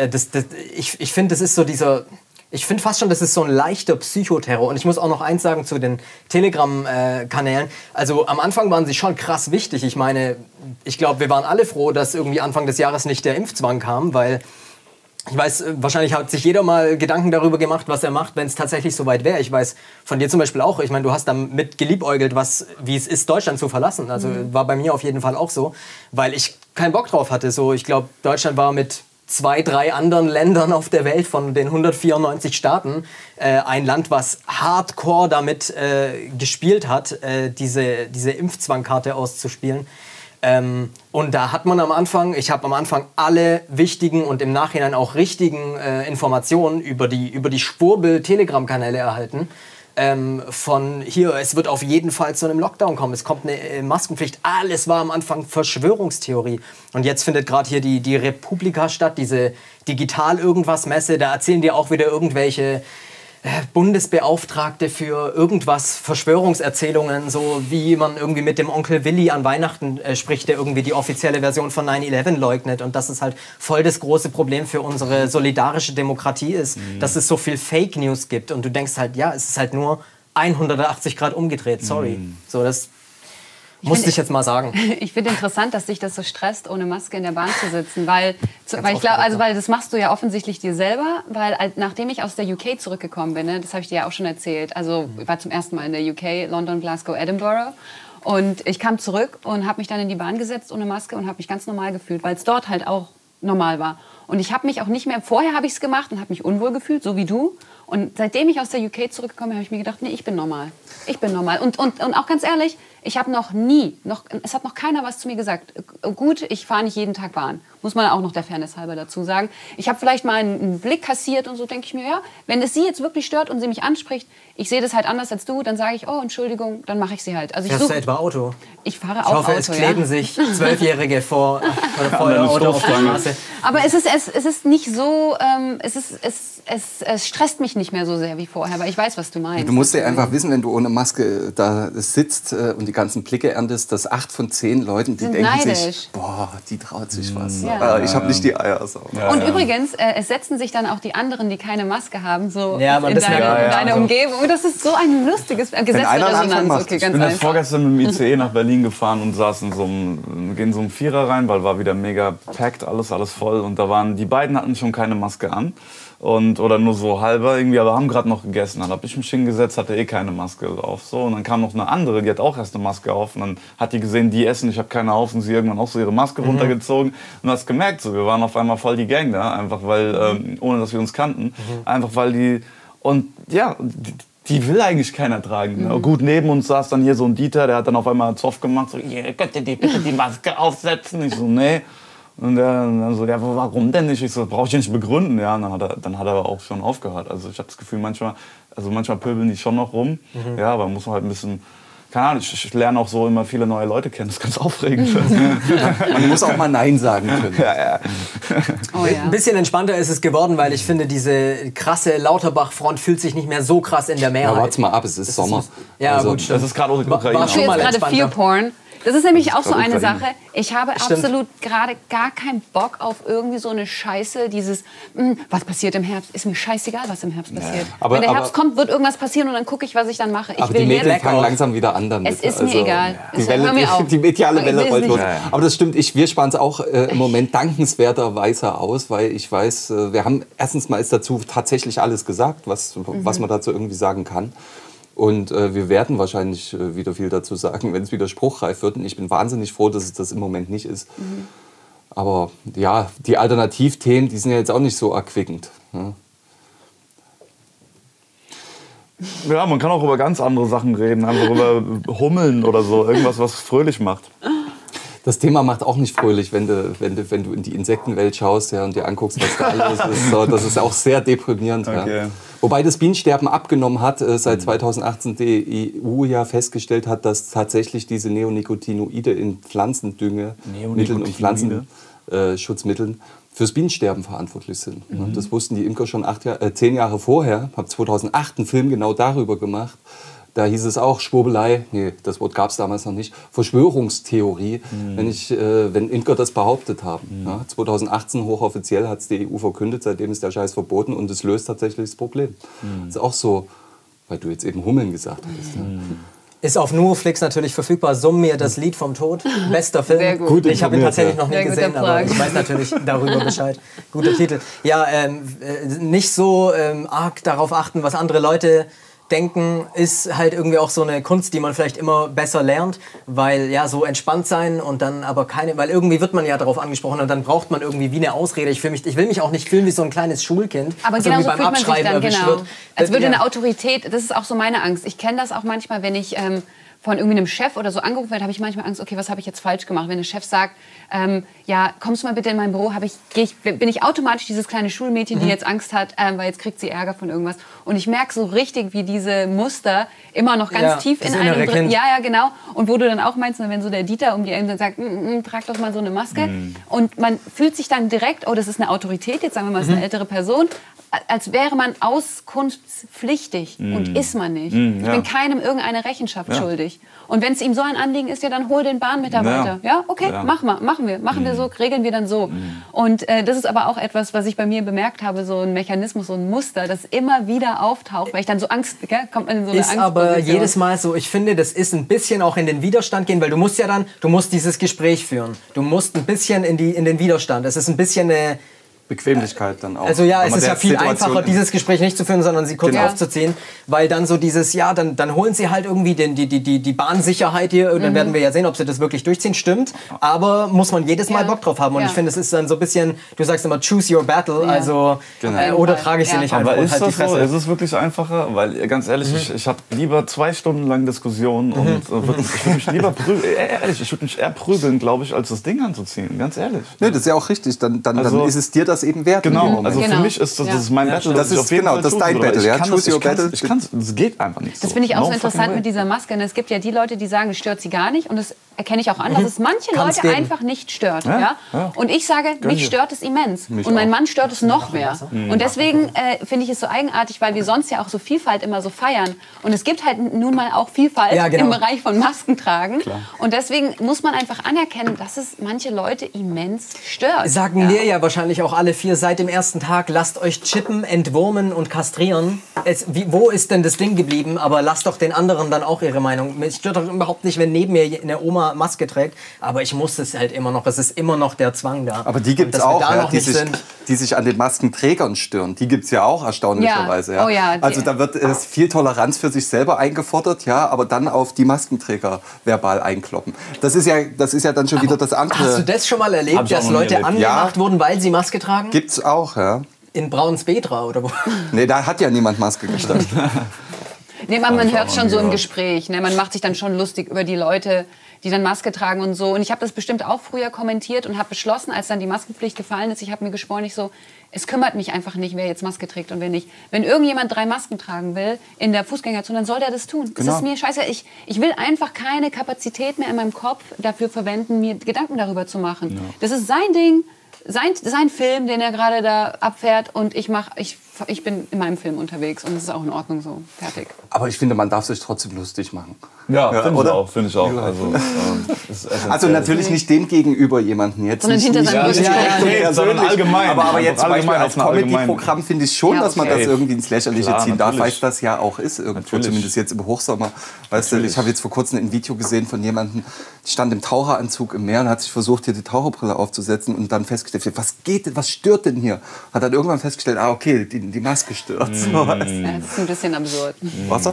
ich finde, das ist so dieser... Ich finde fast schon, das ist so ein leichter Psychoterror. Und ich muss auch noch eins sagen zu den Telegram-Kanälen. Also am Anfang waren sie schon krass wichtig. Ich meine, ich glaube, wir waren alle froh, dass irgendwie Anfang des Jahres nicht der Impfzwang kam, weil ich weiß, wahrscheinlich hat sich jeder mal Gedanken darüber gemacht, was er macht, wenn es tatsächlich soweit wäre. Ich weiß von dir zum Beispiel auch, ich meine, du hast damit geliebäugelt, wie es ist, Deutschland zu verlassen. Also war bei mir auf jeden Fall auch so, weil ich keinen Bock drauf hatte. So, ich glaube, Deutschland war mit 2, 3 anderen Ländern auf der Welt von den 194 Staaten ein Land, was hardcore damit gespielt hat, diese Impfzwangkarte auszuspielen. Und da hat man ich habe am Anfang alle wichtigen und im Nachhinein auch richtigen Informationen über die Schwurbel-Telegram-Kanäle erhalten. Von hier, es wird auf jeden Fall zu einem Lockdown kommen, es kommt eine Maskenpflicht, alles war am Anfang Verschwörungstheorie. Und jetzt findet gerade hier die Republika statt, diese Digital-Irgendwas-Messe, da erzählen dir auch wieder irgendwelche Bundesbeauftragte für irgendwas, Verschwörungserzählungen, so wie man irgendwie mit dem Onkel Willi an Weihnachten spricht, der irgendwie die offizielle Version von 9/11 leugnet und dass es halt voll das große Problem für unsere solidarische Demokratie ist, dass es so viel Fake News gibt und du denkst halt, ja, es ist halt nur 180 Grad umgedreht, sorry. So, das musste ich jetzt mal sagen. Ich finde interessant, dass dich das so stresst, ohne Maske in der Bahn zu sitzen, weil ich glaube, weil das machst du ja offensichtlich dir selber, weil nachdem ich aus der UK zurückgekommen bin, ne, das habe ich dir ja auch schon erzählt, also ich war zum ersten Mal in der UK, London, Glasgow, Edinburgh und ich kam zurück und habe mich dann in die Bahn gesetzt ohne Maske und habe mich ganz normal gefühlt, weil es dort halt auch normal war. Und ich habe mich auch nicht mehr, vorher habe ich es gemacht und habe mich unwohl gefühlt, so wie du. Und seitdem ich aus der UK zurückgekommen bin, habe ich mir gedacht, nee, ich bin normal. Ich bin normal. Und auch ganz ehrlich, ich habe es hat noch keiner was zu mir gesagt. Gut, ich fahre nicht jeden Tag Bahn. Muss man auch noch der Fairness halber dazu sagen. Ich habe vielleicht mal einen Blick kassiert und so denke ich mir, ja, wenn es sie jetzt wirklich stört und sie mich anspricht, ich sehe das halt anders als du, dann sage ich, oh, Entschuldigung, dann mache ich sie halt. Also Fährst du etwa Auto? Ich fahre auch Auto. Ich hoffe, Auto, es kleben sich 12-Jährige vor ihr Auto auf der Straße. Aber es ist nicht so, es stresst mich nicht mehr so sehr wie vorher, aber ich weiß, was du meinst. Du musst ja einfach wissen, wenn du ohne Maske da sitzt und die ganzen Blicke erntest, dass 8 von 10 Leuten, die denken neidisch. sich, boah, die traut sich was. Ja. Ich habe nicht die Eier. So. Ja, und übrigens, es setzen sich dann auch die anderen, die keine Maske haben, so Ja, man, in deine Umgebung. Das ist so ein lustiges Gesetzesresonanz. Okay, Ich bin jetzt vorgestern mit dem ICE nach Berlin gefahren und saß in so einem Vierer rein, weil war wieder mega packed, alles voll. Und da die beiden hatten schon keine Maske an. oder nur so halber irgendwie, aber haben gerade noch gegessen. Dann habe ich mich hingesetzt, hatte keine Maske auf. So. Und dann kam noch eine andere, die hat auch erst eine Maske auf. Und dann hat die gesehen, die essen, ich habe keine auf. Und sie irgendwann auch so ihre Maske runtergezogen. Und hast gemerkt, so, wir waren auf einmal voll die Gang da, einfach weil, ohne dass wir uns kannten. Einfach weil die, und ja, die will eigentlich keiner tragen. Ne? Gut, neben uns saß dann hier so ein Dieter, der hat dann auf einmal Zoff gemacht, so, könnt ihr bitte die Maske aufsetzen? Ich so, nee. Und er dann so, ja, warum denn nicht? Ich so, brauche ich nicht begründen. Ja, und dann hat er aber auch schon aufgehört. Also ich habe das Gefühl, manchmal pöbeln die schon noch rum. Ja, aber muss man halt ein bisschen, keine Ahnung, ich lerne auch so immer viele neue Leute kennen. Das ist ganz aufregend. Man muss auch mal Nein sagen können. Ja. Oh, ja. Ein bisschen entspannter ist es geworden, weil ich finde, diese krasse Lauterbach-Front fühlt sich nicht mehr so krass in der Mehrheit. Ja, warte mal ab, es ist Sommer. Ja, Also, gut, stimmt. Das ist gerade auch die Ukraine. War Ich schon will mal jetzt gerade entspannter. Fear Porn. Das ist nämlich auch so gerade eine Ukraine. Sache. Ich habe absolut gerade gar keinen Bock auf irgendwie so eine Scheiße, dieses, was passiert im Herbst? Ist mir scheißegal, was im Herbst passiert. Aber- Wenn der aber- Herbst kommt, wird irgendwas passieren und dann gucke ich, was ich dann mache. Ich aber will die Medien jetzt, fangen langsam wieder an damit. Es ist mir egal. Die, Es- hör mir auf. die mediale Ich will's Welle rollt nicht. los. Ja, ja. Aber das stimmt, wir sparen es auch im Moment dankenswerterweise aus, weil ich weiß, wir haben erstens mal ist dazu tatsächlich alles gesagt, was man dazu irgendwie sagen kann. Und wir werden wahrscheinlich wieder viel dazu sagen, wenn es wieder spruchreif wird. Und ich bin wahnsinnig froh, dass es das im Moment nicht ist. Aber ja, die Alternativthemen, die sind ja jetzt auch nicht so erquickend. Ne? Ja, man kann auch über ganz andere Sachen reden. Einfach über Hummeln oder so. Irgendwas, was fröhlich macht. Das Thema macht auch nicht fröhlich, wenn du in die Insektenwelt schaust, ja, und dir anguckst, was da alles ist. So, das ist auch sehr deprimierend. Okay. Ja. Wobei das Bienensterben abgenommen hat, seit 2018 die EU ja festgestellt hat, dass tatsächlich diese Neonicotinoide in Pflanzendüngemitteln und Pflanzenschutzmitteln fürs Bienensterben verantwortlich sind. Das wussten die Imker schon 10 Jahre vorher. Ich habe 2008 einen Film genau darüber gemacht. Da hieß es auch Schwurbelei, nee, das Wort gab es damals noch nicht, Verschwörungstheorie, wenn Imker das behauptet haben. Ja, 2018 hochoffiziell hat es die EU verkündet, seitdem ist der Scheiß verboten und es löst tatsächlich das Problem. Das ist auch so, weil du jetzt eben Hummeln gesagt hast. Ne? Ist auf Nuoflix natürlich verfügbar. Summ mir das Lied vom Tod. Bester Film. Sehr gut. Ich habe ihn tatsächlich noch nie Sehr guter gesehen, aber Plug. ich weiß natürlich darüber Bescheid. Guter Titel. Ja, nicht so arg darauf achten, was andere Leute denken, ist halt irgendwie auch so eine Kunst, die man vielleicht immer besser lernt, weil ja, so entspannt sein und dann aber keine, weil irgendwie wird man ja darauf angesprochen und dann braucht man irgendwie wie eine Ausrede. Ich will mich auch nicht fühlen wie so ein kleines Schulkind, Aber das genau irgendwie so fühlt man sich dann, erwischt genau. wird. Als würde Ja. eine Autorität, das ist auch so meine Angst. Ich kenne das auch manchmal, wenn ich von irgendwie einem Chef oder so angerufen werde, habe ich manchmal Angst, okay, was habe ich jetzt falsch gemacht? Wenn der Chef sagt, ja, kommst du mal bitte in mein Büro, bin ich automatisch dieses kleine Schulmädchen, die jetzt Angst hat, weil jetzt kriegt sie Ärger von irgendwas. Und ich merke so richtig, wie diese Muster immer noch ganz Ja, tief das in innere einem drin. Kind. Ja, ja, genau. Und wo du dann auch meinst, wenn so der Dieter um die Ecke dann sagt, trag doch mal so eine Maske. Und man fühlt sich dann direkt, oh, das ist eine Autorität, jetzt sagen wir mal, das ist eine ältere Person, als wäre man auskunftspflichtig und ist man nicht. Ich bin keinem irgendeine Rechenschaft schuldig. Und wenn es ihm so ein Anliegen ist, ja, dann hol den Bahnmitarbeiter. Ja, okay, machen wir so, regeln wir dann so. Und das ist aber auch etwas, was ich bei mir bemerkt habe, so ein Mechanismus, so ein Muster, das immer wieder auftaucht, weil ich dann so Angst, kommt man in so eine Ist Angstposition. aber jedes Mal so, ich finde, das ist ein bisschen auch in den Widerstand gehen, weil du musst dieses Gespräch führen. Du musst ein bisschen in den Widerstand. Es ist ein bisschen eine Bequemlichkeit dann auch. Also ja, Wenn es man ist ja der viel Situation einfacher, dieses Gespräch nicht zu führen, sondern sie kurz Genau. aufzuziehen. Weil dann so dieses, ja, dann holen sie halt irgendwie die Bahnsicherheit hier und dann werden wir ja sehen, ob sie das wirklich durchziehen. Stimmt, aber muss man jedes Mal Ja. Bock drauf haben. Und Ja. ich finde, es ist dann so ein bisschen, du sagst immer, choose your battle, Ja. also Genau. oder trage ich sie Ja. nicht Aber einfach und ist halt die das so? Fresse. Ist es wirklich einfacher? Weil ganz ehrlich, ich habe lieber 2 Stunden lang Diskussionen und ich würde mich lieber ich würde mich eher prügeln, glaube ich, als das Ding anzuziehen. Ganz ehrlich. Nee, das ist ja auch richtig. Dann Also- ist es dir das eben wert. in dem Genau, Moment. also für Genau. mich ist das, Ja. das ist mein Battle. Das ich ist auf jeden genau, Fall das ist tun dein würde. Battle, Ich ja? kann Choose your das, battle. ich kann's, das geht einfach nicht. Das finde ich auch No so fucking interessant way. mit dieser Maske. Es gibt ja die Leute, die sagen, es stört sie gar nicht. Und das erkenne ich auch an, dass es manche Kann's Leute geben. einfach nicht stört. Ja, Ja? ja. Und ich sage, mich dir. stört es immens. Mich Und mein auch. Mann stört es noch mehr. Und deswegen finde ich es so eigenartig, weil wir sonst ja auch so Vielfalt immer so feiern. Und es gibt halt nun mal auch Vielfalt Ja, genau. im Bereich von Masken tragen. Und deswegen muss man einfach anerkennen, dass es manche Leute immens stört. Sagen wir ja wahrscheinlich auch alle 4 seit dem ersten Tag, lasst euch chippen, entwurmen und kastrieren. Wo ist denn das Ding geblieben? Aber lasst doch den anderen dann auch ihre Meinung. Mich stört doch überhaupt nicht, wenn neben mir eine Oma immer Maske trägt, aber ich muss es halt immer noch, es ist immer noch der Zwang da. Aber die gibt es auch, ja, die sich an den Maskenträgern stören. Die gibt es ja auch erstaunlicherweise. Ja. Oh ja, also da wird viel Toleranz für sich selber eingefordert, ja, aber dann auf die Maskenträger verbal einkloppen. Das ist ja dann schon wieder das andere. Hast du das schon mal erlebt, dass Leute angemacht wurden, weil sie Maske tragen? Gibt's auch, ja. In Braunspetra oder wo? Nee, da hat ja niemand Maske gestellt. Nee, man hört schon so im Gespräch. Ne? Man macht sich dann schon lustig über die Leute, die dann Maske tragen und so. Und ich habe das bestimmt auch früher kommentiert und habe beschlossen, als dann die Maskenpflicht gefallen ist, ich habe mir geschworen, es kümmert mich einfach nicht, wer jetzt Maske trägt und wer nicht. Wenn irgendjemand 3 Masken tragen will in der Fußgängerzone, dann soll der das tun. Das ist mir scheiße. Ich will einfach keine Kapazität mehr in meinem Kopf dafür verwenden, mir Gedanken darüber zu machen. Ja. Das ist sein Ding. Sein Film, den er gerade da abfährt und ich bin in meinem Film unterwegs und es ist auch in Ordnung so. Fertig. Aber ich finde, man darf sich trotzdem lustig machen. Ja, finde ich auch. Also natürlich nicht dem gegenüber jemanden jetzt. Sondern hinter seinem Rücken. Sondern allgemein. Aber jetzt zum Beispiel als Comedy-Programm finde ich schon, dass man das irgendwie ins Lächerliche ziehen darf, weil es das ja auch ist irgendwo, zumindest jetzt im Hochsommer. Weißt du, ich habe jetzt vor kurzem ein Video gesehen von jemandem, der stand im Taucheranzug im Meer und hat sich versucht, hier die Taucherbrille aufzusetzen und dann festgestellt, was stört denn hier? Hat dann irgendwann festgestellt, okay, die Maske stört. Das ist ein bisschen absurd. Wasser?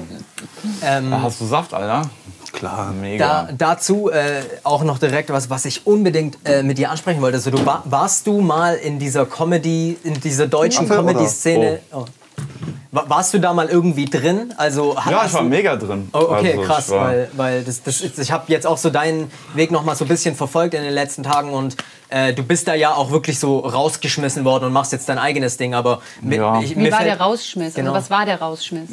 Hast du Saft, Alter? Klar, mega. Dazu auch noch direkt was ich unbedingt mit dir ansprechen wollte. Also, warst du mal in dieser deutschen Comedy-Szene? Oh. Warst du da mal irgendwie drin? Also, ja, ich war mega drin. Oh, okay, also, krass, weil ich habe jetzt auch so deinen Weg noch mal so ein bisschen verfolgt in den letzten Tagen und du bist da ja auch wirklich so rausgeschmissen worden und machst jetzt dein eigenes Ding, aber wie war der Rausschmiss? Genau. Also was war der Rausschmiss?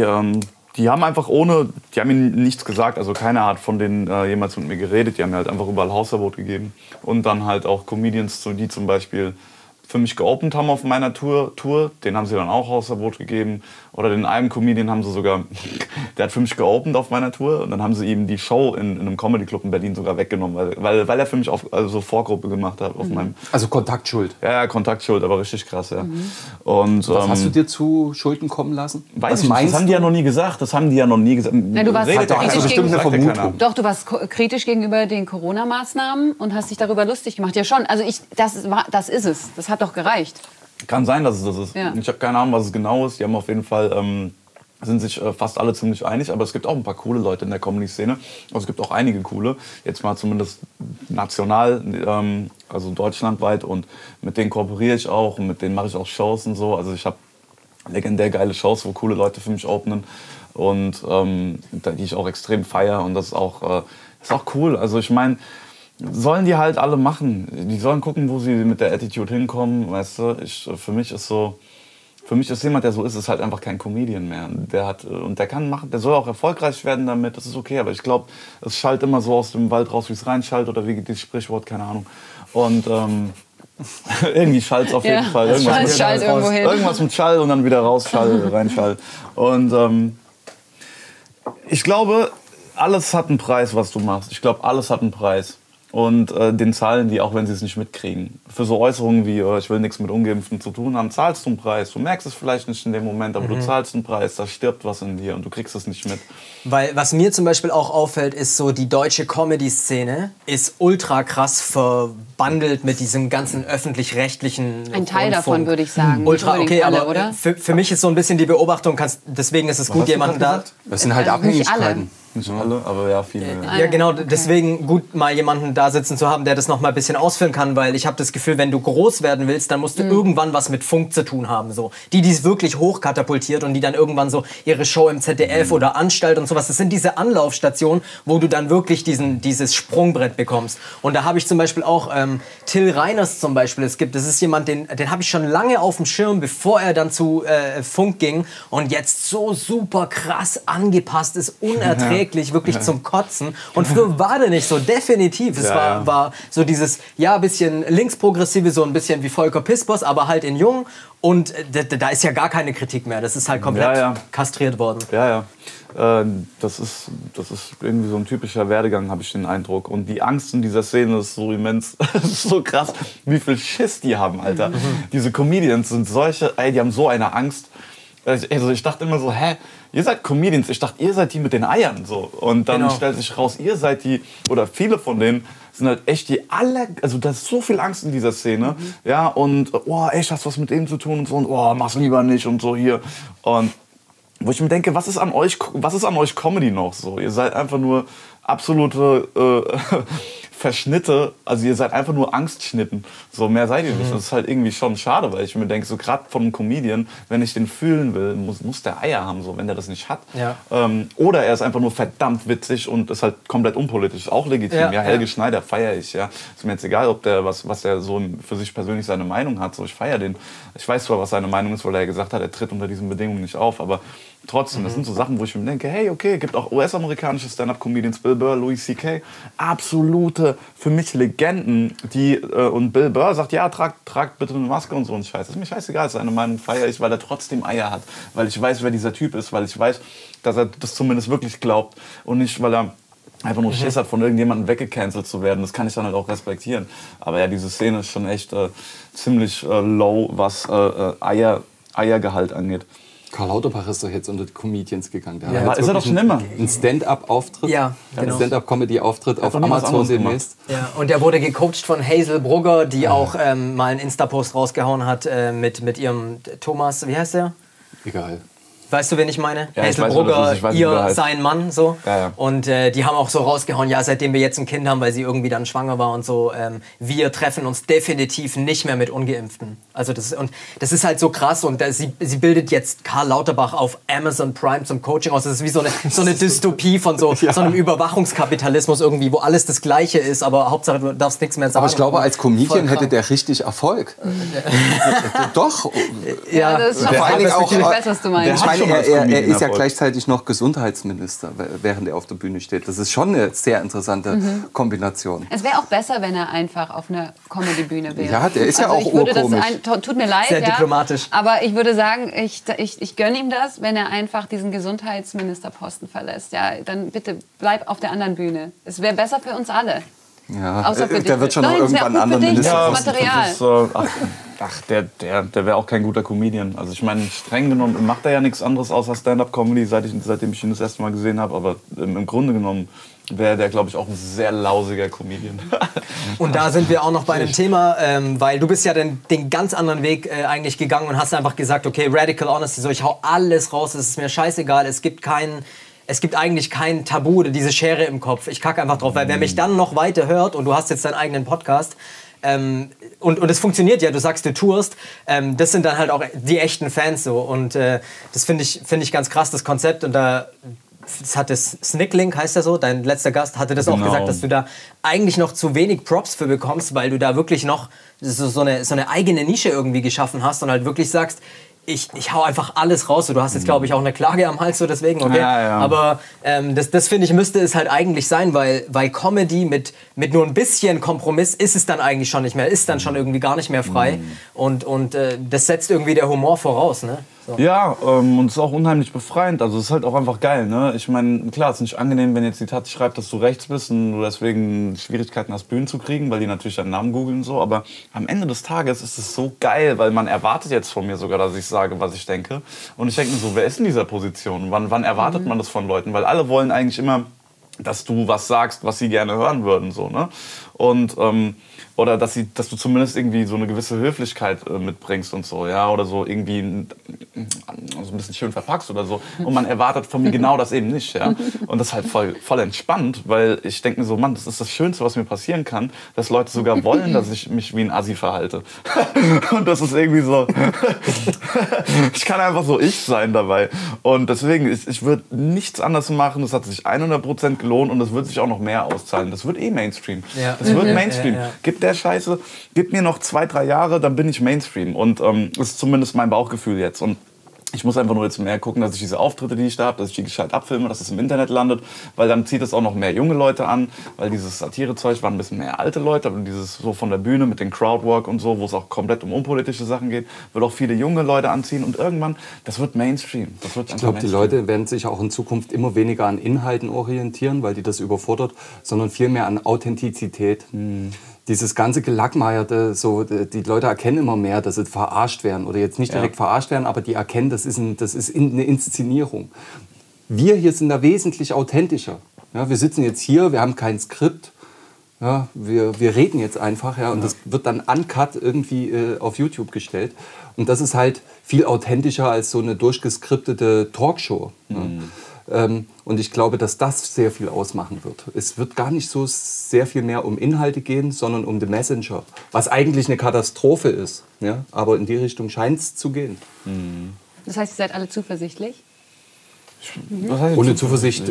Die haben einfach die haben ihnen nichts gesagt, also keiner hat von denen jemals mit mir geredet, die haben mir halt einfach überall Hausverbot gegeben und dann halt auch Comedians, die zum Beispiel für mich geopend haben auf meiner Tour, den haben sie dann auch Hausverbot gegeben. Oder den einen Comedian haben sie sogar, der hat für mich geopend auf meiner Tour und dann haben sie ihm die Show in einem Comedy-Club in Berlin sogar weggenommen, weil er für mich so Vorgruppe gemacht hat auf meinem... Also Kontaktschuld. Ja, Kontaktschuld, aber richtig krass, ja. Und, was hast du dir zu Schulden kommen lassen? Weiß ich nicht, das haben die ja noch nie gesagt. Ja, du warst bestimmt eine Vermutung. Doch, du warst kritisch gegenüber den Corona-Maßnahmen und hast dich darüber lustig gemacht. Ja schon, also das ist es. Das hat doch gereicht. Kann sein, dass es das ist. Ja. Ich habe keine Ahnung, was es genau ist. Die haben auf jeden Fall, sind sich fast alle ziemlich einig. Aber es gibt auch ein paar coole Leute in der Comedy-Szene. Also es gibt auch einige coole. Jetzt mal zumindest national, also deutschlandweit. Und mit denen kooperiere ich auch. Und mit denen mache ich auch Shows und so. Also ich habe legendär geile Shows, wo coole Leute für mich openen. Und die ich auch extrem feiere. Und das ist auch cool. Also ich meine... Sollen die halt alle machen. Die sollen gucken, wo sie mit der Attitude hinkommen, weißt du. Für mich ist jemand, der so ist halt einfach kein Comedian mehr. Der kann machen, der soll auch erfolgreich werden damit, das ist okay. Aber ich glaube, es schallt immer so aus dem Wald raus, wie es reinschallt oder wie das Sprichwort, keine Ahnung. Und irgendwie schallt es auf jeden Fall. Irgendwas mit Schall und dann wieder raus, Schall, rein Schall. Und ich glaube, alles hat einen Preis, was du machst. Ich glaube, alles hat einen Preis. Und den zahlen die, auch wenn sie es nicht mitkriegen. Für so Äußerungen wie, ich will nichts mit Ungeimpften zu tun haben, zahlst du einen Preis. Du merkst es vielleicht nicht in dem Moment, aber du zahlst einen Preis, da stirbt was in dir und du kriegst es nicht mit. Weil was mir zum Beispiel auch auffällt, ist so, die deutsche Comedy-Szene ist ultra krass verbandelt mit diesem ganzen öffentlich-rechtlichen Ein Teil davon, würde ich sagen. Ultra, okay, alle, aber oder? Für mich ist so ein bisschen die Beobachtung, deswegen ist es gut, jemanden da... Das sind halt Abhängigkeiten. Nicht alle, aber ja, viele. Ja, genau, deswegen gut, mal jemanden da sitzen zu haben, der das noch mal ein bisschen ausführen kann, weil ich habe das Gefühl, wenn du groß werden willst, dann musst du irgendwann was mit Funk zu tun haben. So. Die es wirklich hochkatapultiert und die dann irgendwann so ihre Show im ZDF oder Anstalt und sowas, das sind diese Anlaufstationen, wo du dann wirklich dieses Sprungbrett bekommst. Und da habe ich zum Beispiel auch Till Reiners zum Beispiel, das ist jemand, den habe ich schon lange auf dem Schirm, bevor er dann zu Funk ging und jetzt so super krass angepasst ist, unerträglich. Wirklich zum Kotzen. Und früher war der nicht so, definitiv. Es war so dieses, bisschen linksprogressive, so ein bisschen wie Volker Pispers, aber halt in jung. Und da ist ja gar keine Kritik mehr. Das ist halt komplett kastriert worden. Ja. Das ist irgendwie so ein typischer Werdegang, habe ich den Eindruck. Und die Angst in dieser Szene ist so immens. Das ist so krass, wie viel Schiss die haben, Alter. Diese Comedians sind solche, die haben so eine Angst. Also ich dachte immer so, ihr seid Comedians, ich dachte, ihr seid die mit den Eiern. So. Und dann stellt sich raus, ihr seid die, oder viele von denen sind halt echt die also da ist so viel Angst in dieser Szene. Ja, und, oh, echt, hast du was mit dem zu tun und so, und oh, mach's lieber nicht und so hier. Und wo ich mir denke, was ist an euch Comedy noch so? Ihr seid einfach nur absolute Verschnitte, also ihr seid einfach nur Angstschnitten. So, mehr seid ihr nicht. Das ist halt irgendwie schon schade, weil ich mir denke, so gerade von einem Comedian, wenn ich den fühlen will, muss der Eier haben, so, wenn der das nicht hat. Ja. Oder er ist einfach nur verdammt witzig und ist halt komplett unpolitisch, ist auch legitim. Ja, Helge Schneider feiere ich, ja. Ist mir jetzt egal, ob der was der so für sich persönlich seine Meinung hat, so, ich feiere den. Ich weiß zwar, was seine Meinung ist, weil er gesagt hat, er tritt unter diesen Bedingungen nicht auf, aber trotzdem, das sind so Sachen, wo ich mir denke, hey, okay, gibt auch US-amerikanische Stand-Up-Comedians, Bill Burr, Louis C.K., absolute, für mich Legenden, die, und Bill Burr sagt, ja, tragt bitte eine Maske und so ein Scheiß. Das ist mir scheißegal, seine Meinung feiere ich, weil er trotzdem Eier hat, weil ich weiß, wer dieser Typ ist, weil ich weiß, dass er das zumindest wirklich glaubt und nicht, weil er einfach nur Schiss hat, von irgendjemandem weggecancelt zu werden. Das kann ich dann halt auch respektieren. Aber ja, diese Szene ist schon echt ziemlich low, was Eiergehalt angeht. Karl Lauterbach ist doch jetzt unter die Comedians gegangen. Der Ja, hat ist er doch schon immer. Ein Stand-up-Auftritt, Ja, ein genau. Stand-up-Comedy-Auftritt auf doch nie was Amazon anderes demnächst. Ja, und der wurde gecoacht von Hazel Brugger, die auch mal einen Insta-Post rausgehauen hat mit ihrem Thomas, wie heißt der? Egal. Weißt du, wen ich meine? Ja, ich Hazel weiß, wer das Brugger, ist. Ich weiß, wie der heißt. sein Mann, so. Ja, ja. Und die haben auch so rausgehauen, ja, seitdem wir jetzt ein Kind haben, weil sie irgendwie dann schwanger war und so, wir treffen uns definitiv nicht mehr mit Ungeimpften. Also das ist halt so krass und sie bildet jetzt Karl Lauterbach auf Amazon Prime zum Coaching aus. Das ist wie so eine Dystopie von so einem Überwachungskapitalismus irgendwie, wo alles das Gleiche ist, aber Hauptsache du darfst nichts mehr sagen. Aber ich glaube, als Comedian Voll hätte krank. der richtig Erfolg. Doch. Ja, das ist schon Vor allen Dingen auch, ich weiß, was du meinst. Ich meine, schon als er Comedian ist ja Erfolg. gleichzeitig noch Gesundheitsminister, während er auf der Bühne steht. Das ist schon eine sehr interessante Kombination. Es wäre auch besser, wenn er einfach auf einer Comedy-Bühne wäre. Ja, der ist ja auch ich würde das urkomisch. tut mir leid, Sehr ja, diplomatisch. aber ich würde sagen, ich gönne ihm das, wenn er einfach diesen Gesundheitsministerposten verlässt. Ja, dann bitte bleib auf der anderen Bühne. Es wäre besser für uns alle. Ja, Außer für dich. der wird schon noch Nein, es wär irgendwann gut einen für anderen dich. Minister. Das Material. Der wäre auch kein guter Comedian. Also ich meine, streng genommen macht er ja nichts anderes außer Stand-Up-Comedy, seitdem ich ihn das erste Mal gesehen habe. Aber im Grunde genommen wäre der, glaube ich, auch ein sehr lausiger Comedian. Und da sind wir auch noch bei einem Thema, weil du bist ja den ganz anderen Weg eigentlich gegangen und hast einfach gesagt, okay, Radical Honesty, so ich hau alles raus, es ist mir scheißegal, es gibt eigentlich kein Tabu oder diese Schere im Kopf. Ich kacke einfach drauf, weil wer mich dann noch weiter hört und du hast jetzt deinen eigenen Podcast und es funktioniert ja, du sagst, du tourst, das sind dann halt auch die echten Fans so und das finde ich ganz krass, das Konzept und das hat das Snickling, heißt er so, dein letzter Gast, hatte das auch Genau. gesagt, dass du da eigentlich noch zu wenig Props für bekommst, weil du da wirklich noch so eine eigene Nische irgendwie geschaffen hast und halt wirklich sagst, ich hau einfach alles raus. Du hast jetzt, glaube ich, auch eine Klage am Hals, so deswegen, okay. Ja. Aber das finde ich, müsste es halt eigentlich sein, weil Comedy mit nur ein bisschen Kompromiss ist es dann eigentlich schon nicht mehr, ist dann schon irgendwie gar nicht mehr frei. Und das setzt irgendwie der Humor voraus, ne? So. Ja, und es ist auch unheimlich befreiend. Also es ist halt auch einfach geil, ne? Ich meine, klar, es ist nicht angenehm, wenn jetzt die Taz schreibt, dass du rechts bist und du deswegen Schwierigkeiten hast, Bühnen zu kriegen, weil die natürlich deinen Namen googeln und so. Aber am Ende des Tages ist es so geil, weil man erwartet jetzt von mir sogar, dass ich sage, was ich denke. Und ich denke mir so, wer ist in dieser Position? Wann erwartet man das von Leuten? Weil alle wollen eigentlich immer, dass du was sagst, was sie gerne hören würden, so, ne? Und oder dass du zumindest irgendwie so eine gewisse Höflichkeit mitbringst und so, ja, oder so irgendwie so ein bisschen schön verpackst oder so. Und man erwartet von mir genau das eben nicht, ja. Und das ist halt voll entspannt, weil ich denke mir so, Mann, das ist das Schönste, was mir passieren kann, dass Leute sogar wollen, dass ich mich wie ein Assi verhalte. Und das ist irgendwie so, ich kann einfach so ich sein dabei. Und deswegen, ich würde nichts anderes machen, das hat sich 100% gelohnt und das wird sich auch noch mehr auszahlen. Das wird eh Mainstream. Ja. Das wird Mainstream. Ja. Gib der Scheiße, gib mir noch 2-3 Jahre, dann bin ich Mainstream. Und das ist zumindest mein Bauchgefühl jetzt. Und ich muss einfach nur jetzt mehr gucken, dass ich diese Auftritte, die ich da habe, dass ich die gescheit abfilme, dass es im Internet landet, weil dann zieht es auch noch mehr junge Leute an, weil dieses Satirezeug waren ein bisschen mehr alte Leute, aber dieses so von der Bühne mit den Crowdwork und so, wo es auch komplett um unpolitische Sachen geht, wird auch viele junge Leute anziehen und irgendwann, das wird Mainstream. Das wird Ich glaube, die Leute werden sich auch in Zukunft immer weniger an Inhalten orientieren, weil die das überfordert, sondern viel mehr an Authentizität. dieses ganze Gelackmeierte, so, die Leute erkennen immer mehr, dass sie verarscht werden. Oder jetzt nicht direkt verarscht werden, aber die erkennen, das ist eine Inszenierung. Wir hier sind da wesentlich authentischer. Ja, wir sitzen jetzt hier, wir haben kein Skript. Ja, wir reden jetzt einfach, ja, und das wird dann uncut irgendwie auf YouTube gestellt. Und das ist halt viel authentischer als so eine durchgeskriptete Talkshow. Und ich glaube, dass das sehr viel ausmachen wird. Es wird gar nicht so sehr viel mehr um Inhalte gehen, sondern um den Messenger. Was eigentlich eine Katastrophe ist. Ja? Aber in die Richtung scheint es zu gehen. Das heißt, ihr seid alle zuversichtlich? Ohne Zuversicht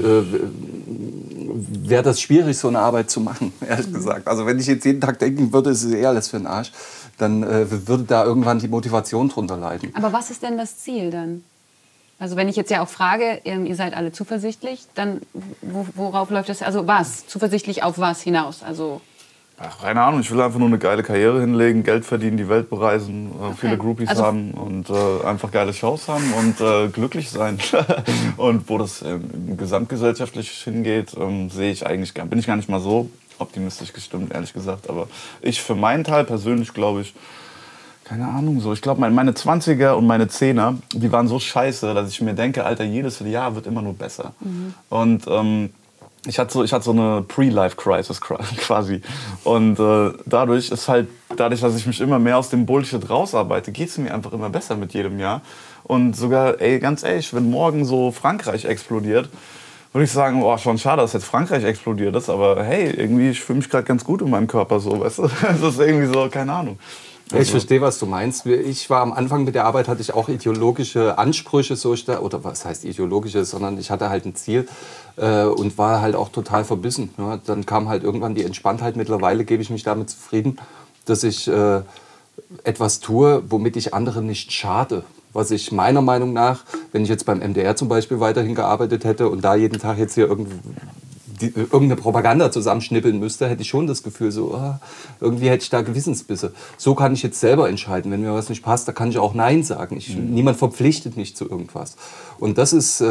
wäre das schwierig, so eine Arbeit zu machen, ehrlich gesagt. Also wenn ich jetzt jeden Tag denken würde, es ist eh alles für den Arsch, dann würde da irgendwann die Motivation drunter leiden. Aber was ist denn das Ziel dann? Also wenn ich jetzt ja auch frage, ihr seid alle zuversichtlich, dann worauf läuft das? Also was? Zuversichtlich auf was hinaus? Also ach, keine Ahnung, ich will einfach nur eine geile Karriere hinlegen, Geld verdienen, die Welt bereisen, viele Groupies haben und einfach geile Shows haben und glücklich sein. Und wo das gesamtgesellschaftlich hingeht, sehe ich eigentlich bin ich gar nicht mal so optimistisch gestimmt, ehrlich gesagt. Aber ich für meinen Teil persönlich glaube ich, keine Ahnung so. Ich glaube, meine 20er und meine 10er, die waren so scheiße, dass ich mir denke, Alter, jedes Jahr wird immer nur besser. Und ich hatte so eine Pre-Life-Crisis quasi. Und dadurch, dass ich mich immer mehr aus dem Bullshit rausarbeite, geht es mir einfach immer besser mit jedem Jahr. Und sogar, ganz ehrlich, wenn morgen so Frankreich explodiert, würde ich sagen, oh, schon schade, dass jetzt Frankreich explodiert ist, aber hey, irgendwie, ich fühle mich gerade ganz gut in meinem Körper so, weißt du? Das ist irgendwie so, keine Ahnung. Ich verstehe, was du meinst. Ich war am Anfang mit der Arbeit, hatte ich auch ideologische Ansprüche, oder was heißt ideologische, sondern ich hatte halt ein Ziel und war halt auch total verbissen. Ja, dann kam halt irgendwann die Entspanntheit. Mittlerweile gebe ich mich damit zufrieden, dass ich etwas tue, womit ich anderen nicht schade. Was ich meiner Meinung nach, wenn ich jetzt beim MDR zum Beispiel weiterhin gearbeitet hätte und da jeden Tag jetzt hier irgendeine Propaganda zusammenschnippeln müsste, hätte ich schon das Gefühl, so irgendwie hätte ich da Gewissensbisse. So kann ich jetzt selber entscheiden. Wenn mir was nicht passt, da kann ich auch Nein sagen. Niemand verpflichtet mich zu irgendwas. Und das ist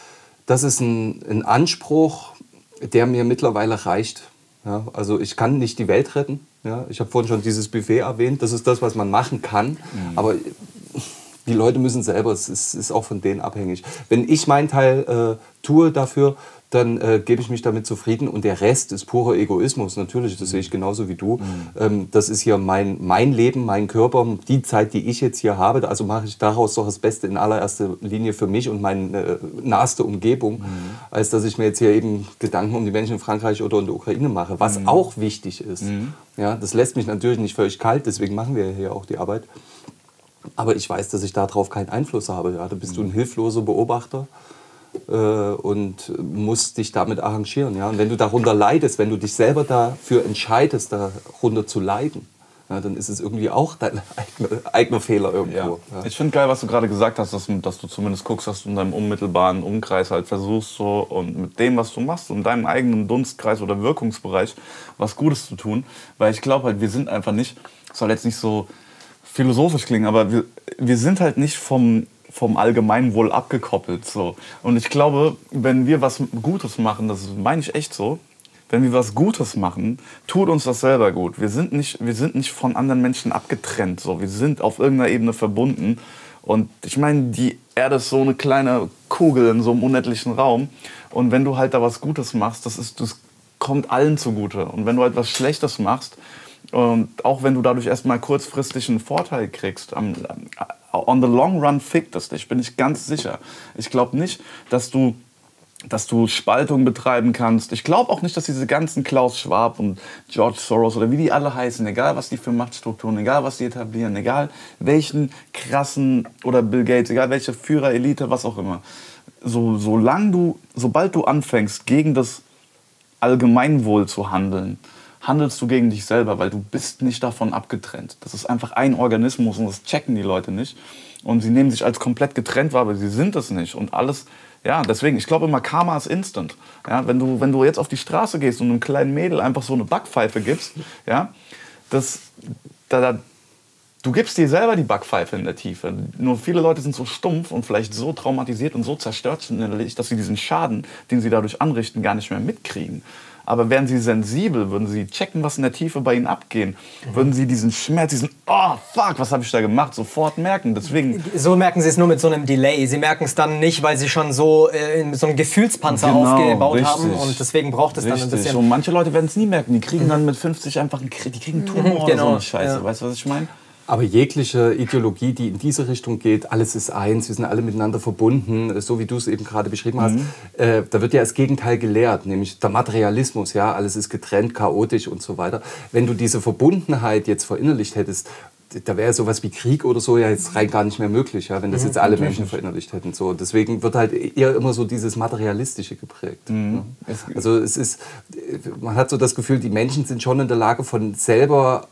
ein Anspruch, der mir mittlerweile reicht. Ja, also ich kann nicht die Welt retten. Ja, ich habe vorhin schon dieses Buffet erwähnt. Das ist das, was man machen kann. Aber die Leute müssen selber, es ist auch von denen abhängig. Wenn ich meinen Teil tue dafür, dann gebe ich mich damit zufrieden und der Rest ist purer Egoismus. Natürlich, das sehe ich genauso wie du. Das ist hier mein Leben, mein Körper, die Zeit, die ich jetzt hier habe. Also mache ich daraus doch das Beste in allererster Linie für mich und meine naheste Umgebung, als dass ich mir jetzt hier eben Gedanken um die Menschen in Frankreich oder in der Ukraine mache, was auch wichtig ist. Ja, das lässt mich natürlich nicht völlig kalt, deswegen machen wir hier auch die Arbeit. Aber ich weiß, dass ich darauf keinen Einfluss habe. Ja, da bist du ein hilfloser Beobachter und musst dich damit arrangieren. Ja? Und wenn du darunter leidest, wenn du dich selber dafür entscheidest, darunter zu leiden, ja, dann ist es irgendwie auch dein eigener Fehler irgendwo. Ja. Ja. Ich finde geil, was du gerade gesagt hast, dass du zumindest guckst, dass du in deinem unmittelbaren Umkreis halt versuchst so und mit dem, was du machst, in deinem eigenen Dunstkreis oder Wirkungsbereich was Gutes zu tun. Weil ich glaube halt, wir sind einfach nicht, soll jetzt nicht so philosophisch klingen, aber wir sind halt nicht vom Allgemeinwohl abgekoppelt. So. Und ich glaube, wenn wir was Gutes machen, das meine ich echt so, wenn wir was Gutes machen, tut uns das selber gut. Wir sind nicht von anderen Menschen abgetrennt. So. Wir sind auf irgendeiner Ebene verbunden. Und ich meine, die Erde ist so eine kleine Kugel in so einem unendlichen Raum. Und wenn du halt da was Gutes machst, das kommt allen zugute. Und wenn du halt was Schlechtes machst, und auch wenn du dadurch erstmal kurzfristig einen Vorteil kriegst, on the long run fickt es dich, bin ich ganz sicher. Ich glaube nicht, dass du Spaltung betreiben kannst. Ich glaube auch nicht, dass diese ganzen Klaus Schwab und George Soros oder wie die alle heißen, egal was die für Machtstrukturen, egal was die etablieren, egal welchen krassen, oder Bill Gates, egal welche Führerelite, was auch immer. Sobald du anfängst, gegen das Allgemeinwohl zu handeln, handelst du gegen dich selber, weil du bist nicht davon abgetrennt. Das ist einfach ein Organismus und das checken die Leute nicht. Und sie nehmen sich als komplett getrennt wahr, aber sie sind es nicht. Und alles, ja, deswegen, ich glaube immer, Karma ist instant. Ja, wenn du jetzt auf die Straße gehst und einem kleinen Mädel einfach so eine Backpfeife gibst, ja, du gibst dir selber die Backpfeife in der Tiefe. Nur viele Leute sind so stumpf und vielleicht so traumatisiert und so zerstört innerlich, dass sie diesen Schaden, den sie dadurch anrichten, gar nicht mehr mitkriegen. Aber wären sie sensibel, würden sie checken, was in der Tiefe bei ihnen abgeht, würden sie diesen Schmerz, diesen oh fuck, was habe ich da gemacht, sofort merken. Deswegen so merken sie es nur mit so einem Delay. Sie merken es dann nicht, weil sie schon so so einen Gefühlspanzer aufgebaut haben und deswegen braucht es dann ein bisschen. Und manche Leute werden es nie merken. Die kriegen dann mit 50 einfach die kriegen einen Tumor oder so eine Scheiße. Weißt du, was ich meine? Aber jegliche Ideologie, die in diese Richtung geht, alles ist eins, wir sind alle miteinander verbunden, so wie du es eben gerade beschrieben hast, da wird ja das Gegenteil gelehrt, nämlich der Materialismus, ja, alles ist getrennt, chaotisch und so weiter. Wenn du diese Verbundenheit jetzt verinnerlicht hättest, da wäre sowas wie Krieg oder so ja jetzt rein gar nicht mehr möglich, ja, wenn das jetzt alle Menschen verinnerlicht hätten. So, deswegen wird halt eher immer so dieses Materialistische geprägt. Ja. Also es ist, man hat so das Gefühl, die Menschen sind schon in der Lage, von selber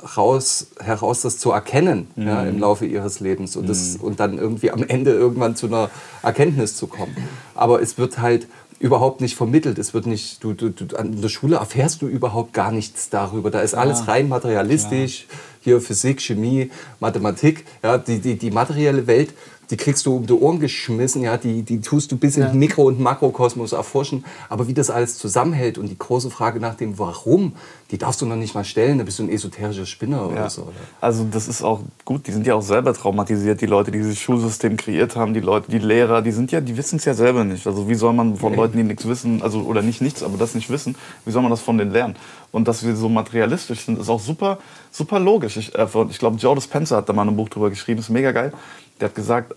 heraus das zu erkennen, ja, im Laufe ihres Lebens und dann irgendwie am Ende irgendwann zu einer Erkenntnis zu kommen. Aber es wird halt überhaupt nicht vermittelt. Es wird nicht, an der Schule erfährst du überhaupt gar nichts darüber. Da ist alles rein materialistisch. Hier Physik, Chemie, Mathematik. Ja, die materielle Welt, die kriegst du um die Ohren geschmissen. Ja, die tust du bis in den Mikro- und Makrokosmos erforschen. Aber wie das alles zusammenhält und die große Frage nach dem Warum, die darfst du noch nicht mal stellen. Da bist du ein esoterischer Spinner oder so. Oder? Also das ist auch gut. Die sind ja auch selber traumatisiert, die Leute, die dieses Schulsystem kreiert haben, die Leute, die Lehrer, die wissen es ja selber nicht. Also wie soll man von Leuten, die nichts wissen, also oder nicht nichts, aber das nicht wissen, wie soll man das von denen lernen? Und dass wir so materialistisch sind, ist auch super, super logisch. Ich glaube, Joe Dispenza hat da mal ein Buch drüber geschrieben, ist mega geil. Der hat gesagt,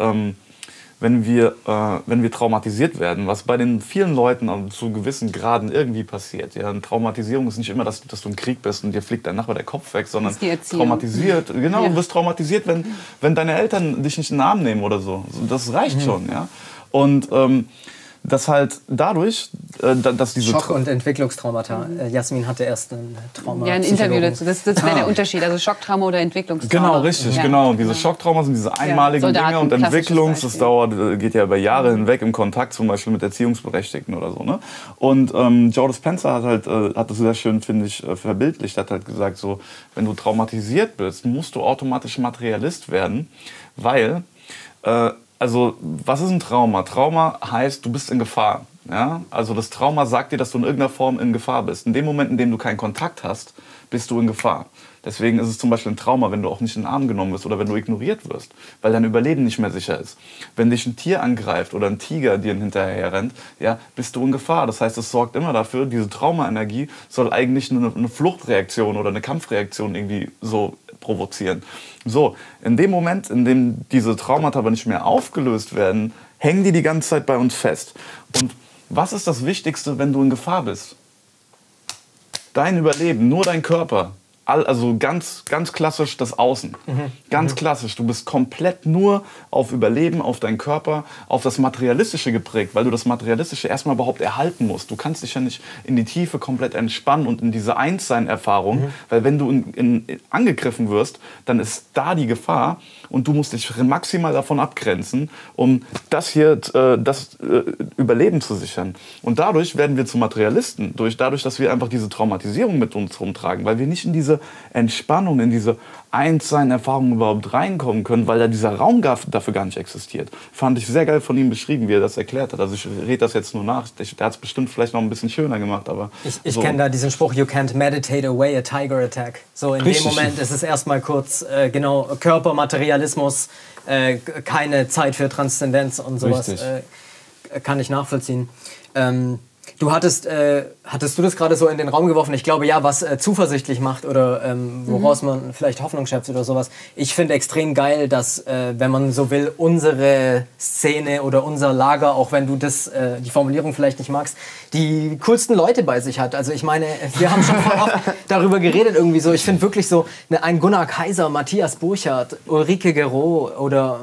wenn wir traumatisiert werden, was bei den vielen Leuten zu gewissen Graden irgendwie passiert. Ja, eine Traumatisierung ist nicht immer, dass du im Krieg bist und dir fliegt dein Nachbar der Kopf weg, sondern traumatisiert. Genau, du wirst traumatisiert, wenn deine Eltern dich nicht in den Arm nehmen oder so. Das reicht schon. Ja? Und dass halt dadurch, dass diese Schock- und Entwicklungstraumata. Jasmin hatte erst ein Trauma. Ja, ein Interview dazu. Das wäre der Unterschied. Also Schocktrauma oder Entwicklungstrauma. Genau, richtig, genau. Und diese Schocktrauma sind diese einmaligen Dinge und das geht ja über Jahre hinweg im Kontakt, zum Beispiel mit Erziehungsberechtigten oder so. Ne? Und Joe Dispenza hat das sehr schön, finde ich, verbildlicht. Hat halt gesagt, so, wenn du traumatisiert bist, musst du automatisch Materialist werden, weil also, was ist ein Trauma? Trauma heißt, du bist in Gefahr. Ja? Also das Trauma sagt dir, dass du in irgendeiner Form in Gefahr bist. In dem Moment, in dem du keinen Kontakt hast, bist du in Gefahr. Deswegen ist es zum Beispiel ein Trauma, wenn du auch nicht in den Arm genommen wirst oder wenn du ignoriert wirst, weil dein Überleben nicht mehr sicher ist. Wenn dich ein Tier angreift oder ein Tiger dir hinterher rennt, ja, bist du in Gefahr. Das heißt, es sorgt immer dafür, diese Traumaenergie soll eigentlich eine Fluchtreaktion oder eine Kampfreaktion irgendwie so provozieren. So, in dem Moment, in dem diese Traumata aber nicht mehr aufgelöst werden, hängen die ganze Zeit bei uns fest. Und was ist das Wichtigste, wenn du in Gefahr bist? Dein Überleben, nur dein Körper. Also ganz klassisch das Außen. Ganz klassisch. Du bist komplett nur auf Überleben, auf deinen Körper, auf das Materialistische geprägt, weil du das Materialistische erstmal überhaupt erhalten musst. Du kannst dich ja nicht in die Tiefe komplett entspannen und in diese Einssein-Erfahrung, weil wenn du angegriffen wirst, dann ist da die Gefahr und du musst dich maximal davon abgrenzen, um das Überleben zu sichern. Und dadurch werden wir zu Materialisten, dadurch, dass wir einfach diese Traumatisierung mit uns rumtragen, weil wir nicht in diese Entspannung, in diese Einssein-Erfahrung überhaupt reinkommen können, weil da dieser Raum dafür gar nicht existiert. Fand ich sehr geil von ihm beschrieben, wie er das erklärt hat. Also ich rede das jetzt nur nach. Der hat es bestimmt vielleicht noch ein bisschen schöner gemacht, aber ich kenne da diesen Spruch: You can't meditate away a tiger attack. So in Richtig. Dem Moment ist es erstmal kurz Körper, Materialismus, keine Zeit für Transzendenz und sowas. Kann ich nachvollziehen. Du hattest du das gerade so in den Raum geworfen? Ich glaube ja, was zuversichtlich macht oder woraus man vielleicht Hoffnung schöpft oder sowas. Ich finde extrem geil, dass, wenn man so will, unsere Szene oder unser Lager, auch wenn du die Formulierung vielleicht nicht magst, die coolsten Leute bei sich hat. Also ich meine, wir haben schon voll oft darüber geredet irgendwie so. Ich finde wirklich so, ein Gunnar Kaiser, Matthias Burchardt, Ulrike Gero oder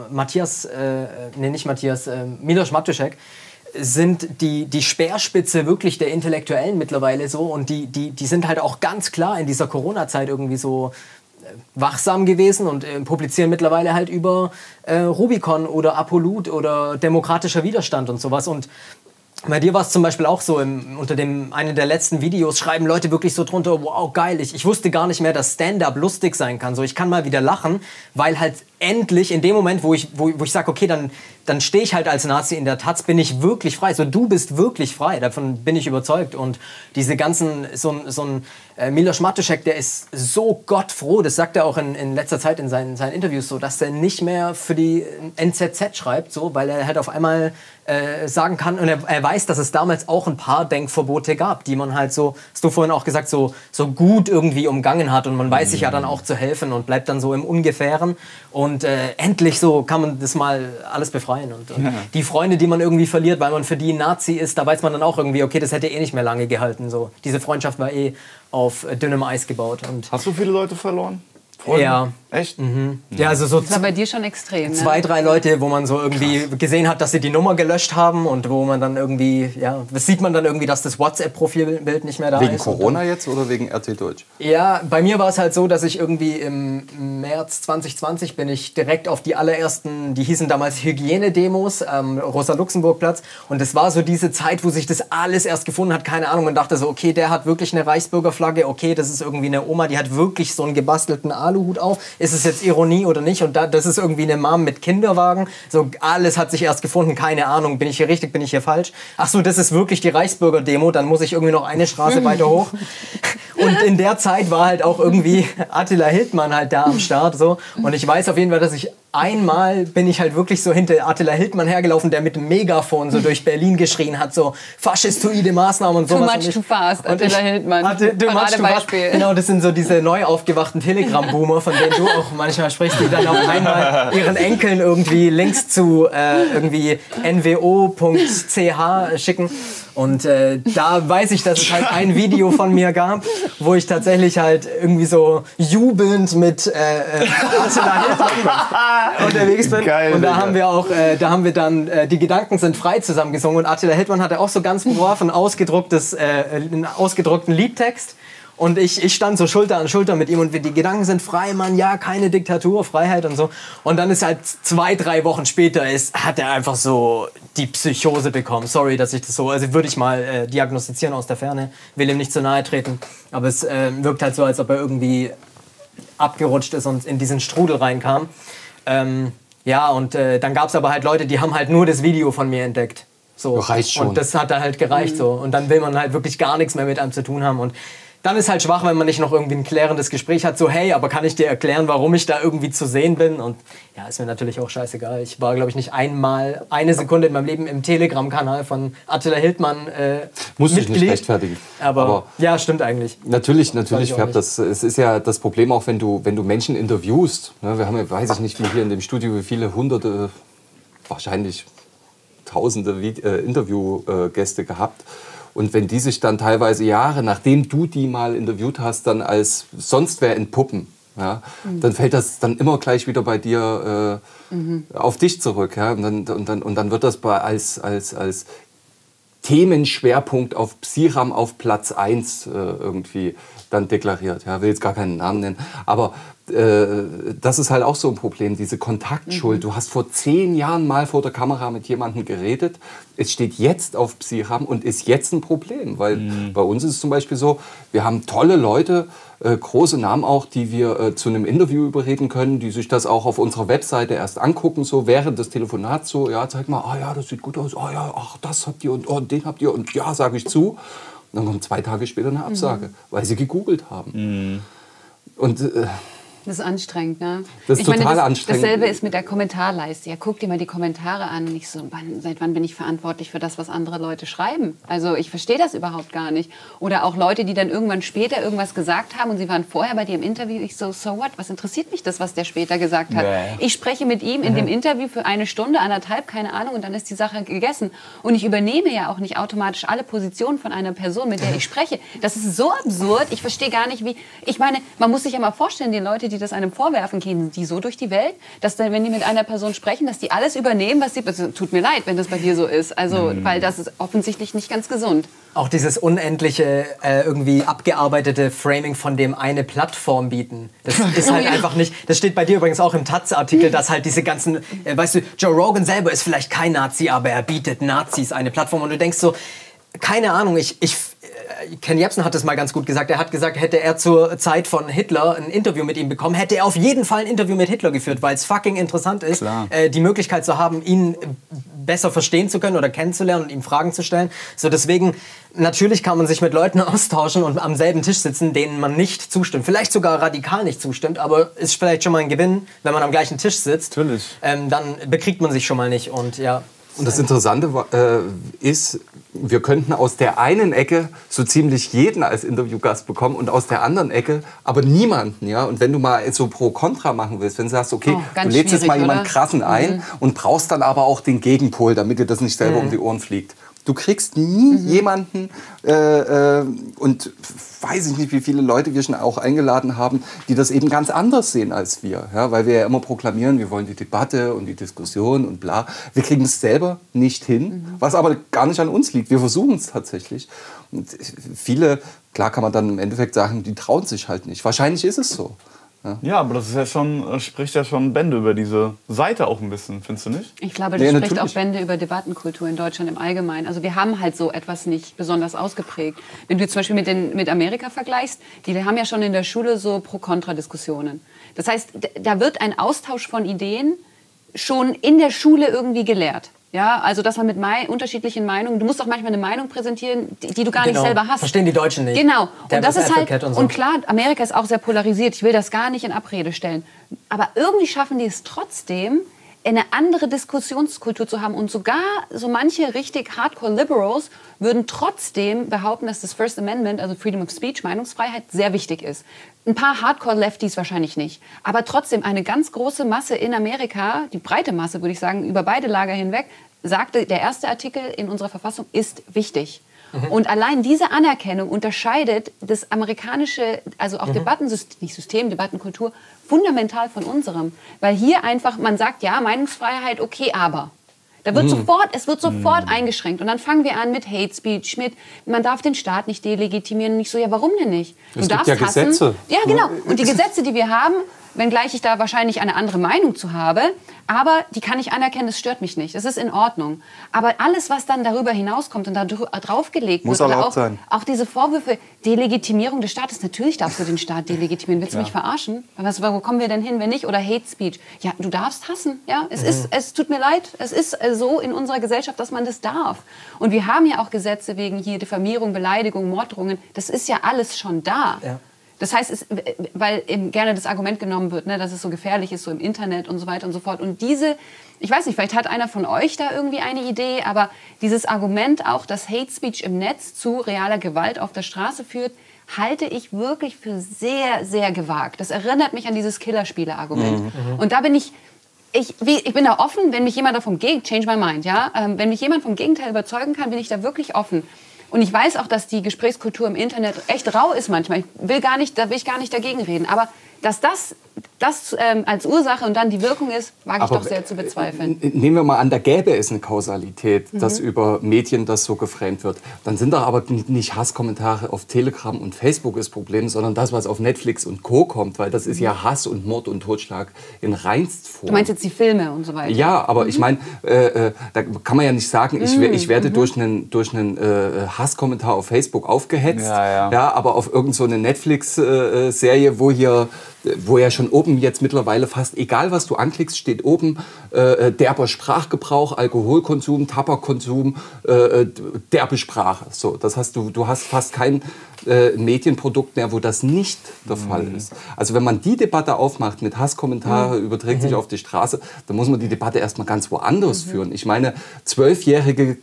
Miloš Matušek, sind die Speerspitze wirklich der Intellektuellen mittlerweile so und die sind halt auch ganz klar in dieser Corona-Zeit irgendwie so wachsam gewesen und publizieren mittlerweile halt über Rubicon oder Apolut oder demokratischer Widerstand und sowas. Und bei dir war es zum Beispiel auch so, unter einem der letzten Videos schreiben Leute wirklich so drunter: Wow, geil, ich wusste gar nicht mehr, dass Stand-up lustig sein kann. So, ich kann mal wieder lachen, weil halt endlich in dem Moment, wo ich sage, okay, dann dann stehe ich halt als Nazi in der Taz, bin ich wirklich frei. So, du bist wirklich frei, davon bin ich überzeugt. Und diese ganzen, so ein Miloš Matušek, der ist so gottfroh, das sagt er auch in letzter Zeit in seinen Interviews so, dass er nicht mehr für die NZZ schreibt, so, weil er halt auf einmal sagen kann, und er weiß, dass es damals auch ein paar Denkverbote gab, die man halt so, hast du vorhin auch gesagt, so gut irgendwie umgangen hat und man weiß sich ja dann auch zu helfen und bleibt dann so im Ungefähren und endlich so kann man das mal alles befreien und die Freunde, die man irgendwie verliert, weil man für die Nazi ist, da weiß man dann auch irgendwie, okay, das hätte eh nicht mehr lange gehalten, so. Diese Freundschaft war eh auf dünnem Eis gebaut. Und hast du viele Leute verloren? Freunde? Ja. Echt? Ja, also so das war bei dir schon extrem. 2, 3 Leute, wo man so irgendwie gesehen hat, dass sie die Nummer gelöscht haben und wo man dann irgendwie, ja, das sieht man dann irgendwie, dass das WhatsApp-Profilbild nicht mehr da wegen ist. Wegen Corona jetzt oder wegen RT Deutsch? Ja, bei mir war es halt so, dass ich irgendwie im März 2020 bin ich direkt auf die allerersten, die hießen damals Hygienedemos am Rosa-Luxemburg-Platz und das war so diese Zeit, wo sich das alles erst gefunden hat, keine Ahnung, man dachte so, okay, der hat wirklich eine Reichsbürgerflagge, okay, das ist irgendwie eine Oma, die hat wirklich so einen gebastelten Aluhut auf, ist es jetzt Ironie oder nicht? Und das ist irgendwie eine Mom mit Kinderwagen. So, alles hat sich erst gefunden. Keine Ahnung, bin ich hier richtig, bin ich hier falsch? Ach so, das ist wirklich die Reichsbürger-Demo. Dann muss ich irgendwie noch eine Straße weiter hoch. Und in der Zeit war halt auch irgendwie Attila Hildmann halt da am Start. So. Und ich weiß auf jeden Fall, dass ich einmal bin ich halt wirklich so hinter Attila Hildmann hergelaufen, der mit dem Megafon so durch Berlin geschrien hat, so faschistoide Maßnahmen und so. Too much too fast, Attila Hildmann. Paradebeispiel. Genau, das sind so diese neu aufgewachten Telegram-Boomer, von denen du auch manchmal sprichst, die dann auf einmal ihren Enkeln irgendwie Links zu irgendwie nwo.ch schicken. Und da weiß ich, dass es halt ein Video von mir gab, wo ich tatsächlich halt irgendwie so jubelnd mit Attila Hildmann unterwegs bin. Geil, und da haben wir auch, dann Die Gedanken sind frei zusammen gesungen und Attila Hildmann hatte auch so ganz brav einen ausgedruckten Liedtext. Und ich stand so Schulter an Schulter mit ihm und die Gedanken sind frei, Mann, ja, keine Diktatur, Freiheit und so. Und dann ist halt 2, 3 Wochen später hat er einfach so die Psychose bekommen. Sorry, dass ich das so, also würde ich mal diagnostizieren aus der Ferne, will ihm nicht zu nahe treten. Aber es wirkt halt so, als ob er irgendwie abgerutscht ist und in diesen Strudel reinkam. Ja, und dann gab es aber halt Leute, die haben halt nur das Video von mir entdeckt. So. Reicht schon. Und das hat dann halt gereicht so. Und dann will man halt wirklich gar nichts mehr mit einem zu tun haben. Und dann ist halt schwach, wenn man nicht noch irgendwie ein klärendes Gespräch hat, so hey, aber kann ich dir erklären, warum ich da irgendwie zu sehen bin? Und ja, ist mir natürlich auch scheißegal. Ich war, glaube ich, nicht einmal eine Sekunde in meinem Leben im Telegram-Kanal von Attila Hildmann Muss ich nicht rechtfertigen. Aber ja, stimmt eigentlich. Natürlich färbt das. Es ist ja das Problem auch, wenn du Menschen interviewst. Ne, wir haben ja, weiß ich nicht, wie hier in dem Studio, wie viele hunderte, wahrscheinlich tausende Interviewgäste gehabt. Und wenn die sich dann teilweise Jahre, nachdem du die mal interviewt hast, dann als sonst wer entpuppen, ja, dann fällt das dann immer gleich wieder bei dir auf dich zurück. Ja, und dann wird das als Themenschwerpunkt auf Psiram auf Platz 1 irgendwie dann deklariert. Ja, will jetzt gar keinen Namen nennen. Aber das ist halt auch so ein Problem, diese Kontaktschuld. Du hast vor 10 Jahren mal vor der Kamera mit jemandem geredet. Es steht jetzt auf Psiram und ist jetzt ein Problem. Weil bei uns ist es zum Beispiel so, wir haben tolle Leute, große Namen auch, die wir zu einem Interview überreden können, die sich das auch auf unserer Webseite erst angucken, so während des Telefonats, so, ja, zeig mal, ah ja, das sieht gut aus, ah ja, ach, das habt ihr und oh, den habt ihr und ja, sage ich zu. Und dann kommt 2 Tage später eine Absage, weil sie gegoogelt haben. Und das ist anstrengend, ne? Das ist total anstrengend. Dasselbe ist mit der Kommentarleiste. Ja, guck dir mal die Kommentare an. Und ich so, seit wann bin ich verantwortlich für das, was andere Leute schreiben? Also ich verstehe das überhaupt gar nicht. Oder auch Leute, die dann irgendwann später irgendwas gesagt haben und sie waren vorher bei dir im Interview. Ich so what? Was interessiert mich das, was der später gesagt hat? Nee. Ich spreche mit ihm in dem Interview für 1 Stunde, 1,5, keine Ahnung, und dann ist die Sache gegessen. Und ich übernehme ja auch nicht automatisch alle Positionen von einer Person, mit der ich spreche. Das ist so absurd. Ich verstehe gar nicht, wie... Ich meine, man muss sich ja mal vorstellen, die Leute, die das einem vorwerfen, gehen die so durch die Welt, dass dann, wenn die mit einer Person sprechen, dass die alles übernehmen, was sie... Tut mir leid, wenn das bei dir so ist. Also, weil das ist offensichtlich nicht ganz gesund. Auch dieses unendliche, irgendwie abgearbeitete Framing von dem eine Plattform bieten. Das ist halt einfach nicht... Das steht bei dir übrigens auch im Taz-Artikel, dass halt diese ganzen... weißt du, Joe Rogan selber ist vielleicht kein Nazi, aber er bietet Nazis eine Plattform. Und du denkst so, keine Ahnung, Ken Jebsen hat es mal ganz gut gesagt. Er hat gesagt, hätte er zur Zeit von Hitler ein Interview mit ihm bekommen, hätte er auf jeden Fall ein Interview mit Hitler geführt, weil es fucking interessant ist, die Möglichkeit zu haben, ihn besser verstehen zu können oder kennenzulernen und ihm Fragen zu stellen. So deswegen, natürlich kann man sich mit Leuten austauschen und am selben Tisch sitzen, denen man nicht zustimmt. Vielleicht sogar radikal nicht zustimmt, aber ist vielleicht schon mal ein Gewinn, wenn man am gleichen Tisch sitzt. Natürlich. Dann bekriegt man sich schon mal nicht und ja. Und das Interessante ist, wir könnten aus der einen Ecke so ziemlich jeden als Interviewgast bekommen und aus der anderen Ecke aber niemanden. Ja? Und wenn du mal so Pro-Kontra machen willst, wenn du sagst, okay, du lädst jetzt mal jemanden krassen ein und brauchst dann aber auch den Gegenpol, damit dir das nicht selber um die Ohren fliegt. Du kriegst nie jemanden und weiß ich nicht, wie viele Leute wir schon auch eingeladen haben, die das eben ganz anders sehen als wir. Ja, weil wir ja immer proklamieren, wir wollen die Debatte und die Diskussion und bla. Wir kriegen es selber nicht hin, was aber gar nicht an uns liegt. Wir versuchen es tatsächlich. Und viele, klar kann man dann im Endeffekt sagen, die trauen sich halt nicht. Wahrscheinlich ist es so. Ja, aber das ist ja schon, spricht ja schon Bände über diese Seite auch ein bisschen, findest du nicht? Ich glaube, das spricht auch Bände über Debattenkultur in Deutschland im Allgemeinen. Also wir haben halt so etwas nicht besonders ausgeprägt. Wenn du zum Beispiel mit Amerika vergleichst, die haben ja schon in der Schule so Pro-Kontra-Diskussionen. Das heißt, da wird ein Austausch von Ideen schon in der Schule irgendwie gelehrt. Ja, also dass man mit unterschiedlichen Meinungen, du musst auch manchmal eine Meinung präsentieren, die du gar nicht selber hast. Verstehen die Deutschen nicht. Genau. Und das ist halt, und, so. Und klar, Amerika ist auch sehr polarisiert. Ich will das gar nicht in Abrede stellen. Aber irgendwie schaffen die es trotzdem, eine andere Diskussionskultur zu haben. Und sogar so manche richtig Hardcore-Liberals würden trotzdem behaupten, dass das First Amendment, also Freedom of Speech, Meinungsfreiheit, sehr wichtig ist. Ein paar Hardcore-Lefties wahrscheinlich nicht. Aber trotzdem eine ganz große Masse in Amerika, die breite Masse, würde ich sagen, über beide Lager hinweg, sagte, der erste Artikel in unserer Verfassung ist wichtig. Und allein diese Anerkennung unterscheidet das amerikanische, also auch Debattenkultur, fundamental von unserem. Weil hier einfach, man sagt, ja, Meinungsfreiheit, okay, aber. Da wird es wird sofort eingeschränkt. Und dann fangen wir an mit Hate Speech, man darf den Staat nicht delegitimieren. Und ich so, ja, warum denn nicht? Es gibt ja Gesetze. Ja, genau. Und die Gesetze, die wir haben, wenngleich ich da wahrscheinlich eine andere Meinung zu habe, aber die kann ich anerkennen, das stört mich nicht, das ist in Ordnung. Aber alles, was dann darüber hinauskommt und da draufgelegt wird, oder auch diese Vorwürfe, Delegitimierung des Staates, natürlich darfst du den Staat delegitimieren, willst du mich verarschen? Wo kommen wir denn hin, wenn nicht? Oder Hate Speech, ja, du darfst hassen, ja, es tut mir leid, es ist so in unserer Gesellschaft, dass man das darf. Und wir haben ja auch Gesetze wegen hier Diffamierung, Beleidigung, Morddrohungen, das ist ja alles schon da. Ja. Das heißt, weil eben gerne das Argument genommen wird, ne, dass es so gefährlich ist, so im Internet und so weiter und so fort. Und ich weiß nicht, vielleicht hat einer von euch da irgendwie eine Idee, aber dieses Argument auch, dass Hate Speech im Netz zu realer Gewalt auf der Straße führt, halte ich wirklich für sehr, sehr gewagt. Das erinnert mich an dieses Killerspiele-Argument. Und da bin ich bin da offen, wenn mich jemand davon change my mind, ja? Wenn mich jemand vom Gegenteil überzeugen kann, bin ich da wirklich offen. Und ich weiß auch, dass die Gesprächskultur im Internet echt rau ist manchmal. Da will ich gar nicht dagegen reden. Aber dass das als Ursache und dann die Wirkung ist, wage ich doch sehr zu bezweifeln. Nehmen wir mal an, da gäbe es eine Kausalität, dass über Medien das so geframed wird. Dann sind doch aber nicht Hasskommentare auf Telegram und Facebook das Problem, sondern das, was auf Netflix und Co. kommt. Weil das ist ja Hass und Mord und Totschlag in reinst Form. Du meinst jetzt die Filme und so weiter? Ja, aber ich meine, da kann man ja nicht sagen, ich werde durch einen Hasskommentar auf Facebook aufgehetzt. Ja, aber auf irgend so eine Netflix-Serie, wo ja schon oben jetzt mittlerweile fast egal, was du anklickst, steht oben derber Sprachgebrauch, Alkoholkonsum, Tabakkonsum, derbe Sprache. So, das heißt, du hast fast kein Medienprodukt mehr, wo das nicht der Fall ist. Also wenn man die Debatte aufmacht mit Hasskommentare, überträgt sich auf die Straße, dann muss man die Debatte erstmal ganz woanders führen. Ich meine, 12-Jährige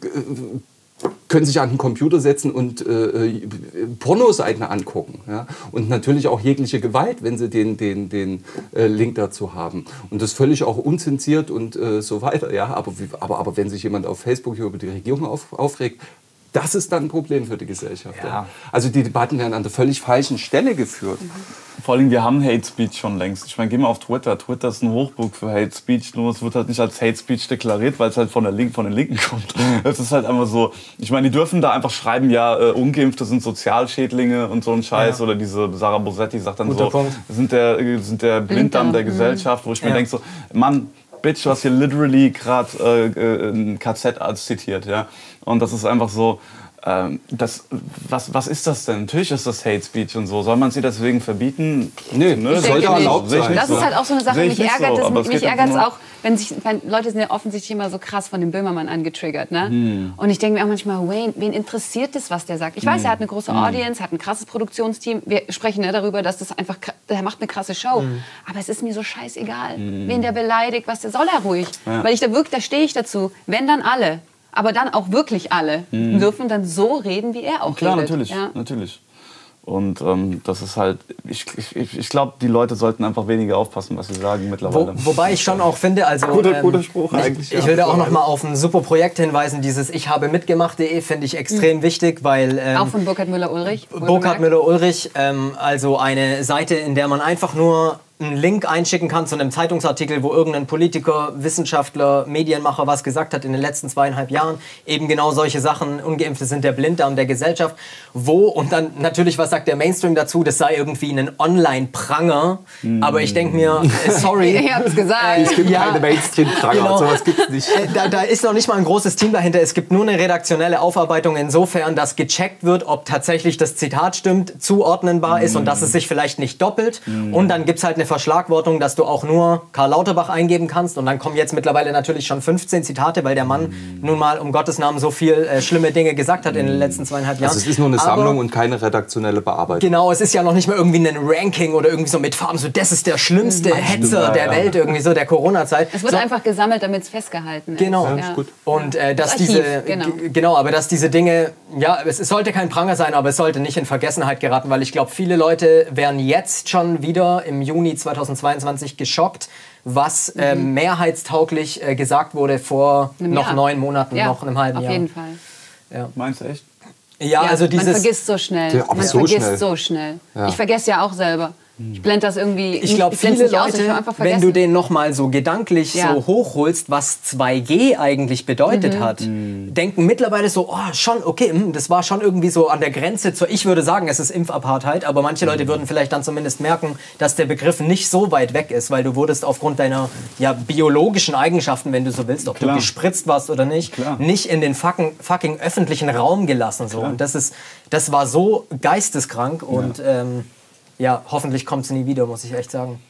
können sich an den Computer setzen und Pornoseiten angucken. Ja? Und natürlich auch jegliche Gewalt, wenn sie den Link dazu haben. Und das völlig auch unzensiert und so weiter. Ja? Aber wenn sich jemand auf Facebook hier über die Regierung aufregt, das ist dann ein Problem für die Gesellschaft. Ja. Ja. Also die Debatten werden an der völlig falschen Stelle geführt. Vor allem, wir haben Hate Speech schon längst. Ich meine, geh mal auf Twitter. Twitter ist ein Hochburg für Hate Speech, nur es wird halt nicht als Hate Speech deklariert, weil es halt von den Linken kommt. Das ist halt einfach so, ich meine, die dürfen da einfach schreiben, ja, Ungeimpfte sind Sozialschädlinge und so ein Scheiß. Ja. Oder diese Sarah Bosetti sagt dann so, sind der Blinddarm der Gesellschaft, wo ich mir denke so, Mann, Bitch, du hast hier literally gerade einen KZ-Arzt zitiert, ja. Und das ist einfach so, was ist das denn? Natürlich ist das Hate Speech und so. Soll man sie deswegen verbieten? Nee, ne? sollte erlaubt sein. Das ist halt auch so eine Sache, mich ärgert es so. auch, weil Leute sind ja offensichtlich immer so krass von dem Böhmermann angetriggert. Ne? Und ich denke mir auch manchmal, Wayne, wen interessiert das, was der sagt? Ich weiß, er hat eine große Audience, hat ein krasses Produktionsteam. Wir sprechen ja darüber, dass das einfach, der macht eine krasse Show. Aber es ist mir so scheißegal, wen der beleidigt, was der soll er ruhig. Ja. Weil da stehe ich dazu. Wenn dann alle. Aber dann auch wirklich alle dürfen dann so reden, wie er auch Klar, redet. natürlich, Ja. natürlich. Und das ist halt, ich glaube, die Leute sollten einfach weniger aufpassen, was sie sagen mittlerweile. Wobei ich schon auch finde, also Guter Spruch eigentlich. Ich will da auch noch mal auf ein super Projekt hinweisen, dieses Ich habe mitgemacht.de finde ich extrem wichtig, weil... Auch von Burkhard Müller-Ulrich. Burkhard Müller-Ulrich, also eine Seite, in der man einfach nur einen Link einschicken kann zu einem Zeitungsartikel, wo irgendein Politiker, Wissenschaftler, Medienmacher was gesagt hat in den letzten 2,5 Jahren. Eben genau solche Sachen. Ungeimpfte sind der Blinddarm der Gesellschaft. Und dann natürlich, was sagt der Mainstream dazu? Das sei irgendwie ein Online-Pranger. Aber ich denke mir, sorry. Ich hab's gesagt. Es gibt keine Mainstream-Pranger, Genau. sowas gibt's nicht. Da ist noch nicht mal ein großes Team dahinter. Es gibt nur eine redaktionelle Aufarbeitung insofern, dass gecheckt wird, ob tatsächlich das Zitat stimmt, zuordnenbar ist und dass es sich vielleicht nicht doppelt. Und dann gibt es halt eine Verschlagwortung, dass du auch nur Karl Lauterbach eingeben kannst. Und dann kommen jetzt mittlerweile natürlich schon 15 Zitate, weil der Mann nun mal um Gottes Namen so viel schlimme Dinge gesagt hat in den letzten 2,5 Jahren. Also es ist nur eine Sammlung und keine redaktionelle Bearbeitung. Genau, es ist ja noch nicht mal irgendwie ein Ranking oder irgendwie so mit Farben, so das ist der schlimmste Hetzer der Welt, irgendwie so der Corona-Zeit. Es wird einfach gesammelt, damit es festgehalten ist. Genau. Ja. gut. Und dass Archiv, diese genau. aber dass diese Dinge, ja, es sollte kein Pranger sein, aber es sollte nicht in Vergessenheit geraten, weil ich glaube, viele Leute wären jetzt schon wieder im Juni 2022 geschockt, was mehrheitstauglich gesagt wurde vor noch 9 Monaten, noch einem halben Jahr. Auf jeden Fall. Ja. Meinst du echt? Ja, also man dieses... vergisst so schnell. Ja, aber Man so vergisst schnell. so schnell. Ja. Ich vergesse ja auch selber. Ich blende das irgendwie. Ich glaube, blend's viele nicht aus, ich will Leute, einfach wenn vergessen. du den nochmal so gedanklich Ja. so hochholst, was 2G eigentlich bedeutet hat, denken mittlerweile so, oh, schon, okay, das war schon irgendwie so an der Grenze zur, ich würde sagen, es ist Impfapartheit, aber manche Leute würden vielleicht dann zumindest merken, dass der Begriff nicht so weit weg ist, weil du wurdest aufgrund deiner biologischen Eigenschaften, wenn du so willst, ob Klar. du gespritzt warst oder nicht, Klar. nicht in den fucking öffentlichen Raum gelassen. So. Und das war so geisteskrank und ja, hoffentlich kommt es nie wieder, muss ich echt sagen.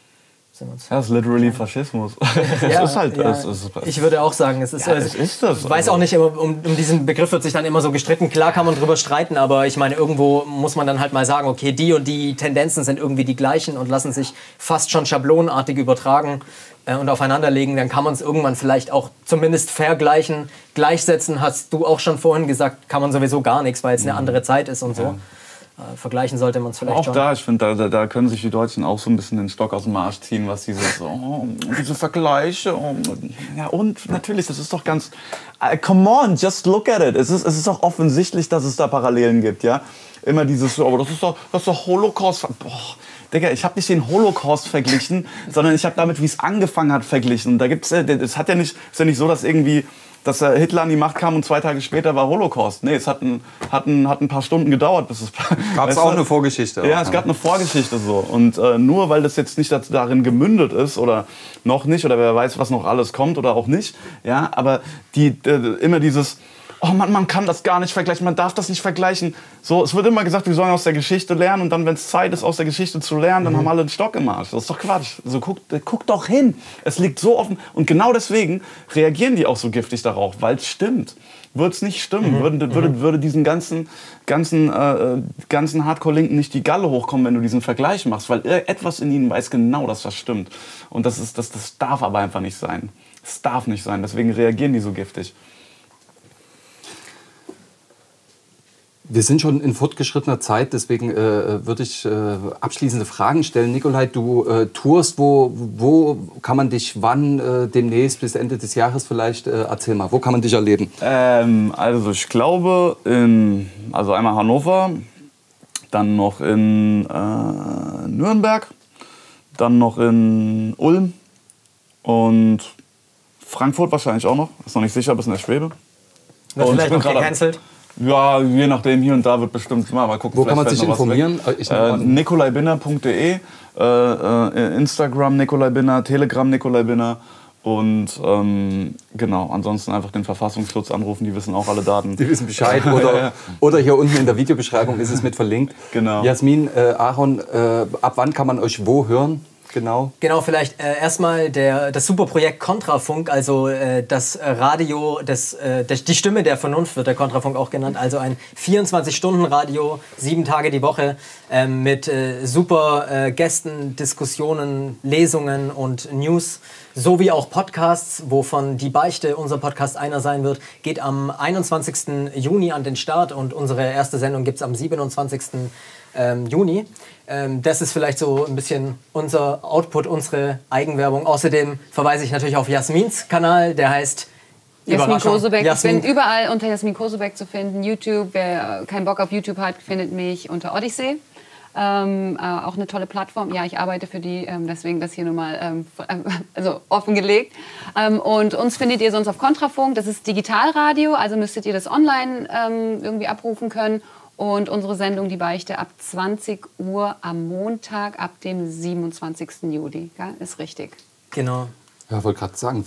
Das ist literally Faschismus. Ja, Es ist halt ja. das. Ich würde auch sagen, es ist, es ist das. Ich weiß auch nicht, um diesen Begriff wird sich dann immer so gestritten. Klar kann man drüber streiten, aber ich meine, irgendwo muss man dann halt mal sagen, okay, die und die Tendenzen sind irgendwie die gleichen und lassen sich fast schon schablonenartig übertragen und aufeinanderlegen. Dann kann man es irgendwann vielleicht auch zumindest vergleichen. Gleichsetzen, hast du auch schon vorhin gesagt, kann man sowieso gar nichts, weil es eine andere Zeit ist und so. Vergleichen sollte man es vielleicht Auch schon. da, ich finde, da können sich die Deutschen auch so ein bisschen den Stock aus dem Arsch ziehen, was diese Vergleiche. Ja, und natürlich, das ist doch ganz. Come on, just look at it. Es ist doch offensichtlich, dass es da Parallelen gibt, ja. Immer dieses so, aber das ist doch Holocaust. Boah, Digga, ich habe nicht den Holocaust verglichen, sondern ich habe damit, wie es angefangen hat, verglichen. Und da gibt's, es hat ja nicht, ist ja nicht so, dass irgendwie. Dass Hitler an die Macht kam und 2 Tage später war Holocaust. Nee, es hat ein paar Stunden gedauert, bis es... Gab es auch eine Vorgeschichte? Ja, es gab eine Vorgeschichte so. Und nur weil das jetzt nicht darin gemündet ist oder noch nicht oder wer weiß, was noch alles kommt oder auch nicht, ja, aber immer dieses... Oh man kann das gar nicht vergleichen, man darf das nicht vergleichen. So, es wird immer gesagt, wir sollen aus der Geschichte lernen und dann, wenn es Zeit ist, aus der Geschichte zu lernen, dann haben alle einen Stock im Arsch. Das ist doch Quatsch. Also guck doch hin. Es liegt so offen. Und genau deswegen reagieren die auch so giftig darauf, weil es stimmt. Würde es nicht stimmen, würde diesen ganzen Hardcore-Linken nicht die Galle hochkommen, wenn du diesen Vergleich machst, weil etwas in ihnen weiß genau, dass das stimmt. Und das darf aber einfach nicht sein. Das darf nicht sein. Deswegen reagieren die so giftig. Wir sind schon in fortgeschrittener Zeit, deswegen würde ich abschließende Fragen stellen. Nikolai, du tourst, wo kann man dich wann demnächst bis Ende des Jahres vielleicht, erzähl mal, wo kann man dich erleben? Also ich glaube, also einmal Hannover, dann noch in Nürnberg, dann noch in Ulm und Frankfurt wahrscheinlich auch noch. Ist noch nicht sicher, bis in der Schwebe. Wird vielleicht noch gecancelt? Ja, je nachdem, hier und da wird bestimmt mal gucken. Wo kann man sich informieren? nikolaibinner.de, Instagram Nikolai Binner, Telegram Nikolai Binner Und genau, ansonsten einfach den Verfassungsschutz anrufen, die wissen auch alle Daten. Die wissen Bescheid. Oder hier unten in der Videobeschreibung ist es mit verlinkt. Genau. Jasmin, Aaron, ab wann kann man euch wo hören? Genau, vielleicht erstmal das Superprojekt Kontrafunk, also das Radio, die Stimme der Vernunft wird der Kontrafunk auch genannt, also ein 24-Stunden-Radio, 7 Tage die Woche mit super Gästen, Diskussionen, Lesungen und News, sowie auch Podcasts, wovon Die Beichte unser Podcast einer sein wird, geht am 21. Juni an den Start und unsere erste Sendung gibt es am 27. Juni. Das ist vielleicht so ein bisschen unser Output, unsere Eigenwerbung. Außerdem verweise ich natürlich auf Jasmins Kanal, der heißt Jasmin Kosebeck. Ich bin überall unter Jasmin Kosebeck zu finden. YouTube, wer keinen Bock auf YouTube hat, findet mich unter Odyssey. Auch eine tolle Plattform. Ja, ich arbeite für die, deswegen das hier nur mal also offengelegt. Und uns findet ihr sonst auf Kontrafunk. Das ist Digitalradio, also müsstet ihr das online irgendwie abrufen können. Und unsere Sendung Die Beichte ab 20 Uhr am Montag ab dem 27. Juli. Ja, ist richtig. Genau. Ja, wollte gerade sagen,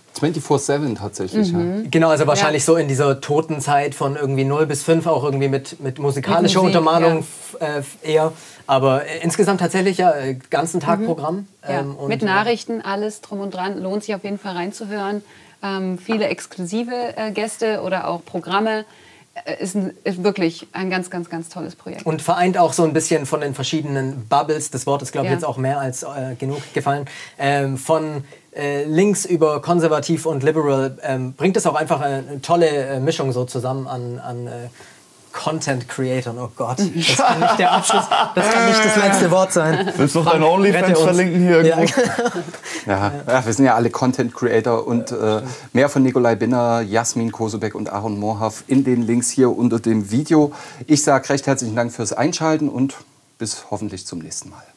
24/7 tatsächlich. Ja. Genau, also wahrscheinlich so in dieser toten Zeit von irgendwie 0 bis 5 auch irgendwie mit musikalischer Musik, Untermalung eher. Aber insgesamt tatsächlich ja ganzen Tag Programm. Ja, mit Nachrichten, alles drum und dran. Lohnt sich auf jeden Fall reinzuhören. Viele exklusive Gäste oder auch Programme. Ist wirklich ein ganz, ganz, ganz tolles Projekt. Und vereint auch so ein bisschen von den verschiedenen Bubbles, das Wort ist, glaube ich, jetzt auch mehr als genug gefallen, von links über konservativ und liberal, bringt es auch einfach eine tolle Mischung so zusammen an Content Creator. Oh Gott, das kann nicht der Abschluss, das kann nicht das letzte Wort sein. Willst du noch deine OnlyFans verlinken hier irgendwo? Ja, wir sind ja alle Content Creator und mehr von Nikolai Binner, Jasmin Kosebeck und Aaron Moorhoff in den Links hier unter dem Video. Ich sage recht herzlichen Dank fürs Einschalten und bis hoffentlich zum nächsten Mal.